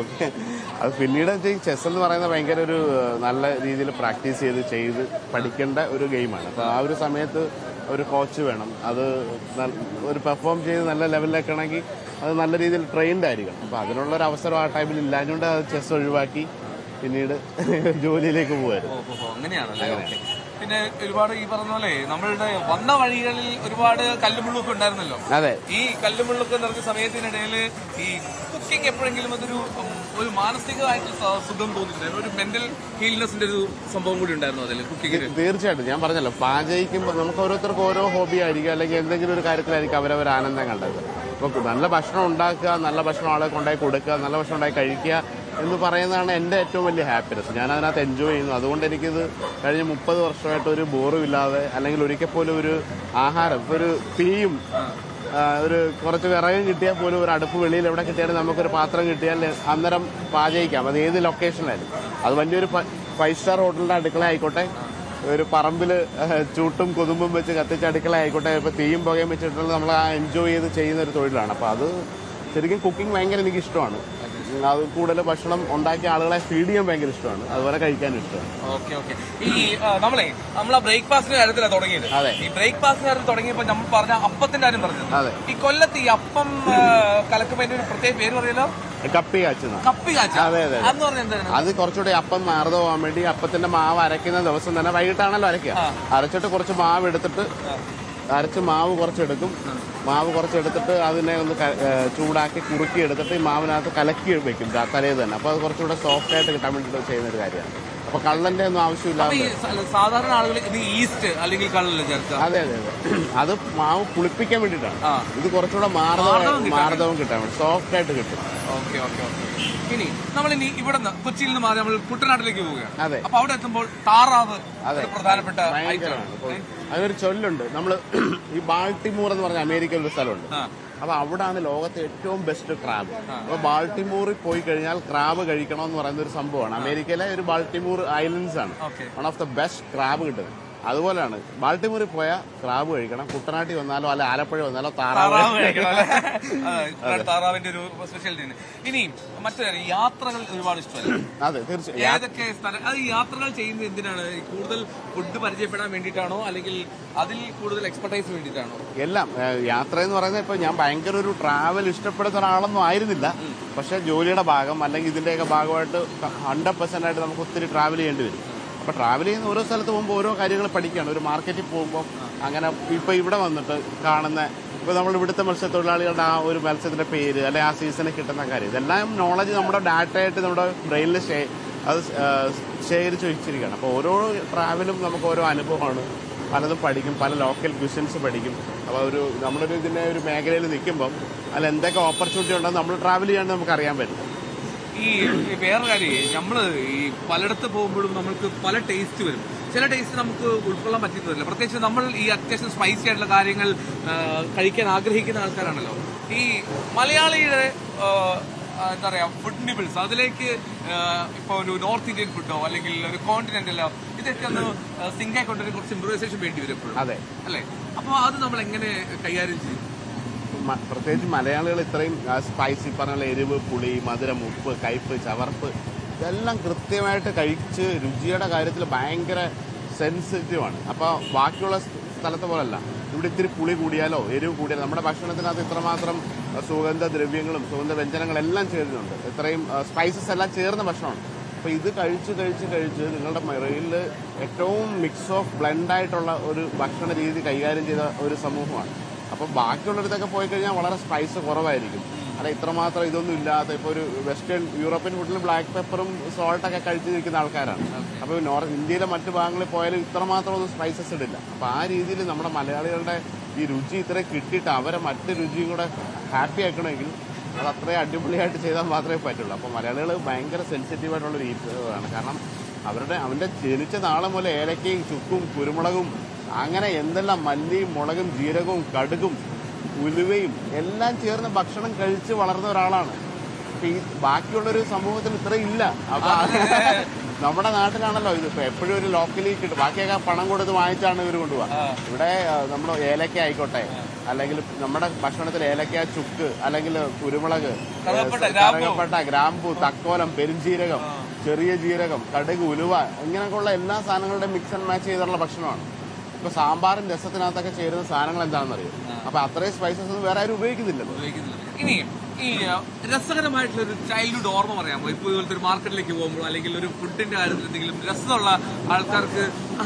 അത് പിന്നീട് ചെസ് എന്ന് പറയുന്നത് ഭയങ്കര ഒരു നല്ല രീതിയിൽ പ്രാക്ടീസ് ചെയ്ത് പഠിക്കേണ്ട ഒരു ഗെയിമാണ്. അപ്പോൾ ആ ഒരു സമയത്ത് ഒരു കോച്ച് വേണം. അത് ഒരു പെർഫോം ചെയ്ത് നല്ല ലെവലിലേക്കാണെങ്കിൽ അത് നല്ല രീതിയിൽ ട്രെയിൻഡ് ആയിരിക്കണം. അപ്പോൾ അതിനുള്ളൊരു അവസരം ആ ടൈമിൽ ഇല്ലാഞ്ഞുകൊണ്ട് അത് ചെസ് ഒഴിവാക്കി പിന്നീട് ജോലിയിലേക്ക് പോകുമായിരുന്നു. അങ്ങനെയാണല്ലേ? പിന്നെ ഒരുപാട് ഈ പറഞ്ഞ പോലെ നമ്മളുടെ വന്ന വഴികളിൽ ഒരുപാട് കല്ലുമുള്ളൊക്കെ ഉണ്ടായിരുന്നല്ലോ. അതെ. ഈ കല്ലുമുള്ളൊക്കെ നിറഞ്ഞ സമയത്തിനിടയിൽ ഈ കുക്കിംഗ് എപ്പോഴെങ്കിലും ഒരു മാനസികമായിട്ടുള്ള സുഖം തോന്നിയിട്ടുണ്ടായിരുന്നു, ഒരു മെന്റൽ ഹീൽനെസിന്റെ ഒരു സംഭവം കൂടി ഉണ്ടായിരുന്നു അതിൽ കുക്കിംഗ്? തീർച്ചയായിട്ടും. ഞാൻ പറഞ്ഞല്ലോ, പാചകിക്കുമ്പോൾ നമുക്ക് ഓരോരുത്തർക്കും ഓരോ ഹോബി ആയിരിക്കും, അല്ലെങ്കിൽ എന്തെങ്കിലും ഒരു കാര്യത്തിലായിരിക്കും അവരവർ ആനന്ദം കണ്ടത്. ഇപ്പോൾ നല്ല ഭക്ഷണം ഉണ്ടാക്കുക, നല്ല ഭക്ഷണം ആളെ കൊണ്ടായി കൊടുക്കുക, നല്ല ഭക്ഷണം ഉണ്ടായി കഴിക്കുക എന്ന് പറയുന്നതാണ് എൻ്റെ ഏറ്റവും വലിയ ഹാപ്പിനെസ്. ഞാൻ അതിനകത്ത് എൻജോയ് ചെയ്യുന്നു. അതുകൊണ്ട് എനിക്കിത് കഴിഞ്ഞ 30 വർഷമായിട്ട് ഒരു ബോറും ഇല്ലാതെ, അല്ലെങ്കിൽ ഒരിക്കൽ പോലും ഒരു ആഹാരം, ഒരു തീയും ഒരു കുറച്ച് വിറകും കിട്ടിയാൽ പോലും, ഒരു അടുപ്പ് വെളിയിൽ എവിടെ കിട്ടിയാലും നമുക്കൊരു പാത്രം കിട്ടിയാൽ അന്നേരം പാചകിക്കാം. അത് ഏത് ലൊക്കേഷനിലായാലും. അത് വലിയൊരു 5 സ്റ്റാർ ഹോട്ടലിൻ്റെ അടുക്കള ആയിക്കോട്ടെ, ഒരു പറമ്പിൽ ചൂട്ടും കൊതുമ്പും വെച്ച് കത്തിച്ച അടുക്കള ആയിക്കോട്ടെ, ഇപ്പോൾ തീയും പുകയും വെച്ചിട്ടുള്ളത് നമ്മൾ ആ എൻജോയ് ചെയ്ത് ചെയ്യുന്ന ഒരു തൊഴിലാണ്. അപ്പോൾ അത് ശരിക്കും കുക്കിംഗ് ഭയങ്കര എനിക്ക് ഇഷ്ടമാണ്. അത് കൂടുതൽ ഭക്ഷണം ഉണ്ടാക്കിയ ആളുകളെ ഫീഡ് ചെയ്യാൻ ഭയങ്കര ഇഷ്ടമാണ്, അതുപോലെ കഴിക്കാനും ഇഷ്ടമാണ്. Okay okay. ഈ നമ്മളെ ബ്രേക്ക്ഫാസ്റ്റിന്റെ കാര്യത്തിലാണ് തുടങ്ങിയത്. അതെ. ഈ ബ്രേക്ക്ഫാസ്റ്റിന്റെ കാര്യത്തിൽ തുടങ്ങിയപ്പോൾ നമ്മൾ പറഞ്ഞ അപ്പത്തിന്റെ കാര്യം പറഞ്ഞത്. അതെ. ഈ കൊല്ലത്ത് ഈ അപ്പം കലക്കുമ്പോൾ ഒരു പ്രത്യേക പേര് പറയല്ലോ, കപ്പി കാച്ചുന്ന. കപ്പി കാച്ച. അതെ അതെ. അതെന്ന് പറഞ്ഞാൽ എന്താണ്? അത് കുറച്ചുകൂടി അപ്പം മാറുത പോകാൻ വേണ്ടി അപ്പത്തിന്റെ മാവ് അരയ്ക്കുന്ന ദിവസം തന്നെ വൈകിട്ടാണല്ലോ അരയ്ക്കുക. അരച്ചിട്ട് കുറച്ച് മാവ് എടുത്തിട്ട് അരച്ച് മാവ് കുറച്ചെടുക്കും. മാവ് കുറച്ചെടുത്തിട്ട് അതിനെ ഒന്ന് ചൂടാക്കി കുറുക്കി എടുത്തിട്ട് ഈ മാവിനകത്ത് കലക്കി വെക്കും തലേ തന്നെ. അപ്പോൾ അത് കുറച്ചുകൂടെ സോഫ്റ്റ് ആയിട്ട് കിട്ടാൻ വേണ്ടിയിട്ട് ചെയ്യുന്ന ഒരു കാര്യമാണ്. അപ്പൊ കള്ളന്റെ ഒന്നും ആവശ്യമില്ല. സാധാരണ ആളുകൾ ഈസ്റ്റ് അല്ലെങ്കിൽ കള്ളല്ലേ ചേർക്കുക? അതെ അതെ അതെ. അത് മാവ് പുളിപ്പിക്കാൻ വേണ്ടിയിട്ടാണ്. ഇത് കുറച്ചുകൂടെ മാർദ്ദവം കിട്ടാൻ വേണ്ടി, സോഫ്റ്റ് ആയിട്ട് കിട്ടും. Okay okay okay. ഇനി നമ്മളിനി ഇവിടെ നിന്ന് കൊച്ചിയിൽ നിന്ന് മാറി നമ്മൾ കുട്ടനാട്ടിലേക്ക് പോവുകയാണ്. അതെ. അപ്പൊ അവിടെ എത്തുമ്പോൾ താറാവ് പ്രധാനപ്പെട്ട അതൊരു ചൊല്ലുണ്ട്. നമ്മൾ ഈ ബാൾട്ടിമോർ എന്ന് പറഞ്ഞ അമേരിക്കയിൽ ഒരു സ്ഥലമുണ്ട്. അപ്പൊ അവിടാണ് ലോകത്തെ ഏറ്റവും ബെസ്റ്റ് ക്രാബ്. അപ്പൊ ബാൾട്ടിമോറിൽ പോയി കഴിഞ്ഞാൽ ക്രാബ് കഴിക്കണം എന്ന് പറയുന്ന ഒരു സംഭവമാണ്. അമേരിക്കയിലെ ഒരു ബാൾട്ടിമോർ ഐലൻഡ്സ് ആണ് one of the best crab കിട്ടുന്നത്. അതുപോലെയാണ് ബാൾട്ടിമോറിൽ പോയാൽ ക്രാബ് കഴിക്കണം. കുട്ടനാട്ടിൽ വന്നാലോ അല്ലെ ആലപ്പുഴ വന്നാലോ താറാവ് താറാവിന്റെ ഒരു സ്പെഷ്യാലിറ്റി. ഇനി മറ്റൊരു യാത്രകൾ ഒരുപാട് ഇഷ്ടമല്ല? അതെ തീർച്ചയായും. ഏതൊക്കെ സ്ഥലം അത് യാത്രകൾ ചെയ്യുന്നത് എന്തിനാണ്? കൂടുതൽ ഫുഡ് പരിചയപ്പെടാൻ വേണ്ടിയിട്ടാണോ, അല്ലെങ്കിൽ അതിൽ കൂടുതൽ എക്സ്പെർട്ടൈസ് വേണ്ടിയിട്ടാണോ? എല്ലാം. യാത്ര എന്ന് പറയുന്നത് ഇപ്പൊ ഞാൻ ഭയങ്കര ഒരു ട്രാവൽ ഇഷ്ടപ്പെടുന്ന ഒരാളൊന്നും ആയിരുന്നില്ല. പക്ഷെ ജോലിയുടെ ഭാഗം അല്ലെങ്കിൽ ഇതിന്റെയൊക്കെ ഭാഗമായിട്ട് 100% ആയിട്ട് നമുക്ക് ഒത്തിരി ട്രാവൽ ചെയ്യേണ്ടി വരും. അപ്പോൾ ട്രാവൽ ചെയ്യുന്ന ഓരോ സ്ഥലത്ത് പോകുമ്പോൾ ഓരോ കാര്യങ്ങൾ പഠിക്കുകയാണ്. ഒരു മാർക്കറ്റിൽ പോകുമ്പോൾ അങ്ങനെ ഇപ്പോൾ ഇവിടെ വന്നിട്ട് കാണുന്ന ഇപ്പോൾ നമ്മൾ ഇവിടുത്തെ മത്സ്യത്തൊഴിലാളികളുടെ ആ ഒരു മത്സ്യത്തിൻ്റെ പേര് അല്ലെങ്കിൽ ആ സീസണിൽ കിട്ടുന്ന കാര്യം ഇതെല്ലാം നോളജ് നമ്മുടെ ഡാറ്റയായിട്ട് നമ്മുടെ ബ്രെയിനിൽ അത് ശേഖരിച്ച് വെച്ചിരിക്കുകയാണ്. അപ്പോൾ ഓരോ ട്രാവലും നമുക്ക് ഓരോ അനുഭവമാണ്. പലതും പഠിക്കും, പല ലോക്കൽ ക്വസ്റ്റ്യൻസ് പഠിക്കും. അപ്പോൾ നമ്മളൊരു ഇതിൻ്റെ ഒരു മേഖലയിൽ നിൽക്കുമ്പം അതിൽ എന്തൊക്കെ ഓപ്പർച്യൂണിറ്റി ഉണ്ടെന്ന് നമ്മൾ ട്രാവൽ ചെയ്യാണ്ട് നമുക്ക് അറിയാൻ പറ്റും. ഈ വേറെ കാര്യം, നമ്മൾ ഈ പലയിടത്ത് പോകുമ്പോഴും നമുക്ക് പല ടേസ്റ്റ് വരും. ചില ടേസ്റ്റ് നമുക്ക് ഉൾക്കൊള്ളാൻ പറ്റുന്നില്ല. പ്രത്യേകിച്ച് നമ്മൾ ഈ അത്യാവശ്യം സ്പൈസി ആയിട്ടുള്ള കാര്യങ്ങൾ കഴിക്കാൻ ആഗ്രഹിക്കുന്ന ആൾക്കാരാണല്ലോ. ഈ മലയാളിയുടെ എന്താ പറയുക ഫുഡ് നിബിൾസ് അതിലേക്ക് ഇപ്പോൾ ഒരു നോർത്ത് ഇന്ത്യൻ ഫുഡോ അല്ലെങ്കിൽ ഒരു കോണ്ടിനെന്റലോ ഇതൊക്കെ ഒന്ന് സിങ്ക് ആയിക്കൊണ്ടൊരു കുറച്ച് ഇംപ്രൂവൈസേഷൻ വേണ്ടി വരും എപ്പോഴും. അതെ അല്ലേ? അപ്പോൾ അത് നമ്മൾ എങ്ങനെ കൈകാര്യം ചെയ്യും? പ്രത്യേകിച്ച് മലയാളികൾ ഇത്രയും സ്പൈസി പറഞ്ഞ എരിവ്, പുളി, മധുരം, ഉപ്പ്, കയ്പ്, ചവർപ്പ് ഇതെല്ലാം കൃത്യമായിട്ട് കഴിച്ച് രുചിയുടെ കാര്യത്തിൽ ഭയങ്കര സെൻസിറ്റീവാണ്. അപ്പോൾ ബാക്കിയുള്ള സ്ഥലത്തെ പോലല്ല. ഇവിടെ ഇത്തിരി പുളി കൂടിയാലോ എരിവ് കൂടിയാലോ നമ്മുടെ ഭക്ഷണത്തിനകത്ത് ഇത്രമാത്രം സുഗന്ധദ്രവ്യങ്ങളും സുഗന്ധവ്യഞ്ജനങ്ങളെല്ലാം ചേരുന്നുണ്ട്. ഇത്രയും സ്പൈസസ് എല്ലാം ചേർന്ന ഭക്ഷണമാണ്. അപ്പോൾ ഇത് കഴിച്ച് നിങ്ങളുടെ മെറയിൽ ഏറ്റവും മിക്സ് ഓഫ് ബ്ലെൻഡായിട്ടുള്ള ഒരു ഭക്ഷണ രീതി കൈകാര്യം ചെയ്ത ഒരു സമൂഹമാണ്. അപ്പോൾ ബാക്കിയുള്ളിടത്തൊക്കെ പോയി കഴിഞ്ഞാൽ വളരെ സ്പൈസ് കുറവായിരിക്കും. അല്ല ഇത്രമാത്രം ഇതൊന്നും ഇല്ലാത്ത ഇപ്പോൾ ഒരു വെസ്റ്റേൺ യൂറോപ്യൻ ഫുഡിൽ ബ്ലാക്ക് പെപ്പറും സോൾട്ടൊക്കെ കഴിച്ച് നിൽക്കുന്ന ആൾക്കാരാണ്. അപ്പോൾ ഇന്ത്യയിലെ മറ്റു ഭാഗങ്ങളിൽ പോയാലും ഇത്രമാത്രം ഒന്നും സ്പൈസസ് ഇടില്ല. അപ്പോൾ ആ രീതിയിൽ നമ്മുടെ മലയാളികളുടെ ഈ രുചി ഇത്രയും കിട്ടിയിട്ട് അവരെ മറ്റ് രുചിയും കൂടെ ഹാപ്പി ആക്കണമെങ്കിൽ അത് അത്രയും അടിപൊളിയായിട്ട് ചെയ്താൽ മാത്രമേ പറ്റുള്ളൂ. അപ്പോൾ മലയാളികൾ ഭയങ്കര സെൻസിറ്റീവായിട്ടുള്ള രീതിയാണ്. കാരണം അവൻ്റെ ജനിച്ച നാളെ മുതൽ ഏലക്കയും ചുക്കും കുരുമുളകും അങ്ങനെ എന്തെല്ലാം മല്ലിയും മുളകും ജീരകവും കടുകും ഉലുവയും എല്ലാം ചേർന്ന് ഭക്ഷണം കഴിച്ച് വളർന്ന ഒരാളാണ്. അപ്പൊ ഈ ബാക്കിയുള്ളൊരു സമൂഹത്തിൽ ഇത്രയും ഇല്ല. അപ്പൊ നമ്മുടെ നാട്ടിലാണല്ലോ ഇത് എപ്പോഴും ഒരു ലോക്കലി കിട്ടും. ബാക്കിയൊക്കെ പണം കൊടുത്ത് വാങ്ങിച്ചാണ് ഇവർ കൊണ്ടുപോകുക. ഇവിടെ നമ്മൾ ഏലക്ക ആയിക്കോട്ടെ, അല്ലെങ്കിൽ നമ്മുടെ ഭക്ഷണത്തിൽ ഏലക്ക, ചുക്ക്, അല്ലെങ്കിൽ കുരുമുളക്, കറുകപ്പട്ട, ഗ്രാമ്പൂ, തക്കോലം, പെരുംജീരകം, ചെറിയ ജീരകം, കടുക്, ഉലുവ ഇങ്ങനെയൊക്കെയുള്ള എല്ലാ സാധനങ്ങളുടെയും മിക്സ് ആൻഡ് മാച്ച് ചെയ്തിട്ടുള്ള ഭക്ഷണമാണ്. ഇപ്പൊ സാമ്പാറും രസത്തിനകത്തൊക്കെ ചേരുന്ന സാധനങ്ങൾ എന്താണെന്ന് അറിയാം. അപ്പൊ അത്രയും സ്പൈസസ് ഒന്നും വേറെ ആരും ഉപയോഗിക്കുന്നില്ലല്ലോ. ഇനി ഈ രസകരമായിട്ടുള്ള ഒരു ചൈൽഡ്ഹുഡ് ഓർമ്മ പറയാമോ? ഇപ്പൊ ഇതുപോലത്തെ ഒരു മാർക്കറ്റിലേക്ക് പോകുമ്പോൾ അല്ലെങ്കിൽ ഒരു ഫുഡിന്റെ കാര്യത്തിൽ എന്തെങ്കിലും രസമുള്ള ആൾക്കാർക്ക്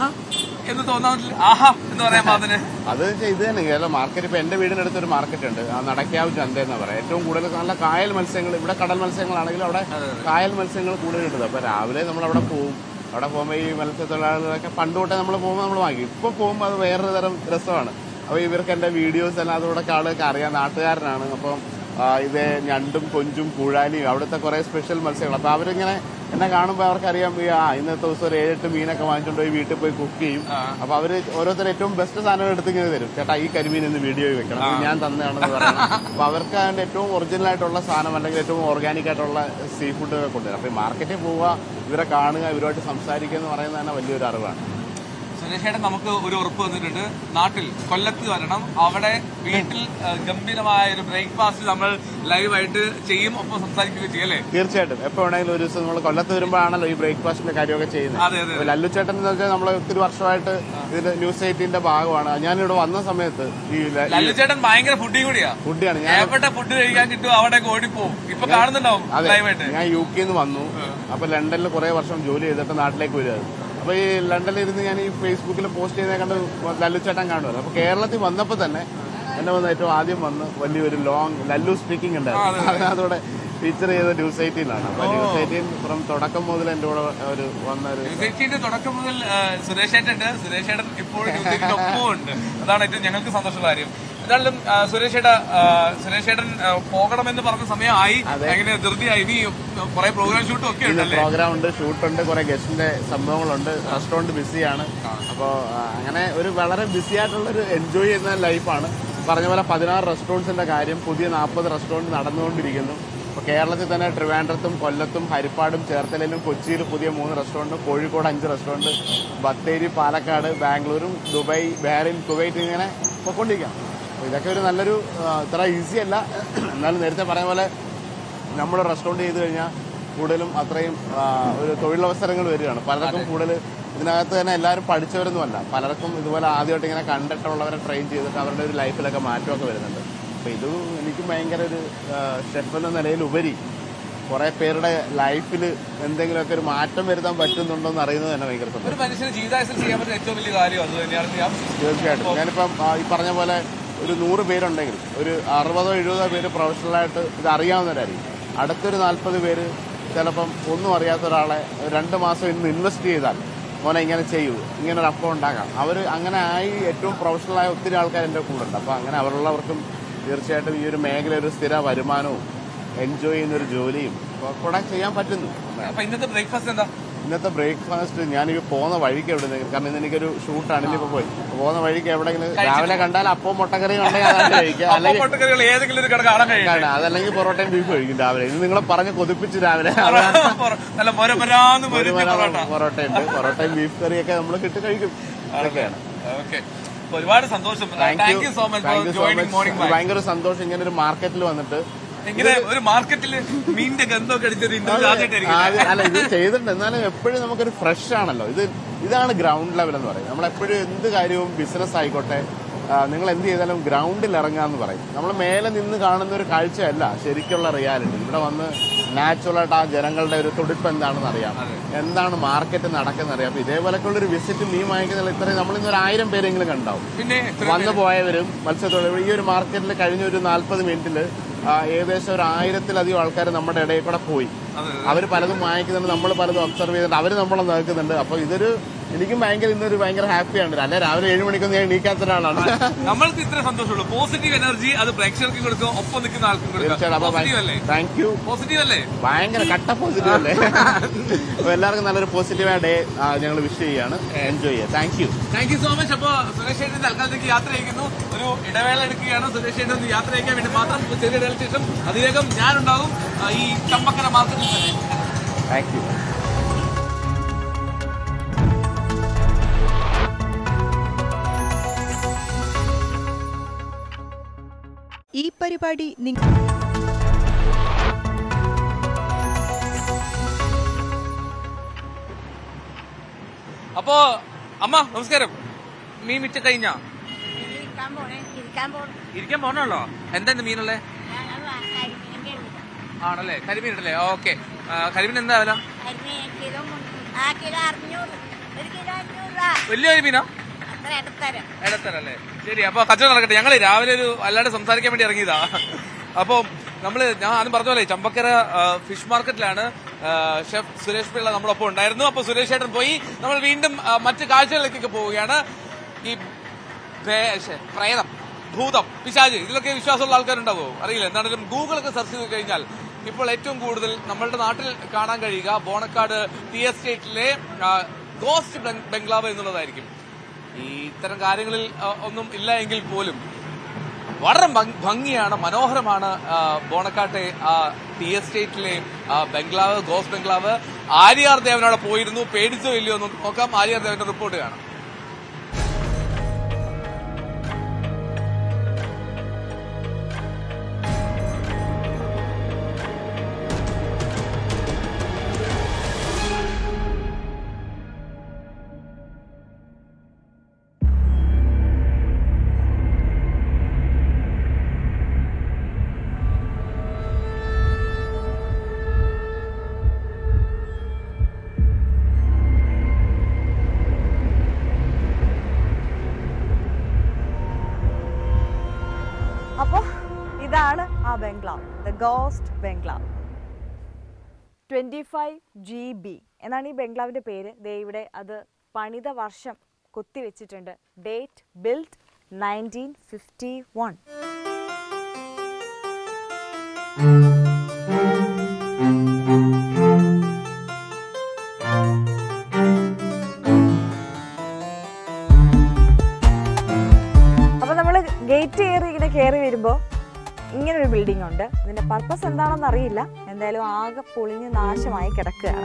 എന്ന് തോന്നാറില്ല, ആഹാ എന്ന് പറയാൻ അതിന് അത് ഇത് തന്നെ കേരള മാർക്കറ്റ്. ഇപ്പൊ എന്റെ വീടിനടുത്ത് ഒരു മാർക്കറ്റ് ഉണ്ട്, ആ നടക്കാവ് ചന്ത എന്ന് പറയാം. ഏറ്റവും കൂടുതൽ നല്ല കായൽ മത്സ്യങ്ങൾ, ഇവിടെ കടൽ മത്സ്യങ്ങളാണെങ്കിലും അവിടെ കായൽ മത്സ്യങ്ങൾ കൂടുതൽ കിട്ടുന്നത്. അപ്പൊ രാവിലെ നമ്മൾ അവിടെ പോകും. അവിടെ പോകുമ്പോൾ ഈ മത്സ്യത്തൊഴിലാളികളൊക്കെ പണ്ട് തൊട്ടേ നമ്മൾ പോകുമ്പോൾ നമ്മൾ വാങ്ങി. ഇപ്പോൾ പോകുമ്പോൾ അത് വേറൊരു തരം രസമാണ്. അപ്പോൾ ഇവർക്ക് എൻ്റെ വീഡിയോസ് എല്ലാം അതുകൂടെ ആളുകൾക്ക് അറിയാം. നാട്ടുകാരനാണ്. അപ്പം ഇത് ഞണ്ടും കൊഞ്ചും കൂഴാലിയും അവിടുത്തെ കുറേ സ്പെഷ്യൽ മത്സ്യങ്ങൾ. അപ്പോൾ അവരിങ്ങനെ എന്നെ കാണുമ്പോൾ അവർക്കറിയാം ഇന്നത്തെ ദിവസം ഒരു 7-8 മീനൊക്കെ വാങ്ങിച്ചുകൊണ്ട് പോയി വീട്ടിൽ പോയി കുക്ക് ചെയ്യും. അപ്പോൾ അവർ ഓരോരുത്തർ ഏറ്റവും ബെസ്റ്റ് സാധനങ്ങൾ എടുത്തിങ്ങനെ തരും. ചേട്ടാ ഈ കരിമീൻ ഇന്ന് വീഡിയോ വെക്കണം, ഞാൻ തന്നെയാണെന്ന് പറയണം. അപ്പോൾ അവർക്ക് അതിൻ്റെ ഏറ്റവും ഒറിജിനൽ ആയിട്ടുള്ള സാധനം അല്ലെങ്കിൽ ഏറ്റവും ഓർഗാനിക് ആയിട്ടുള്ള സീ ഫുഡൊക്കെ കൊണ്ടുവരും. അപ്പോൾ ഈ മാർക്കറ്റിൽ പോവുക, ഇവരെ കാണുക, ഇവരുമായിട്ട് സംസാരിക്കുക എന്ന് പറയുന്നത് തന്നെ വലിയൊരു അറിവാണ്. സുരേഷേട്ടൻ നമുക്ക് ഒരു ഉറപ്പ് വന്നിട്ടുണ്ട്, നാട്ടിൽ കൊല്ലത്ത് വരണം, അവിടെ വീട്ടിൽ ഗംഭീരമായ ഒരു ബ്രേക്ക്ഫാസ്റ്റ് നമ്മൾ ലൈവായിട്ട് ചെയ്യും, ഒപ്പം സംസാരിക്കുകയും ചെയ്യും അല്ലേ? തീർച്ചയായിട്ടും. എപ്പോൾ വേണമെങ്കിലും ഒരു ദിവസം നമ്മൾ കൊല്ലത്ത് വരുമ്പോഴാണല്ലോ ഈ ബ്രേക്ക്ഫാസ്റ്റിന്റെ കാര്യമൊക്കെ ചെയ്യുന്നത്. ലല്ലു ചേട്ടൻ എന്ന് വെച്ചാൽ നമ്മൾ ഒത്തിരി വർഷമായിട്ട് ഇതിന്റെ ന്യൂസ് 18ന്റെ ഭാഗമാണ്. ഞാനിവിടെ വന്ന സമയത്ത് ഈ ലല്ലു ചേട്ടൻ ഭയങ്കര ഫുഡിയാണ്. ഞാൻ ഫുഡ് കഴിക്കാൻ കിട്ടും അവിടെ ഓടിപ്പോവും. ഇപ്പൊ കാണുന്നുണ്ടാവും ലൈവായിട്ട്. ഞാൻ UK വന്നു. അപ്പൊ ലണ്ടനിൽ കുറെ വർഷം ജോലി ചെയ്തിട്ട് നാട്ടിലേക്ക് വരിക. അപ്പോൾ ഈ ലണ്ടനിൽ ഇരുന്ന് ഞാൻ ഈ ഫേസ്ബുക്കിൽ പോസ്റ്റ് ചെയ്തേ കണ്ട് ലല്ലു ചേട്ടൻ കാണുമല്ലോ. അപ്പോൾ കേരളത്തിൽ വന്നപ്പോൾ തന്നെ എന്നെ വന്ന് ഏറ്റവും ആദ്യം വന്ന് വലിയൊരു ലോങ് ലല്ലു സ്പീക്കിംഗ് ഉണ്ടായിരുന്നു. അതിനകത്തൂടെ ഫീച്ചർ ചെയ്ത ന്യൂസ് 18 അപ്പോൾ ന്യൂസ് 18 തുടക്കം മുതൽ എൻ്റെ കൂടെ ഒരു വന്നൊരു തുടക്കം മുതൽ സുരേഷേട്ടൻ ഇപ്പോഴും ഒപ്പമുണ്ട്. അതാണ് ഏറ്റവും ഞങ്ങൾക്ക് സന്തോഷമുള്ള കാര്യം. എന്തായാലും സുരേഷേട്ടൻ പോകണമെന്ന് പറഞ്ഞ സമയമായി, എങ്ങനെ ധൃതിയായി? ഇനി കുറെ പ്രോഗ്രാം ഷൂട്ടും ഒക്കെ ഉണ്ടല്ലേ? പ്രോഗ്രാം ഉണ്ട്, ഷൂട്ടുണ്ട്, കുറെ ഗസ്റ്റിന്റെ സംഭവങ്ങളുണ്ട്, റെസ്റ്റോറന്റ് ബിസിയാണ്. അപ്പോൾ അങ്ങനെ ഒരു വളരെ ബിസി ആയിട്ടുള്ളൊരു എൻജോയ് ചെയ്യുന്ന ലൈഫാണ്. പറഞ്ഞ പോലെ 16 റെസ്റ്റോറൻറ്റ്സിന്റെ കാര്യം, പുതിയ 40 റെസ്റ്റോറൻറ്റ് നടന്നുകൊണ്ടിരിക്കുന്നു. ഇപ്പോൾ കേരളത്തിൽ തന്നെ ട്രിവാൻഡ്രത്തും കൊല്ലത്തും ഹരിപ്പാടും ചേർത്തലയിലും കൊച്ചിയിലും പുതിയ 3 റെസ്റ്റോറൻറ്റ്, കോഴിക്കോട് 5 റെസ്റ്റോറൻറ്റ്, ബത്തേരി, പാലക്കാട്, ബാംഗ്ലൂരും, ദുബായ്, ബഹ്റൈൻ, കുവൈറ്റ് ഇങ്ങനെ പോയിക്കൊണ്ടിരിക്കാം. അപ്പോൾ ഇതൊക്കെ ഒരു നല്ലൊരു ഇത്ര ഈസി അല്ല. എന്നാലും നേരത്തെ പറഞ്ഞ പോലെ നമ്മൾ റെസ്റ്റോറൻറ്റ് ചെയ്ത് കഴിഞ്ഞാൽ കൂടുതലും അത്രയും ഒരു തൊഴിലവസരങ്ങൾ വരികയാണ്. പലർക്കും കൂടുതൽ ഇതിനകത്ത് തന്നെ എല്ലാവരും പഠിച്ചവരൊന്നുമല്ല. പലർക്കും ഇതുപോലെ ആദ്യമായിട്ട് ഇങ്ങനെ കണ്ടിട്ടുള്ളവരെ ട്രെയിൻ ചെയ്തിട്ട് അവരുടെ ഒരു ലൈഫിലൊക്കെ മാറ്റമൊക്കെ വരുന്നുണ്ട്. അപ്പോൾ ഇത് എനിക്ക് ഭയങ്കര ഒരു ഷെഫ് എന്ന നിലയിലുപരി കുറെ പേരുടെ ലൈഫിൽ എന്തെങ്കിലുമൊക്കെ ഒരു മാറ്റം വരുത്താൻ പറ്റുന്നുണ്ടോ എന്ന് അറിയുന്നത് തന്നെ ഭയങ്കര സന്തോഷം. ഒരു മനുഷ്യന് ജീവിതായുസിൽ ചെയ്യാൻ പറ്റുന്ന ഏറ്റവും വലിയ കാര്യം അത് തന്നെയാണ്. തീർച്ചയായിട്ടും. ഞാനിപ്പം ഈ പറഞ്ഞ പോലെ ഒരു 100 പേരുണ്ടെങ്കിൽ ഒരു 60-70 പേര് പ്രൊഫഷണലായിട്ട് ഇത് അറിയാവുന്നവരായിരിക്കും. അടുത്തൊരു 40 പേര് ചിലപ്പം ഒന്നും അറിയാത്ത ഒരാളെ 2 മാസം ഇന്ന് ഇൻവെസ്റ്റ് ചെയ്താൽ മോനെ ഇങ്ങനെ ചെയ്യൂ, ഇങ്ങനെ ഒരു അപ്പം ഉണ്ടാക്കാം, അവർ അങ്ങനെ ആയി ഏറ്റവും പ്രൊഫഷണലായ ഒത്തിരി ആൾക്കാർ എൻ്റെ കൂടെ ഉണ്ട്. അപ്പോൾ അങ്ങനെ അവരുള്ളവർക്കും തീർച്ചയായിട്ടും ഈ ഒരു മേഖല ഒരു സ്ഥിര വരുമാനവും എൻജോയ് ചെയ്യുന്നൊരു ജോലിയും കൂടെ ചെയ്യാൻ പറ്റുന്നു. ഇന്നത്തെ ബ്രേക്ക്ഫാസ്റ്റ് എന്താ? ഇന്നത്തെ ബ്രേക്ക്ഫാസ്റ്റ് ഞാനിപ്പോൾ പോകുന്ന വഴിക്ക് എവിടെയെങ്കിലും, കാരണം ഇന്ന് എനിക്കൊരു ഷൂട്ടാണ്, ഇനിയിപ്പോൾ പോയി പോകുന്ന വഴിക്ക് എവിടെയെങ്കിലും രാവിലെ കണ്ടാൽ അപ്പം മുട്ടക്കറി ഉണ്ടെങ്കിൽ അതാണ് കഴിക്കുക, അല്ലെങ്കിൽ അതല്ലെങ്കിൽ പൊറോട്ടയും ബീഫ് കഴിക്കും രാവിലെ. ഇത് നിങ്ങളെ പറഞ്ഞ് കൊതിപ്പിച്ച് രാവിലെ പൊറോട്ടയുണ്ട്, പൊറോട്ടയും ബീഫ് കറിയൊക്കെ നമ്മൾ കിട്ടി കഴിക്കും. അതൊക്കെയാണ്. ഒരുപാട് സന്തോഷം. ഭയങ്കര സന്തോഷം ഇങ്ങനെ ഒരു മാർക്കറ്റിൽ വന്നിട്ട്. ഒരു മാർക്കറ്റിൽ മീനിന്റെ ഗന്ധമൊക്കെ അടിച്ചൊരു അല്ല ഇത് ചെയ്തിട്ടുണ്ട്, എന്നാലും എപ്പോഴും നമുക്കൊരു ഫ്രഷ് ആണല്ലോ. ഇതാണ് ഗ്രൗണ്ട് ലെവൽ എന്ന് പറയും. നമ്മളെപ്പോഴും എന്ത് കാര്യവും ബിസിനസ് ആയിക്കോട്ടെ നിങ്ങൾ എന്ത് ചെയ്താലും ഗ്രൗണ്ടിൽ ഇറങ്ങാന്ന് പറയും. നമ്മൾ മേലെ നിന്ന് കാണുന്ന ഒരു കാഴ്ചയല്ല ശരിക്കുള്ള റിയാലിറ്റി. ഇവിടെ വന്ന് നാച്ചുറലായിട്ട് ആ ജനങ്ങളുടെ ഒരു തുടിപ്പ് എന്താണെന്ന് അറിയാം, എന്താണ് മാർക്കറ്റ് നടക്കുന്നത് അറിയാം. അപ്പൊ ഇതേപോലൊക്കെയുള്ള ഒരു വിസിറ്റ് മീൻ വാങ്ങിക്കുന്ന ഇത്രയും നമ്മളിന്ന് ഒരു 1000 പേരെങ്കിലും കണ്ടാവും. പിന്നെ വന്നു പോയവരും മത്സ്യത്തൊഴിലാളികൾ. ഈ ഒരു മാർക്കറ്റിൽ കഴിഞ്ഞ ഒരു 40 മിനിറ്റില് ഏകദേശം ഒരു 1000-ലധികം ആൾക്കാർ നമ്മുടെ ഇടയിൽ കൂടെ പോയി. അവർ പലതും വാങ്ങിക്കുന്നുണ്ട്, നമ്മൾ പലതും ഒബ്സർവ് ചെയ്യുന്നുണ്ട്, അവർ നമ്മളെ നോക്കുന്നുണ്ട്. അപ്പൊ ഇതൊരു എനിക്കും ഇന്നൊരു ഭയങ്കര ഹാപ്പിയാണ്. അല്ലെ രാവിലെ 7 മണിക്കൊന്നും ഞാൻ എണീക്കാത്ത ഒരാളാണ്. നമ്മൾക്ക് ഇത്ര സന്തോഷമുള്ളൂ. പോസിറ്റീവ് എനർജി അത് പ്രേക്ഷകർക്ക് കൊടുക്കും, ഒപ്പം നിൽക്കുന്ന ആൾക്കും കൊടുക്കും. Thank you. പോസിറ്റീവ് അല്ലേ? ഭയങ്കര കട്ട പോസിറ്റീവ് അല്ലേ? അപ്പൊ എല്ലാവർക്കും നല്ലൊരു പോസിറ്റീവായ ഡേ ഞങ്ങൾ വിഷ് ചെയ്യാണ്. എൻജോയ് ചെയ്യാം. Thank you so much. അപ്പൊ സുരേഷ് ചേട്ടൻ തൽക്കാലത്തേക്ക് യാത്ര അയക്കുന്നു. ഒരു ഇടവേള എടുക്കുകയാണ്. സുരേഷ് ചേട്ടൻ ഒന്ന് യാത്ര അയക്കാൻ വേണ്ടി മാത്രം ചെറിയ ഇടവേള ശേഷം അതിവേഗം ഞാനുണ്ടാകും ഈ ചമ്പക്കര മാർക്കറ്റിൽ തന്നെ. Thank you. ഈ പരിപാടി അപ്പോ അമ്മ നമസ്കാരം. മീൻ വിറ്റ് കഴിഞ്ഞാ? ഇരിക്കാൻ പോണല്ലോ. എന്താ മീനുള്ളേ? ആണല്ലേ, കരിമീൻ ഉണ്ടല്ലേ? ഓക്കെ. കരിമീൻ എന്താ വില? വലിയ കരിമീനാ? ഇടത്തരല്ലേ? ശരി. അപ്പൊ കച്ചവടം നടക്കട്ടെ. ഞങ്ങൾ രാവിലെ ഒരു അല്ലാണ്ട് സംസാരിക്കാൻ വേണ്ടി ഇറങ്ങിയതാ. അപ്പൊ ഞാൻ ആദ്യം പറഞ്ഞ പോലെ ചമ്പക്കര ഫിഷ് മാർക്കറ്റിലാണ് ഷെഫ് സുരേഷ് പിള്ള നമ്മളൊപ്പം ഉണ്ടായിരുന്നു. അപ്പൊ സുരേഷ് ചേട്ടൻ പോയി. നമ്മൾ വീണ്ടും മറ്റു കാഴ്ചകളിലേക്കൊക്കെ പോവുകയാണ്. ഈ പ്രേതം, ഭൂതം, പിശാച് ഇതിലൊക്കെ വിശ്വാസമുള്ള ആൾക്കാരുണ്ടാവോ അറിയില്ല. എന്താണെങ്കിലും ഗൂഗിളൊക്കെ സെർച്ച് ചെയ്ത് കഴിഞ്ഞാൽ ഇപ്പോൾ ഏറ്റവും കൂടുതൽ നമ്മളുടെ നാട്ടിൽ കാണാൻ കഴിയുക ബോണക്കാട് ടി എസ്റ്റേറ്റിലെ ഗോസ്റ്റ് ബംഗ്ലാവ് എന്നുള്ളതായിരിക്കും. ഈ ഇത്തരം കാര്യങ്ങളിൽ ഒന്നും ഇല്ല എങ്കിൽ പോലും വളരെ ഭംഗിയാണ്, മനോഹരമാണ് ബോണക്കാട്ടെ ടി എസ്റ്റേറ്റിലെ ബംഗ്ലാവ്, ഗോസ്റ്റ് ബംഗ്ലാവ്. ആര്യാർ ദേവൻ അവിടെ പോയിരുന്നു. പേടിച്ചോ ഇല്ലയോ എന്ന് നോക്കാം. ആര്യാർ ദേവന്റെ റിപ്പോർട്ട് കാണാം. അപ്പോൾ ഇതാണ് ആ bungalow, the ghost bungalow. 25 GB എന്നാണ് ഈ ബംഗ്ലാവിന്റെ പേര്. ദേ ഇവിടെ അത് പണിത വർഷം കൊത്തിവെച്ചിട്ടുണ്ട്. Date built 1951. അപ്പൊ നമ്മള് ഗേറ്റ് കയറി വരുമ്പോ ഇങ്ങനൊരു ബിൽഡിംഗ് ഉണ്ട്. ഇതിന്റെ പർപ്പസ് എന്താണെന്ന് അറിയില്ല. എന്തായാലും ആകെ പൊളിഞ്ഞ് നാശമായി കിടക്കുകയാണ്.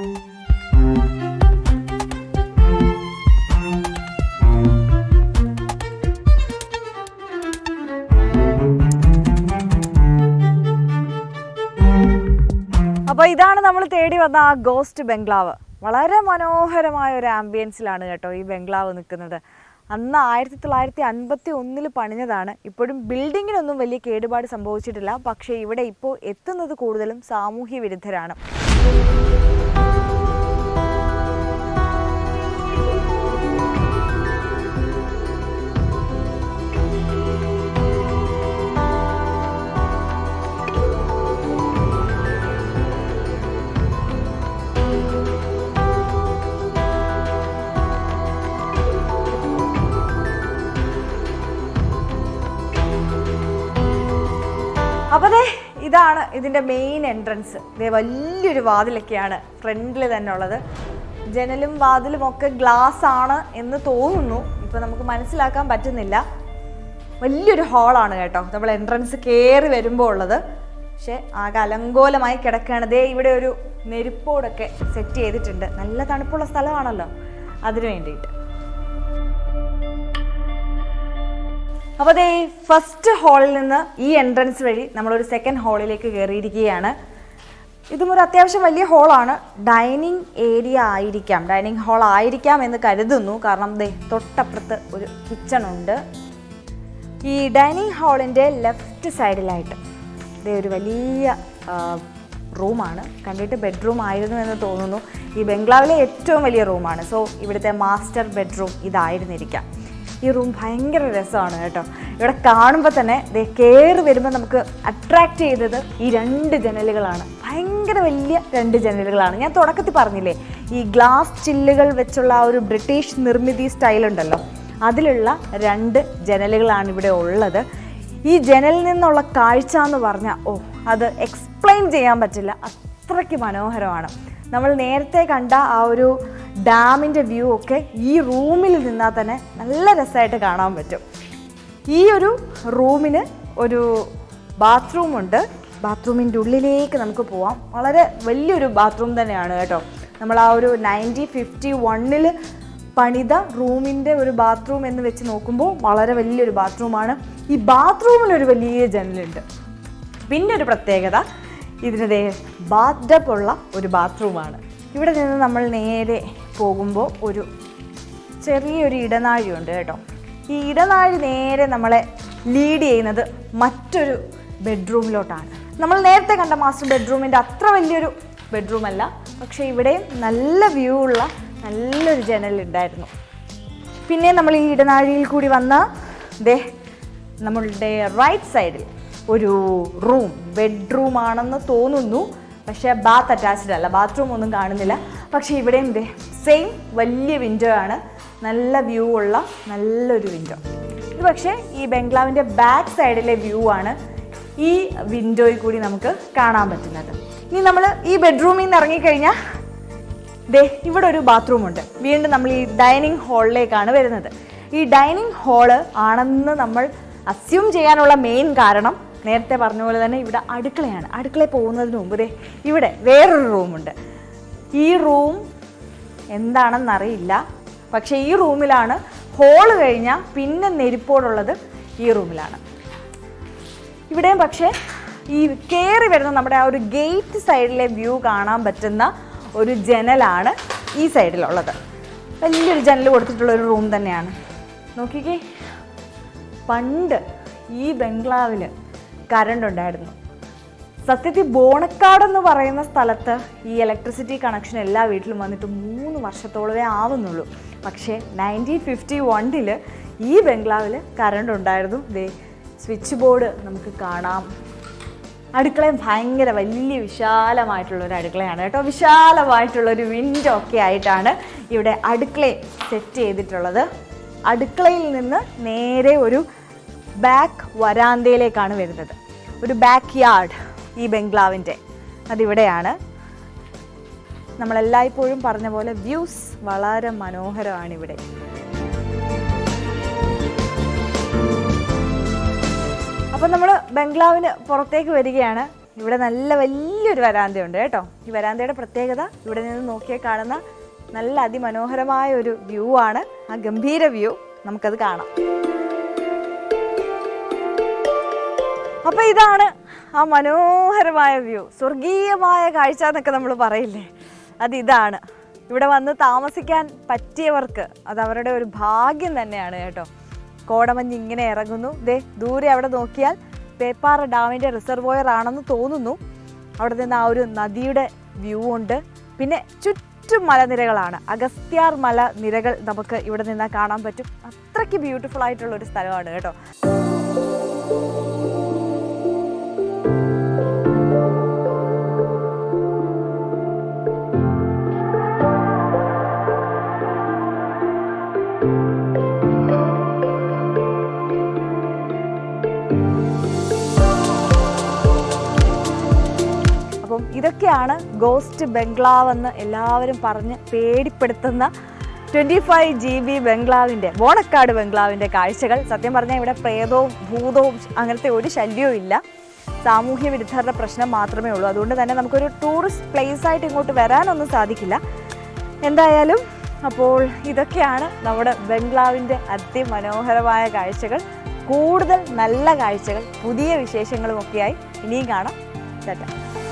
അപ്പൊ ഇതാണ് നമ്മൾ തേടി വന്ന ആ ഗോസ്റ്റ് ബംഗ്ലാവ്. വളരെ മനോഹരമായ ഒരു ആംബിയൻസിലാണ് കേട്ടോ ഈ ബംഗ്ലാവ് നിൽക്കുന്നത്. അന്ന് 1951 പണിഞ്ഞതാണ്. ഇപ്പോഴും ബിൽഡിങ്ങിനൊന്നും വലിയ കേടുപാട് സംഭവിച്ചിട്ടില്ല. പക്ഷേ ഇവിടെ ഇപ്പോൾ എത്തുന്നത് കൂടുതലും സാമൂഹ്യ വിരുദ്ധരാണ്. അപ്പോൾ ഇതാണ് ഇതിൻ്റെ മെയിൻ എൻട്രൻസ്. വലിയൊരു വാതിലൊക്കെയാണ് ഫ്രണ്ടിൽ തന്നെ ഉള്ളത്. ജനലും വാതിലും ഒക്കെ ഗ്ലാസ് ആണ് എന്ന് തോന്നുന്നു, ഇപ്പം നമുക്ക് മനസ്സിലാക്കാൻ പറ്റുന്നില്ല. വലിയൊരു ഹാളാണ് കേട്ടോ നമ്മൾ എൻട്രൻസ് കയറി വരുമ്പോൾ ഉള്ളത്. പക്ഷേ ആകെ അലങ്കോലമായി കിടക്കുകയാണ്. ഇവിടെ ഒരു നെരുപ്പോടൊക്കെ സെറ്റ് ചെയ്തിട്ടുണ്ട്. നല്ല തണുപ്പുള്ള സ്ഥലമാണല്ലോ, അതിനു വേണ്ടിയിട്ട്. അപ്പോൾ ഫസ്റ്റ് ഹാളിൽ നിന്ന് ഈ എൻട്രൻസ് വഴി നമ്മളൊരു സെക്കൻഡ് ഹാളിലേക്ക് കയറിയിരിക്കുകയാണ്. ഇതും ഒരു അത്യാവശ്യം വലിയ ഹാളാണ്. ഡൈനിങ് ഏരിയ ആയിരിക്കാം, ഡൈനിങ് ഹാൾ ആയിരിക്കാം എന്ന് കരുതുന്നു. കാരണം തൊട്ടപ്പുറത്ത് ഒരു കിച്ചൺ ഉണ്ട്. ഈ ഡൈനിങ് ഹാളിൻ്റെ ലെഫ്റ്റ് സൈഡിലായിട്ട് ഒരു വലിയ റൂമാണ്. കണ്ടിട്ട് ബെഡ്റൂം ആയിരുന്നു എന്ന് തോന്നുന്നു. ഈ ബംഗ്ലാവിലെ ഏറ്റവും വലിയ റൂമാണ്. സോ ഇവിടുത്തെ മാസ്റ്റർ ബെഡ്റൂം ഇതായിരുന്നിരിക്കാം. ഈ റൂം ഭയങ്കര രസമാണ് കേട്ടോ. ഇവിടെ കാണുമ്പോൾ തന്നെ കയറി വരുമ്പോൾ നമുക്ക് അട്രാക്റ്റ് ചെയ്തത് ഈ 2 ജനലുകളാണ്. ഭയങ്കര വലിയ 2 ജനലുകളാണ്. ഞാൻ തുടക്കത്തിൽ പറഞ്ഞില്ലേ, ഈ ഗ്ലാസ് ചില്ലുകൾ വെച്ചുള്ള ആ ഒരു ബ്രിട്ടീഷ് നിർമ്മിതി സ്റ്റൈലുണ്ടല്ലോ, അതിലുള്ള 2 ജനലുകളാണ് ഇവിടെ ഉള്ളത്. ഈ ജനലിൽ നിന്നുള്ള കാഴ്ച എന്ന് പറഞ്ഞാൽ അത് എക്സ്പ്ലെയിൻ ചെയ്യാൻ പറ്റില്ല, അത്രയ്ക്ക് മനോഹരമാണ്. നമ്മൾ നേരത്തെ കണ്ട ആ ഒരു ഡാമിൻ്റെ വ്യൂ ഒക്കെ ഈ റൂമിൽ നിന്നാൽ തന്നെ നല്ല രസമായിട്ട് കാണാൻ പറ്റും. ഈ ഒരു റൂമിന് ഒരു ബാത്റൂമുണ്ട്. ബാത്റൂമിൻ്റെ ഉള്ളിലേക്ക് നമുക്ക് പോവാം. വളരെ വലിയൊരു ബാത്റൂം തന്നെയാണ് കേട്ടോ. നമ്മൾ ആ ഒരു 1951 പണിത റൂമിൻ്റെ ഒരു ബാത്റൂം എന്ന് വെച്ച് നോക്കുമ്പോൾ വളരെ വലിയൊരു ബാത്റൂമാണ്. ഈ ബാത്റൂമിനൊരു വലിയ ജനലുണ്ട്. പിന്നെ ഒരു പ്രത്യേകത, ഇതിന് ബാത്ത് ടബ് ഉള്ള ഒരു ബാത്റൂമാണ്. ഇവിടെ നിന്ന് നമ്മൾ നേരെ പോകുമ്പോൾ ഒരു ചെറിയൊരു ഇടനാഴിയുണ്ട് കേട്ടോ. ഈ ഇടനാഴി നേരെ നമ്മളെ ലീഡ് ചെയ്യുന്നത് മറ്റൊരു ബെഡ്റൂമിലോട്ടാണ്. നമ്മൾ നേരത്തെ കണ്ട മാസ്റ്റർ ബെഡ്റൂമിൻ്റെ അത്ര വലിയൊരു ബെഡ്റൂമല്ല, പക്ഷേ ഇവിടെയും നല്ല വ്യൂ ഉള്ള നല്ലൊരു ജനലുണ്ടായിരുന്നു. പിന്നെ നമ്മൾ ഈ ഇടനാഴിയിൽ കൂടി വന്ന നമ്മളുടെ റൈറ്റ് സൈഡിൽ ഒരു റൂം, ബെഡ്റൂമാണെന്ന് തോന്നുന്നു. പക്ഷേ ബാത്ത് അറ്റാച്ച്ഡ് അല്ല, ബാത്റൂം ഒന്നും കാണുന്നില്ല. പക്ഷേ ഇവിടെയും സെയിം വലിയ വിൻഡോ ആണ്, നല്ല വ്യൂ ഉള്ള നല്ലൊരു വിൻഡോ. ഇത് പക്ഷേ ഈ ബംഗ്ലാവിൻ്റെ ബാക്ക് സൈഡിലെ വ്യൂ ആണ് ഈ വിൻഡോയിൽ കൂടി നമുക്ക് കാണാൻ പറ്റുന്നത്. ഇനി നമ്മൾ ഈ ബെഡ്റൂമിൽ നിന്ന് ഇറങ്ങിക്കഴിഞ്ഞാൽ ഇവിടെ ഒരു ബാത്റൂം ഉണ്ട്. വീണ്ടും നമ്മൾ ഈ ഡൈനിങ് ഹാളിലേക്കാണ് വരുന്നത്. ഈ ഡൈനിങ് ഹാള് ആണെന്ന് നമ്മൾ അസ്യൂം ചെയ്യാനുള്ള മെയിൻ കാരണം നേരത്തെ പറഞ്ഞ പോലെ തന്നെ ഇവിടെ അടുക്കളയാണ്. അടുക്കളയിൽ പോകുന്നതിന് മുമ്പ് ഇവിടെ വേറൊരു റൂമുണ്ട്. ഈ റൂം എന്താണെന്നറിയില്ല, പക്ഷേ ഈ റൂമിലാണ് ഹോള് കഴിഞ്ഞാൽ പിന്നെ നെരിപ്പോടുള്ളത് ഈ റൂമിലാണ്. ഇവിടെയും പക്ഷേ ഈ കയറി വരുന്ന നമ്മുടെ ആ ഒരു ഗേറ്റ് സൈഡിലെ വ്യൂ കാണാൻ പറ്റുന്ന ഒരു ജനലാണ് ഈ സൈഡിലുള്ളത്. വലിയൊരു ജനൽ കൊടുത്തിട്ടുള്ളൊരു റൂം തന്നെയാണ്. നോക്കിക്കേ, പണ്ട് ഈ ബംഗ്ലാവിൽ കറണ്ട് ഉണ്ടായിരുന്നു. സത്യത്തിൽ ബോണക്കാട് എന്ന് പറയുന്ന സ്ഥലത്ത് ഈ ഇലക്ട്രിസിറ്റി കണക്ഷൻ എല്ലാ വീട്ടിലും വന്നിട്ട് 3 വർഷത്തോളമേ ആവുന്നുള്ളൂ. പക്ഷേ 1951 ഈ ബംഗ്ലാവിൽ കറണ്ട് ഉണ്ടായിരുന്നു. സ്വിച്ച് ബോർഡ് നമുക്ക് കാണാം. അടുക്കളയും ഭയങ്കര വലിയ വിശാലമായിട്ടുള്ളൊരു അടുക്കളയാണ് കേട്ടോ. വിശാലമായിട്ടുള്ളൊരു വിൻഡോ ഒക്കെ ആയിട്ടാണ് ഇവിടെ അടുക്കളയും സെറ്റ് ചെയ്തിട്ടുള്ളത്. അടുക്കളയിൽ നിന്ന് നേരെ ഒരു ബാക്ക് വരാന്തയിലേക്കാണ് വരുന്നത്. ഒരു ബാക്ക് യാർഡ് ഈ ബംഗ്ലാവിൻ്റെ അതിവിടെയാണ്. നമ്മളെല്ലായ്പ്പോഴും പറഞ്ഞ പോലെ വ്യൂസ് വളരെ മനോഹരമാണ് ഇവിടെ. അപ്പം നമ്മൾ ബംഗ്ലാവിന് പുറത്തേക്ക് വരികയാണ്. ഇവിടെ നല്ല വലിയൊരു വരാന്തയുണ്ട് കേട്ടോ. ഈ വരാന്തയുടെ പ്രത്യേകത ഇവിടെ നിന്ന് നോക്കിയാൽ കാണുന്ന നല്ല അതിമനോഹരമായ ഒരു വ്യൂ ആണ്. ആ ഗംഭീര വ്യൂ നമുക്കത് കാണാം. അപ്പം ഇതാണ് ആ മനോഹരമായ വ്യൂ. സ്വർഗീയമായ കാഴ്ച എന്നൊക്കെ നമ്മൾ പറയില്ലേ, അതിതാണ്. ഇവിടെ വന്ന് താമസിക്കാൻ പറ്റിയവർക്ക് അത് അവരുടെ ഒരു ഭാഗ്യം തന്നെയാണ് കേട്ടോ. കോടമഞ്ഞ് ഇങ്ങനെ ഇറങ്ങുന്നു. ദൂരെ അവിടെ നോക്കിയാൽ പേപ്പാറ ഡാമിൻ്റെ റിസർവോയർ ആണെന്ന് തോന്നുന്നു. അവിടെ നിന്ന് ആ ഒരു നദിയുടെ വ്യൂ ഉണ്ട്. പിന്നെ ചുറ്റും മലനിരകളാണ്. അഗസ്ത്യാർ മലനിരകൾ നമുക്ക് ഇവിടെ നിന്ന് കാണാൻ പറ്റും. അത്രയ്ക്ക് ബ്യൂട്ടിഫുൾ ആയിട്ടുള്ള ഒരു സ്ഥലമാണ് കേട്ടോ. ഇതൊക്കെയാണ് ഗോസ്റ്റ് ബംഗ്ലാവ് എന്ന് എല്ലാവരും പറഞ്ഞ് പേടിപ്പെടുത്തുന്ന 25 GB ബംഗ്ലാവിൻ്റെ, ബോണക്കാട് ബംഗ്ലാവിൻ്റെ കാഴ്ചകൾ. സത്യം പറഞ്ഞാൽ ഇവിടെ പ്രേതവും ഭൂതവും അങ്ങനത്തെ ഒരു ശല്യവും ഇല്ല. സാമൂഹ്യ വിരുദ്ധരുടെ പ്രശ്നം മാത്രമേ ഉള്ളൂ. അതുകൊണ്ട് തന്നെ നമുക്കൊരു ടൂറിസ്റ്റ് പ്ലേസ് ആയിട്ട് ഇങ്ങോട്ട് വരാനൊന്നും സാധിക്കില്ല. എന്തായാലും അപ്പോൾ ഇതൊക്കെയാണ് നമ്മുടെ ബംഗ്ലാവിൻ്റെ അതിമനോഹരമായ കാഴ്ചകൾ. കൂടുതൽ നല്ല കാഴ്ചകൾ, പുതിയ വിശേഷങ്ങളുമൊക്കെയായി ഇനിയും കാണാം. ടാറ്റാ.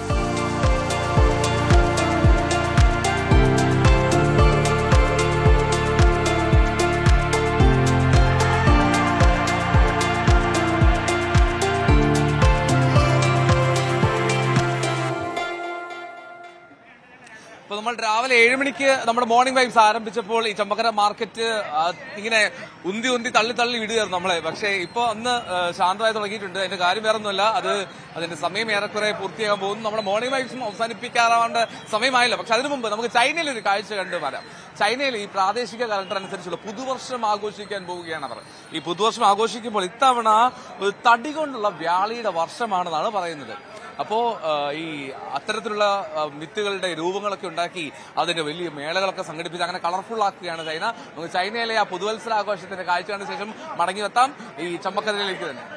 അപ്പോൾ നമ്മൾ രാവിലെ 7 മണിക്ക് നമ്മുടെ മോർണിംഗ് വൈബ്സ് ആരംഭിച്ചപ്പോൾ ഈ ചമ്പക്കര മാർക്കറ്റ് ഇങ്ങനെ ഉന്തി തള്ളി വിടുകയായിരുന്നു നമ്മളെ. പക്ഷേ ഇപ്പോൾ അന്ന് ശാന്തമായി തുടങ്ങിയിട്ടുണ്ട്. അതിന്റെ കാര്യം വേറെ ഒന്നുമല്ല, അതിന്റെ സമയം ഏറെക്കുറെ പൂർത്തിയാകാൻ പോകുന്നു. നമ്മുടെ മോർണിംഗ് വൈബ്സും അവസാനിപ്പിക്കാറാവേണ്ട സമയമായില്ല. പക്ഷെ അതിനു മുമ്പ് നമുക്ക് ചൈനയിൽ ഒരു കാഴ്ച കണ്ടു വരാം. ചൈനയിൽ ഈ പ്രാദേശിക കലണ്ടർ അനുസരിച്ചുള്ള പുതുവർഷം ആഘോഷിക്കാൻ പോവുകയാണ് അവർ. ഈ പുതുവർഷം ആഘോഷിക്കുമ്പോൾ ഇത്തവണ ഒരു തടി കൊണ്ടുള്ള വ്യാളിയുടെ വർഷമാണെന്നാണ് പറയുന്നത്. അപ്പോ ഈ അത്തരത്തിലുള്ള മിത്തുകളുടെ രൂപങ്ങളൊക്കെ ഉണ്ടാക്കി അതിന്റെ വലിയ മേളകളൊക്കെ സംഘടിപ്പിച്ച് അങ്ങനെ കളർഫുൾ ആക്കുകയാണ് ചൈന. നമുക്ക് ചൈനയിലെ ആ പുതുവത്സരാഘോഷത്തിന്റെ കാഴ്ച കണ്ട ശേഷം മടങ്ങിയെത്താം ഈ ചമ്പക്കരയിലേക്ക് തന്നെ.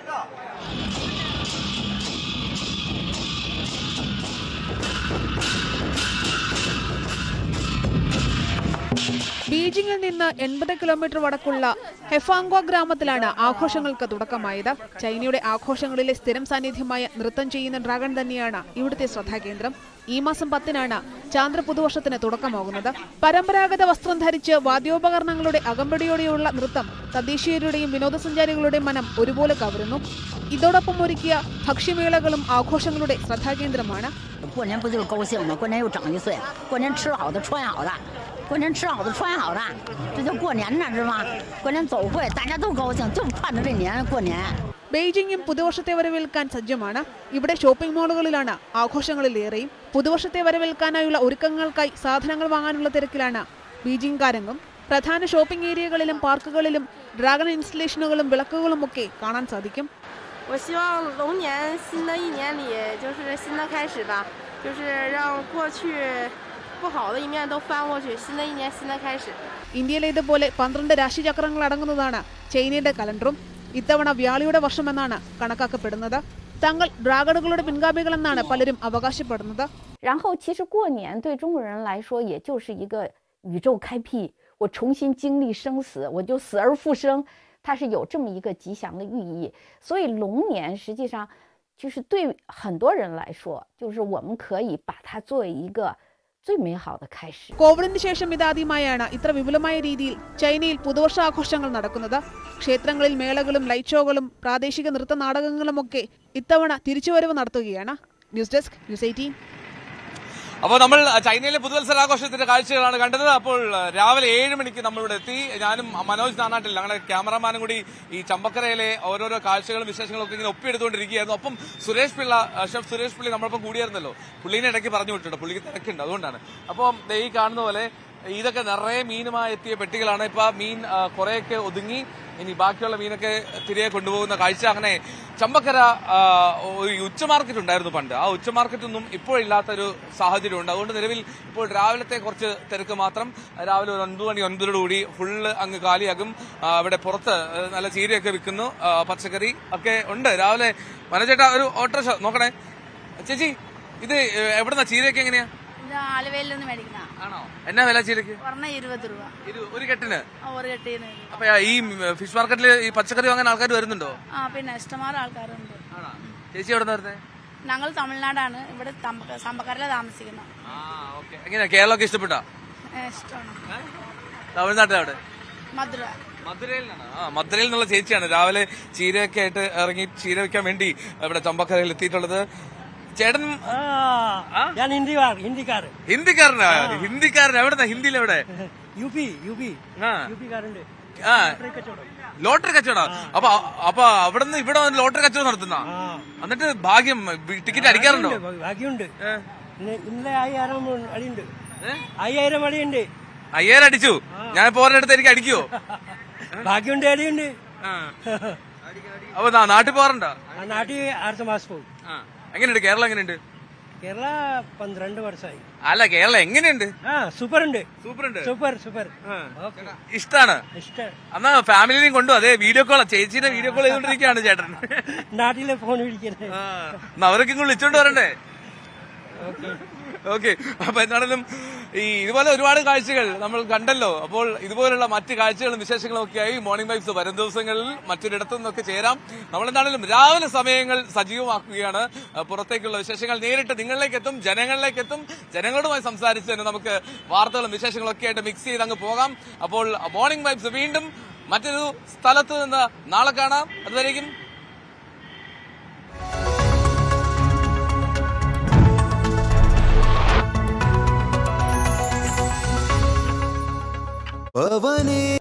ബീജിംഗിൽ നിന്ന് 80 കിലോമീറ്റർ വടക്കുള്ള ഹെഫാങ്വ ഗ്രാമത്തിലാണ് ആഘോഷങ്ങൾക്ക് തുടക്കമായത്. ചൈനയുടെ ആഘോഷങ്ങളിലെ സ്ഥിരം സാന്നിധ്യമായ നൃത്തം ചെയ്യുന്ന ഡ്രാഗൺ തന്നെയാണ് ഇവിടുത്തെ ശ്രദ്ധാകേന്ദ്രം. ഈ മാസം 10-നാണ് ചാന്ദ്ര പുതുവർഷത്തിന് തുടക്കമാകുന്നത്. പരമ്പരാഗത വസ്ത്രം ധരിച്ച് വാദ്യോപകരണങ്ങളുടെ അകമ്പടിയോടെയുള്ള നൃത്തം തദ്ദേശീയരുടെയും വിനോദസഞ്ചാരികളുടെയും മനം ഒരുപോലെ കവരുന്നു. ഇതോടൊപ്പം ഒരുക്കിയ ഭക്ഷ്യമേളകളും ആഘോഷങ്ങളുടെ ശ്രദ്ധാകേന്ദ്രമാണ്. 过年不就是高兴吗？过年又长1岁，过年吃好的穿好的，过年吃好的穿好的，这就过年呢，是吧？过年走会，大家都高兴，就盼着这年过年。 ബെയ്ജിംഗും പുതുവർഷത്തെ വരവേൽക്കാൻ സജ്ജമാണ്. ഇവിടെ ഷോപ്പിംഗ് മാളുകളിലാണ് ആഘോഷങ്ങളിലേറെയും. പുതുവർഷത്തെ വരവേൽക്കാനായുള്ള ഒരുക്കങ്ങൾക്കായി സാധനങ്ങൾ വാങ്ങാനുള്ള തിരക്കിലാണ് ബീജിംഗുകാരെങ്ങും. പ്രധാന ഷോപ്പിംഗ് ഏരിയകളിലും പാർക്കുകളിലും ഡ്രാഗൺ ഇൻസ്റ്റലേഷനുകളും വിളക്കുകളും ഒക്കെ കാണാൻ സാധിക്കും. 我希望龙年新的一年里就是新的开始吧，就是让过去不好的一面都翻过去，新的一年新的开始。 ഇന്ത്യയിലേതുപോലെ 12 രാശിചക്രങ്ങൾ അടങ്ങുന്നതാണ് ചൈനയുടെ കലണ്ടറും. ഇത്തവണ വ്യാളിയുടെ വർഷമെന്നാണ് കണക്കാക്കപ്പെടുന്നത്. തങ്ങൾ ഡ്രാഗണുകളുടെ പിൻഗാമികളെന്നാണ് പലരും അവകാശപ്പെടുന്നത്. 然后其实过年对中国人来说也就是一个宇宙开辟，我重新经历生死，我就死而复生。 它是有这么一个吉祥的寓意，所以龙年实际上就是对很多人来说，就是我们可以把它作为一个最美好的开始。 കോവിഡിന് ശേഷം ഇതാദ്യമായാണ് ഇത്ര വിപുലമായ രീതിയിൽ ചൈനയിൽ പുതുവർഷാഘോഷങ്ങൾ നടക്കുന്നത്. ക്ഷേത്രങ്ങളിൽ മേളകളും ലൈറ്റ് ഷോകളും പ്രാദേശിക നൃത്ത നാടകങ്ങളുമൊക്കെ ഇത്തവണ തിരിച്ചുവരവ് നടത്തുകയാണ്. News desk news 18. അപ്പോൾ നമ്മൾ ചൈനയിലെ പുതുവത്സരാഘോഷത്തിന്റെ കാഴ്ചകളാണ് കണ്ടത്. അപ്പോൾ രാവിലെ 7 മണിക്ക് നമ്മളിവിടെ എത്തി. ഞാനും മനോജ് നാനാട്ടിൽ ഞങ്ങളുടെ ക്യാമറമാനും കൂടി ഈ ചമ്പക്കരയിലെ ഓരോരോ കാഴ്ചകളും വിശേഷങ്ങളും ഒക്കെ ഇങ്ങനെ ഒപ്പിയെടുത്തുകൊണ്ടിരിക്കുകയായിരുന്നു. ഒപ്പം സുരേഷ് പിള്ള, ഷെഫ് സുരേഷ് പിള്ളി നമ്മളൊപ്പം കൂടിയായിരുന്നല്ലോ. പുള്ളീനെ ഇടയ്ക്ക് പറഞ്ഞു വിട്ടിട്ടുണ്ട്, പുള്ളിക്ക് തിരക്കുണ്ട്, അതുകൊണ്ടാണ്. അപ്പം ഈ കാണുന്ന പോലെ ഇതൊക്കെ നിറയെ മീനുമായി എത്തിയ പെട്ടികളാണ്. ഇപ്പൊ ആ മീൻ കുറെയൊക്കെ ഒതുങ്ങി, ഇനി ബാക്കിയുള്ള മീനൊക്കെ തിരികെ കൊണ്ടുപോകുന്ന കാഴ്ച. അങ്ങനെ ചമ്പക്കര ഒരു ഉച്ച മാർക്കറ്റ് ഉണ്ടായിരുന്നു പണ്ട്. ആ ഉച്ച മാർക്കറ്റൊന്നും ഇപ്പോഴില്ലാത്തൊരു സാഹചര്യമുണ്ട്. അതുകൊണ്ട് നിലവിൽ ഇപ്പോൾ രാവിലത്തെ കുറച്ച് തിരക്ക് മാത്രം. രാവിലെ ഒരു 9 മണി 9:30 ഫുള്ള് അങ്ങ് കാലിയാകും. അവിടെ പുറത്ത് നല്ല ചീരയൊക്കെ വിൽക്കുന്നു, പച്ചക്കറി ഒക്കെ ഉണ്ട്. രാവിലെ മനോജേട്ടാ ഒരു ഓട്ടോറിക്ഷ നോക്കണേ. ചേച്ചി ഇത് എവിടുന്ന ചീരയൊക്കെ എങ്ങനെയാ? ആലുവയിൽ നിന്ന് മേടിക്കുന്ന ആണോ? എന്നാ വില ചീരക്ക്? 20 രൂപ ഒരു കെട്ടിന്. ഒരു കെട്ടിന്. അപ്പൊ ഈ ഫിഷ് മാർക്കറ്റിൽ ഈ പച്ചക്കറി വാങ്ങാൻ ആൾക്കാർ വരുന്നുണ്ടോ? പിന്നെ ഇഷ്ടംമാരെ ആൾക്കാരുണ്ട്. ചേച്ചി എവിടെ നിന്ന് വരുന്നത്? ഞങ്ങൾ തമിഴ്നാടാണ്, ഇവിടെ ചമ്പക്കരയിലാണ് താമസിക്കുന്നത്. എങ്ങനെയാ കേരളമൊക്കെ ഇഷ്ടപ്പെട്ടോ? തമിഴ്നാട്ടിൽ മധുര. മധുരയിലാണ്. മധുരയിൽ നിന്നുള്ള ചേച്ചിയാണ് രാവിലെ ചീരയൊക്കെ ആയിട്ട് ഇറങ്ങി ചീര വെക്കാൻ വേണ്ടി ഇവിടെ ചമ്പക്കരയിൽ എത്തിയിട്ടുള്ളത്. ചേട്ടൻ ഞാൻ ഹിന്ദിക്കാരനാ. എവിടെന്നാ? ഹിന്ദിയിൽ എവിടെ? U P കാരുണ്ട്. ലോട്ടറി കച്ചവടം. അപ്പൊ അവിടെ നിന്ന് ഇവിടെ ലോട്ടറി കച്ചവടം നടത്തുന്ന എന്നിട്ട് ഭാഗ്യം ടിക്കറ്റ് അടിക്കാറുണ്ടോ? ഭാഗ്യമുണ്ട്. ഇന്നലെ 5000 അടിയുണ്ട്. 5000 അടിയുണ്ട്. 5000 അടിച്ചു. ഞാൻ പോകാനടുത്ത് എനിക്ക് അടിക്കുവോ? ഭാഗ്യമുണ്ട്, അടിയുണ്ട്. അപ്പൊ നാട്ടിൽ പോകാറുണ്ടോ? നാട്ടിൽ അടുത്ത മാസം പോകും. എങ്ങനെയുണ്ട് കേരളം? എങ്ങനെയുണ്ട് കേരള? 12 വർഷമായി. അല്ല, കേരളം എങ്ങനെയുണ്ട്? സൂപ്പറുണ്ട്. സൂപ്പർ. ഇഷ്ടാണ്. എന്നാ ഫാമിലിനെയും കൊണ്ടു. അതെ, വീഡിയോ കോൾ, ചേച്ചീനെ വീഡിയോ കോൾ ചെയ്തോണ്ടിരിക്കുകയാണ് ചേട്ടൻ. നാട്ടിലെ ഫോൺ വിളിക്കുന്നത്. അവരൊക്കെ ഇങ്ങോട്ട് വിളിച്ചോണ്ട് വരണ്ടേ? ഓക്കെ. അപ്പൊ എന്താണെങ്കിലും ഇതുപോലെ ഒരുപാട് കാഴ്ചകൾ നമ്മൾ കണ്ടല്ലോ. അപ്പോൾ ഇതുപോലുള്ള മറ്റ് കാഴ്ചകളും വിശേഷങ്ങളും ഒക്കെയായി മോർണിംഗ് വൈബ്സ് വരും ദിവസങ്ങളിൽ മറ്റൊരിടത്തു നിന്നൊക്കെ ചേരാം. നമ്മളെന്താണെങ്കിലും രാവിലെ സമയങ്ങൾ സജീവമാക്കുകയാണ്. പുറത്തേക്കുള്ള വിശേഷങ്ങൾ നേരിട്ട് നിങ്ങളിലേക്ക് എത്തും, ജനങ്ങളിലേക്ക് എത്തും. ജനങ്ങളുമായി സംസാരിച്ച് തന്നെ നമുക്ക് വാർത്തകളും വിശേഷങ്ങളും ഒക്കെ ആയിട്ട് മിക്സ് ചെയ്ത് അങ്ങ് പോകാം. അപ്പോൾ മോർണിംഗ് വൈബ്സ് വീണ്ടും മറ്റൊരു സ്ഥലത്ത് നിന്ന് നാളെ കാണാം. അതുവരേക്കും പവനേ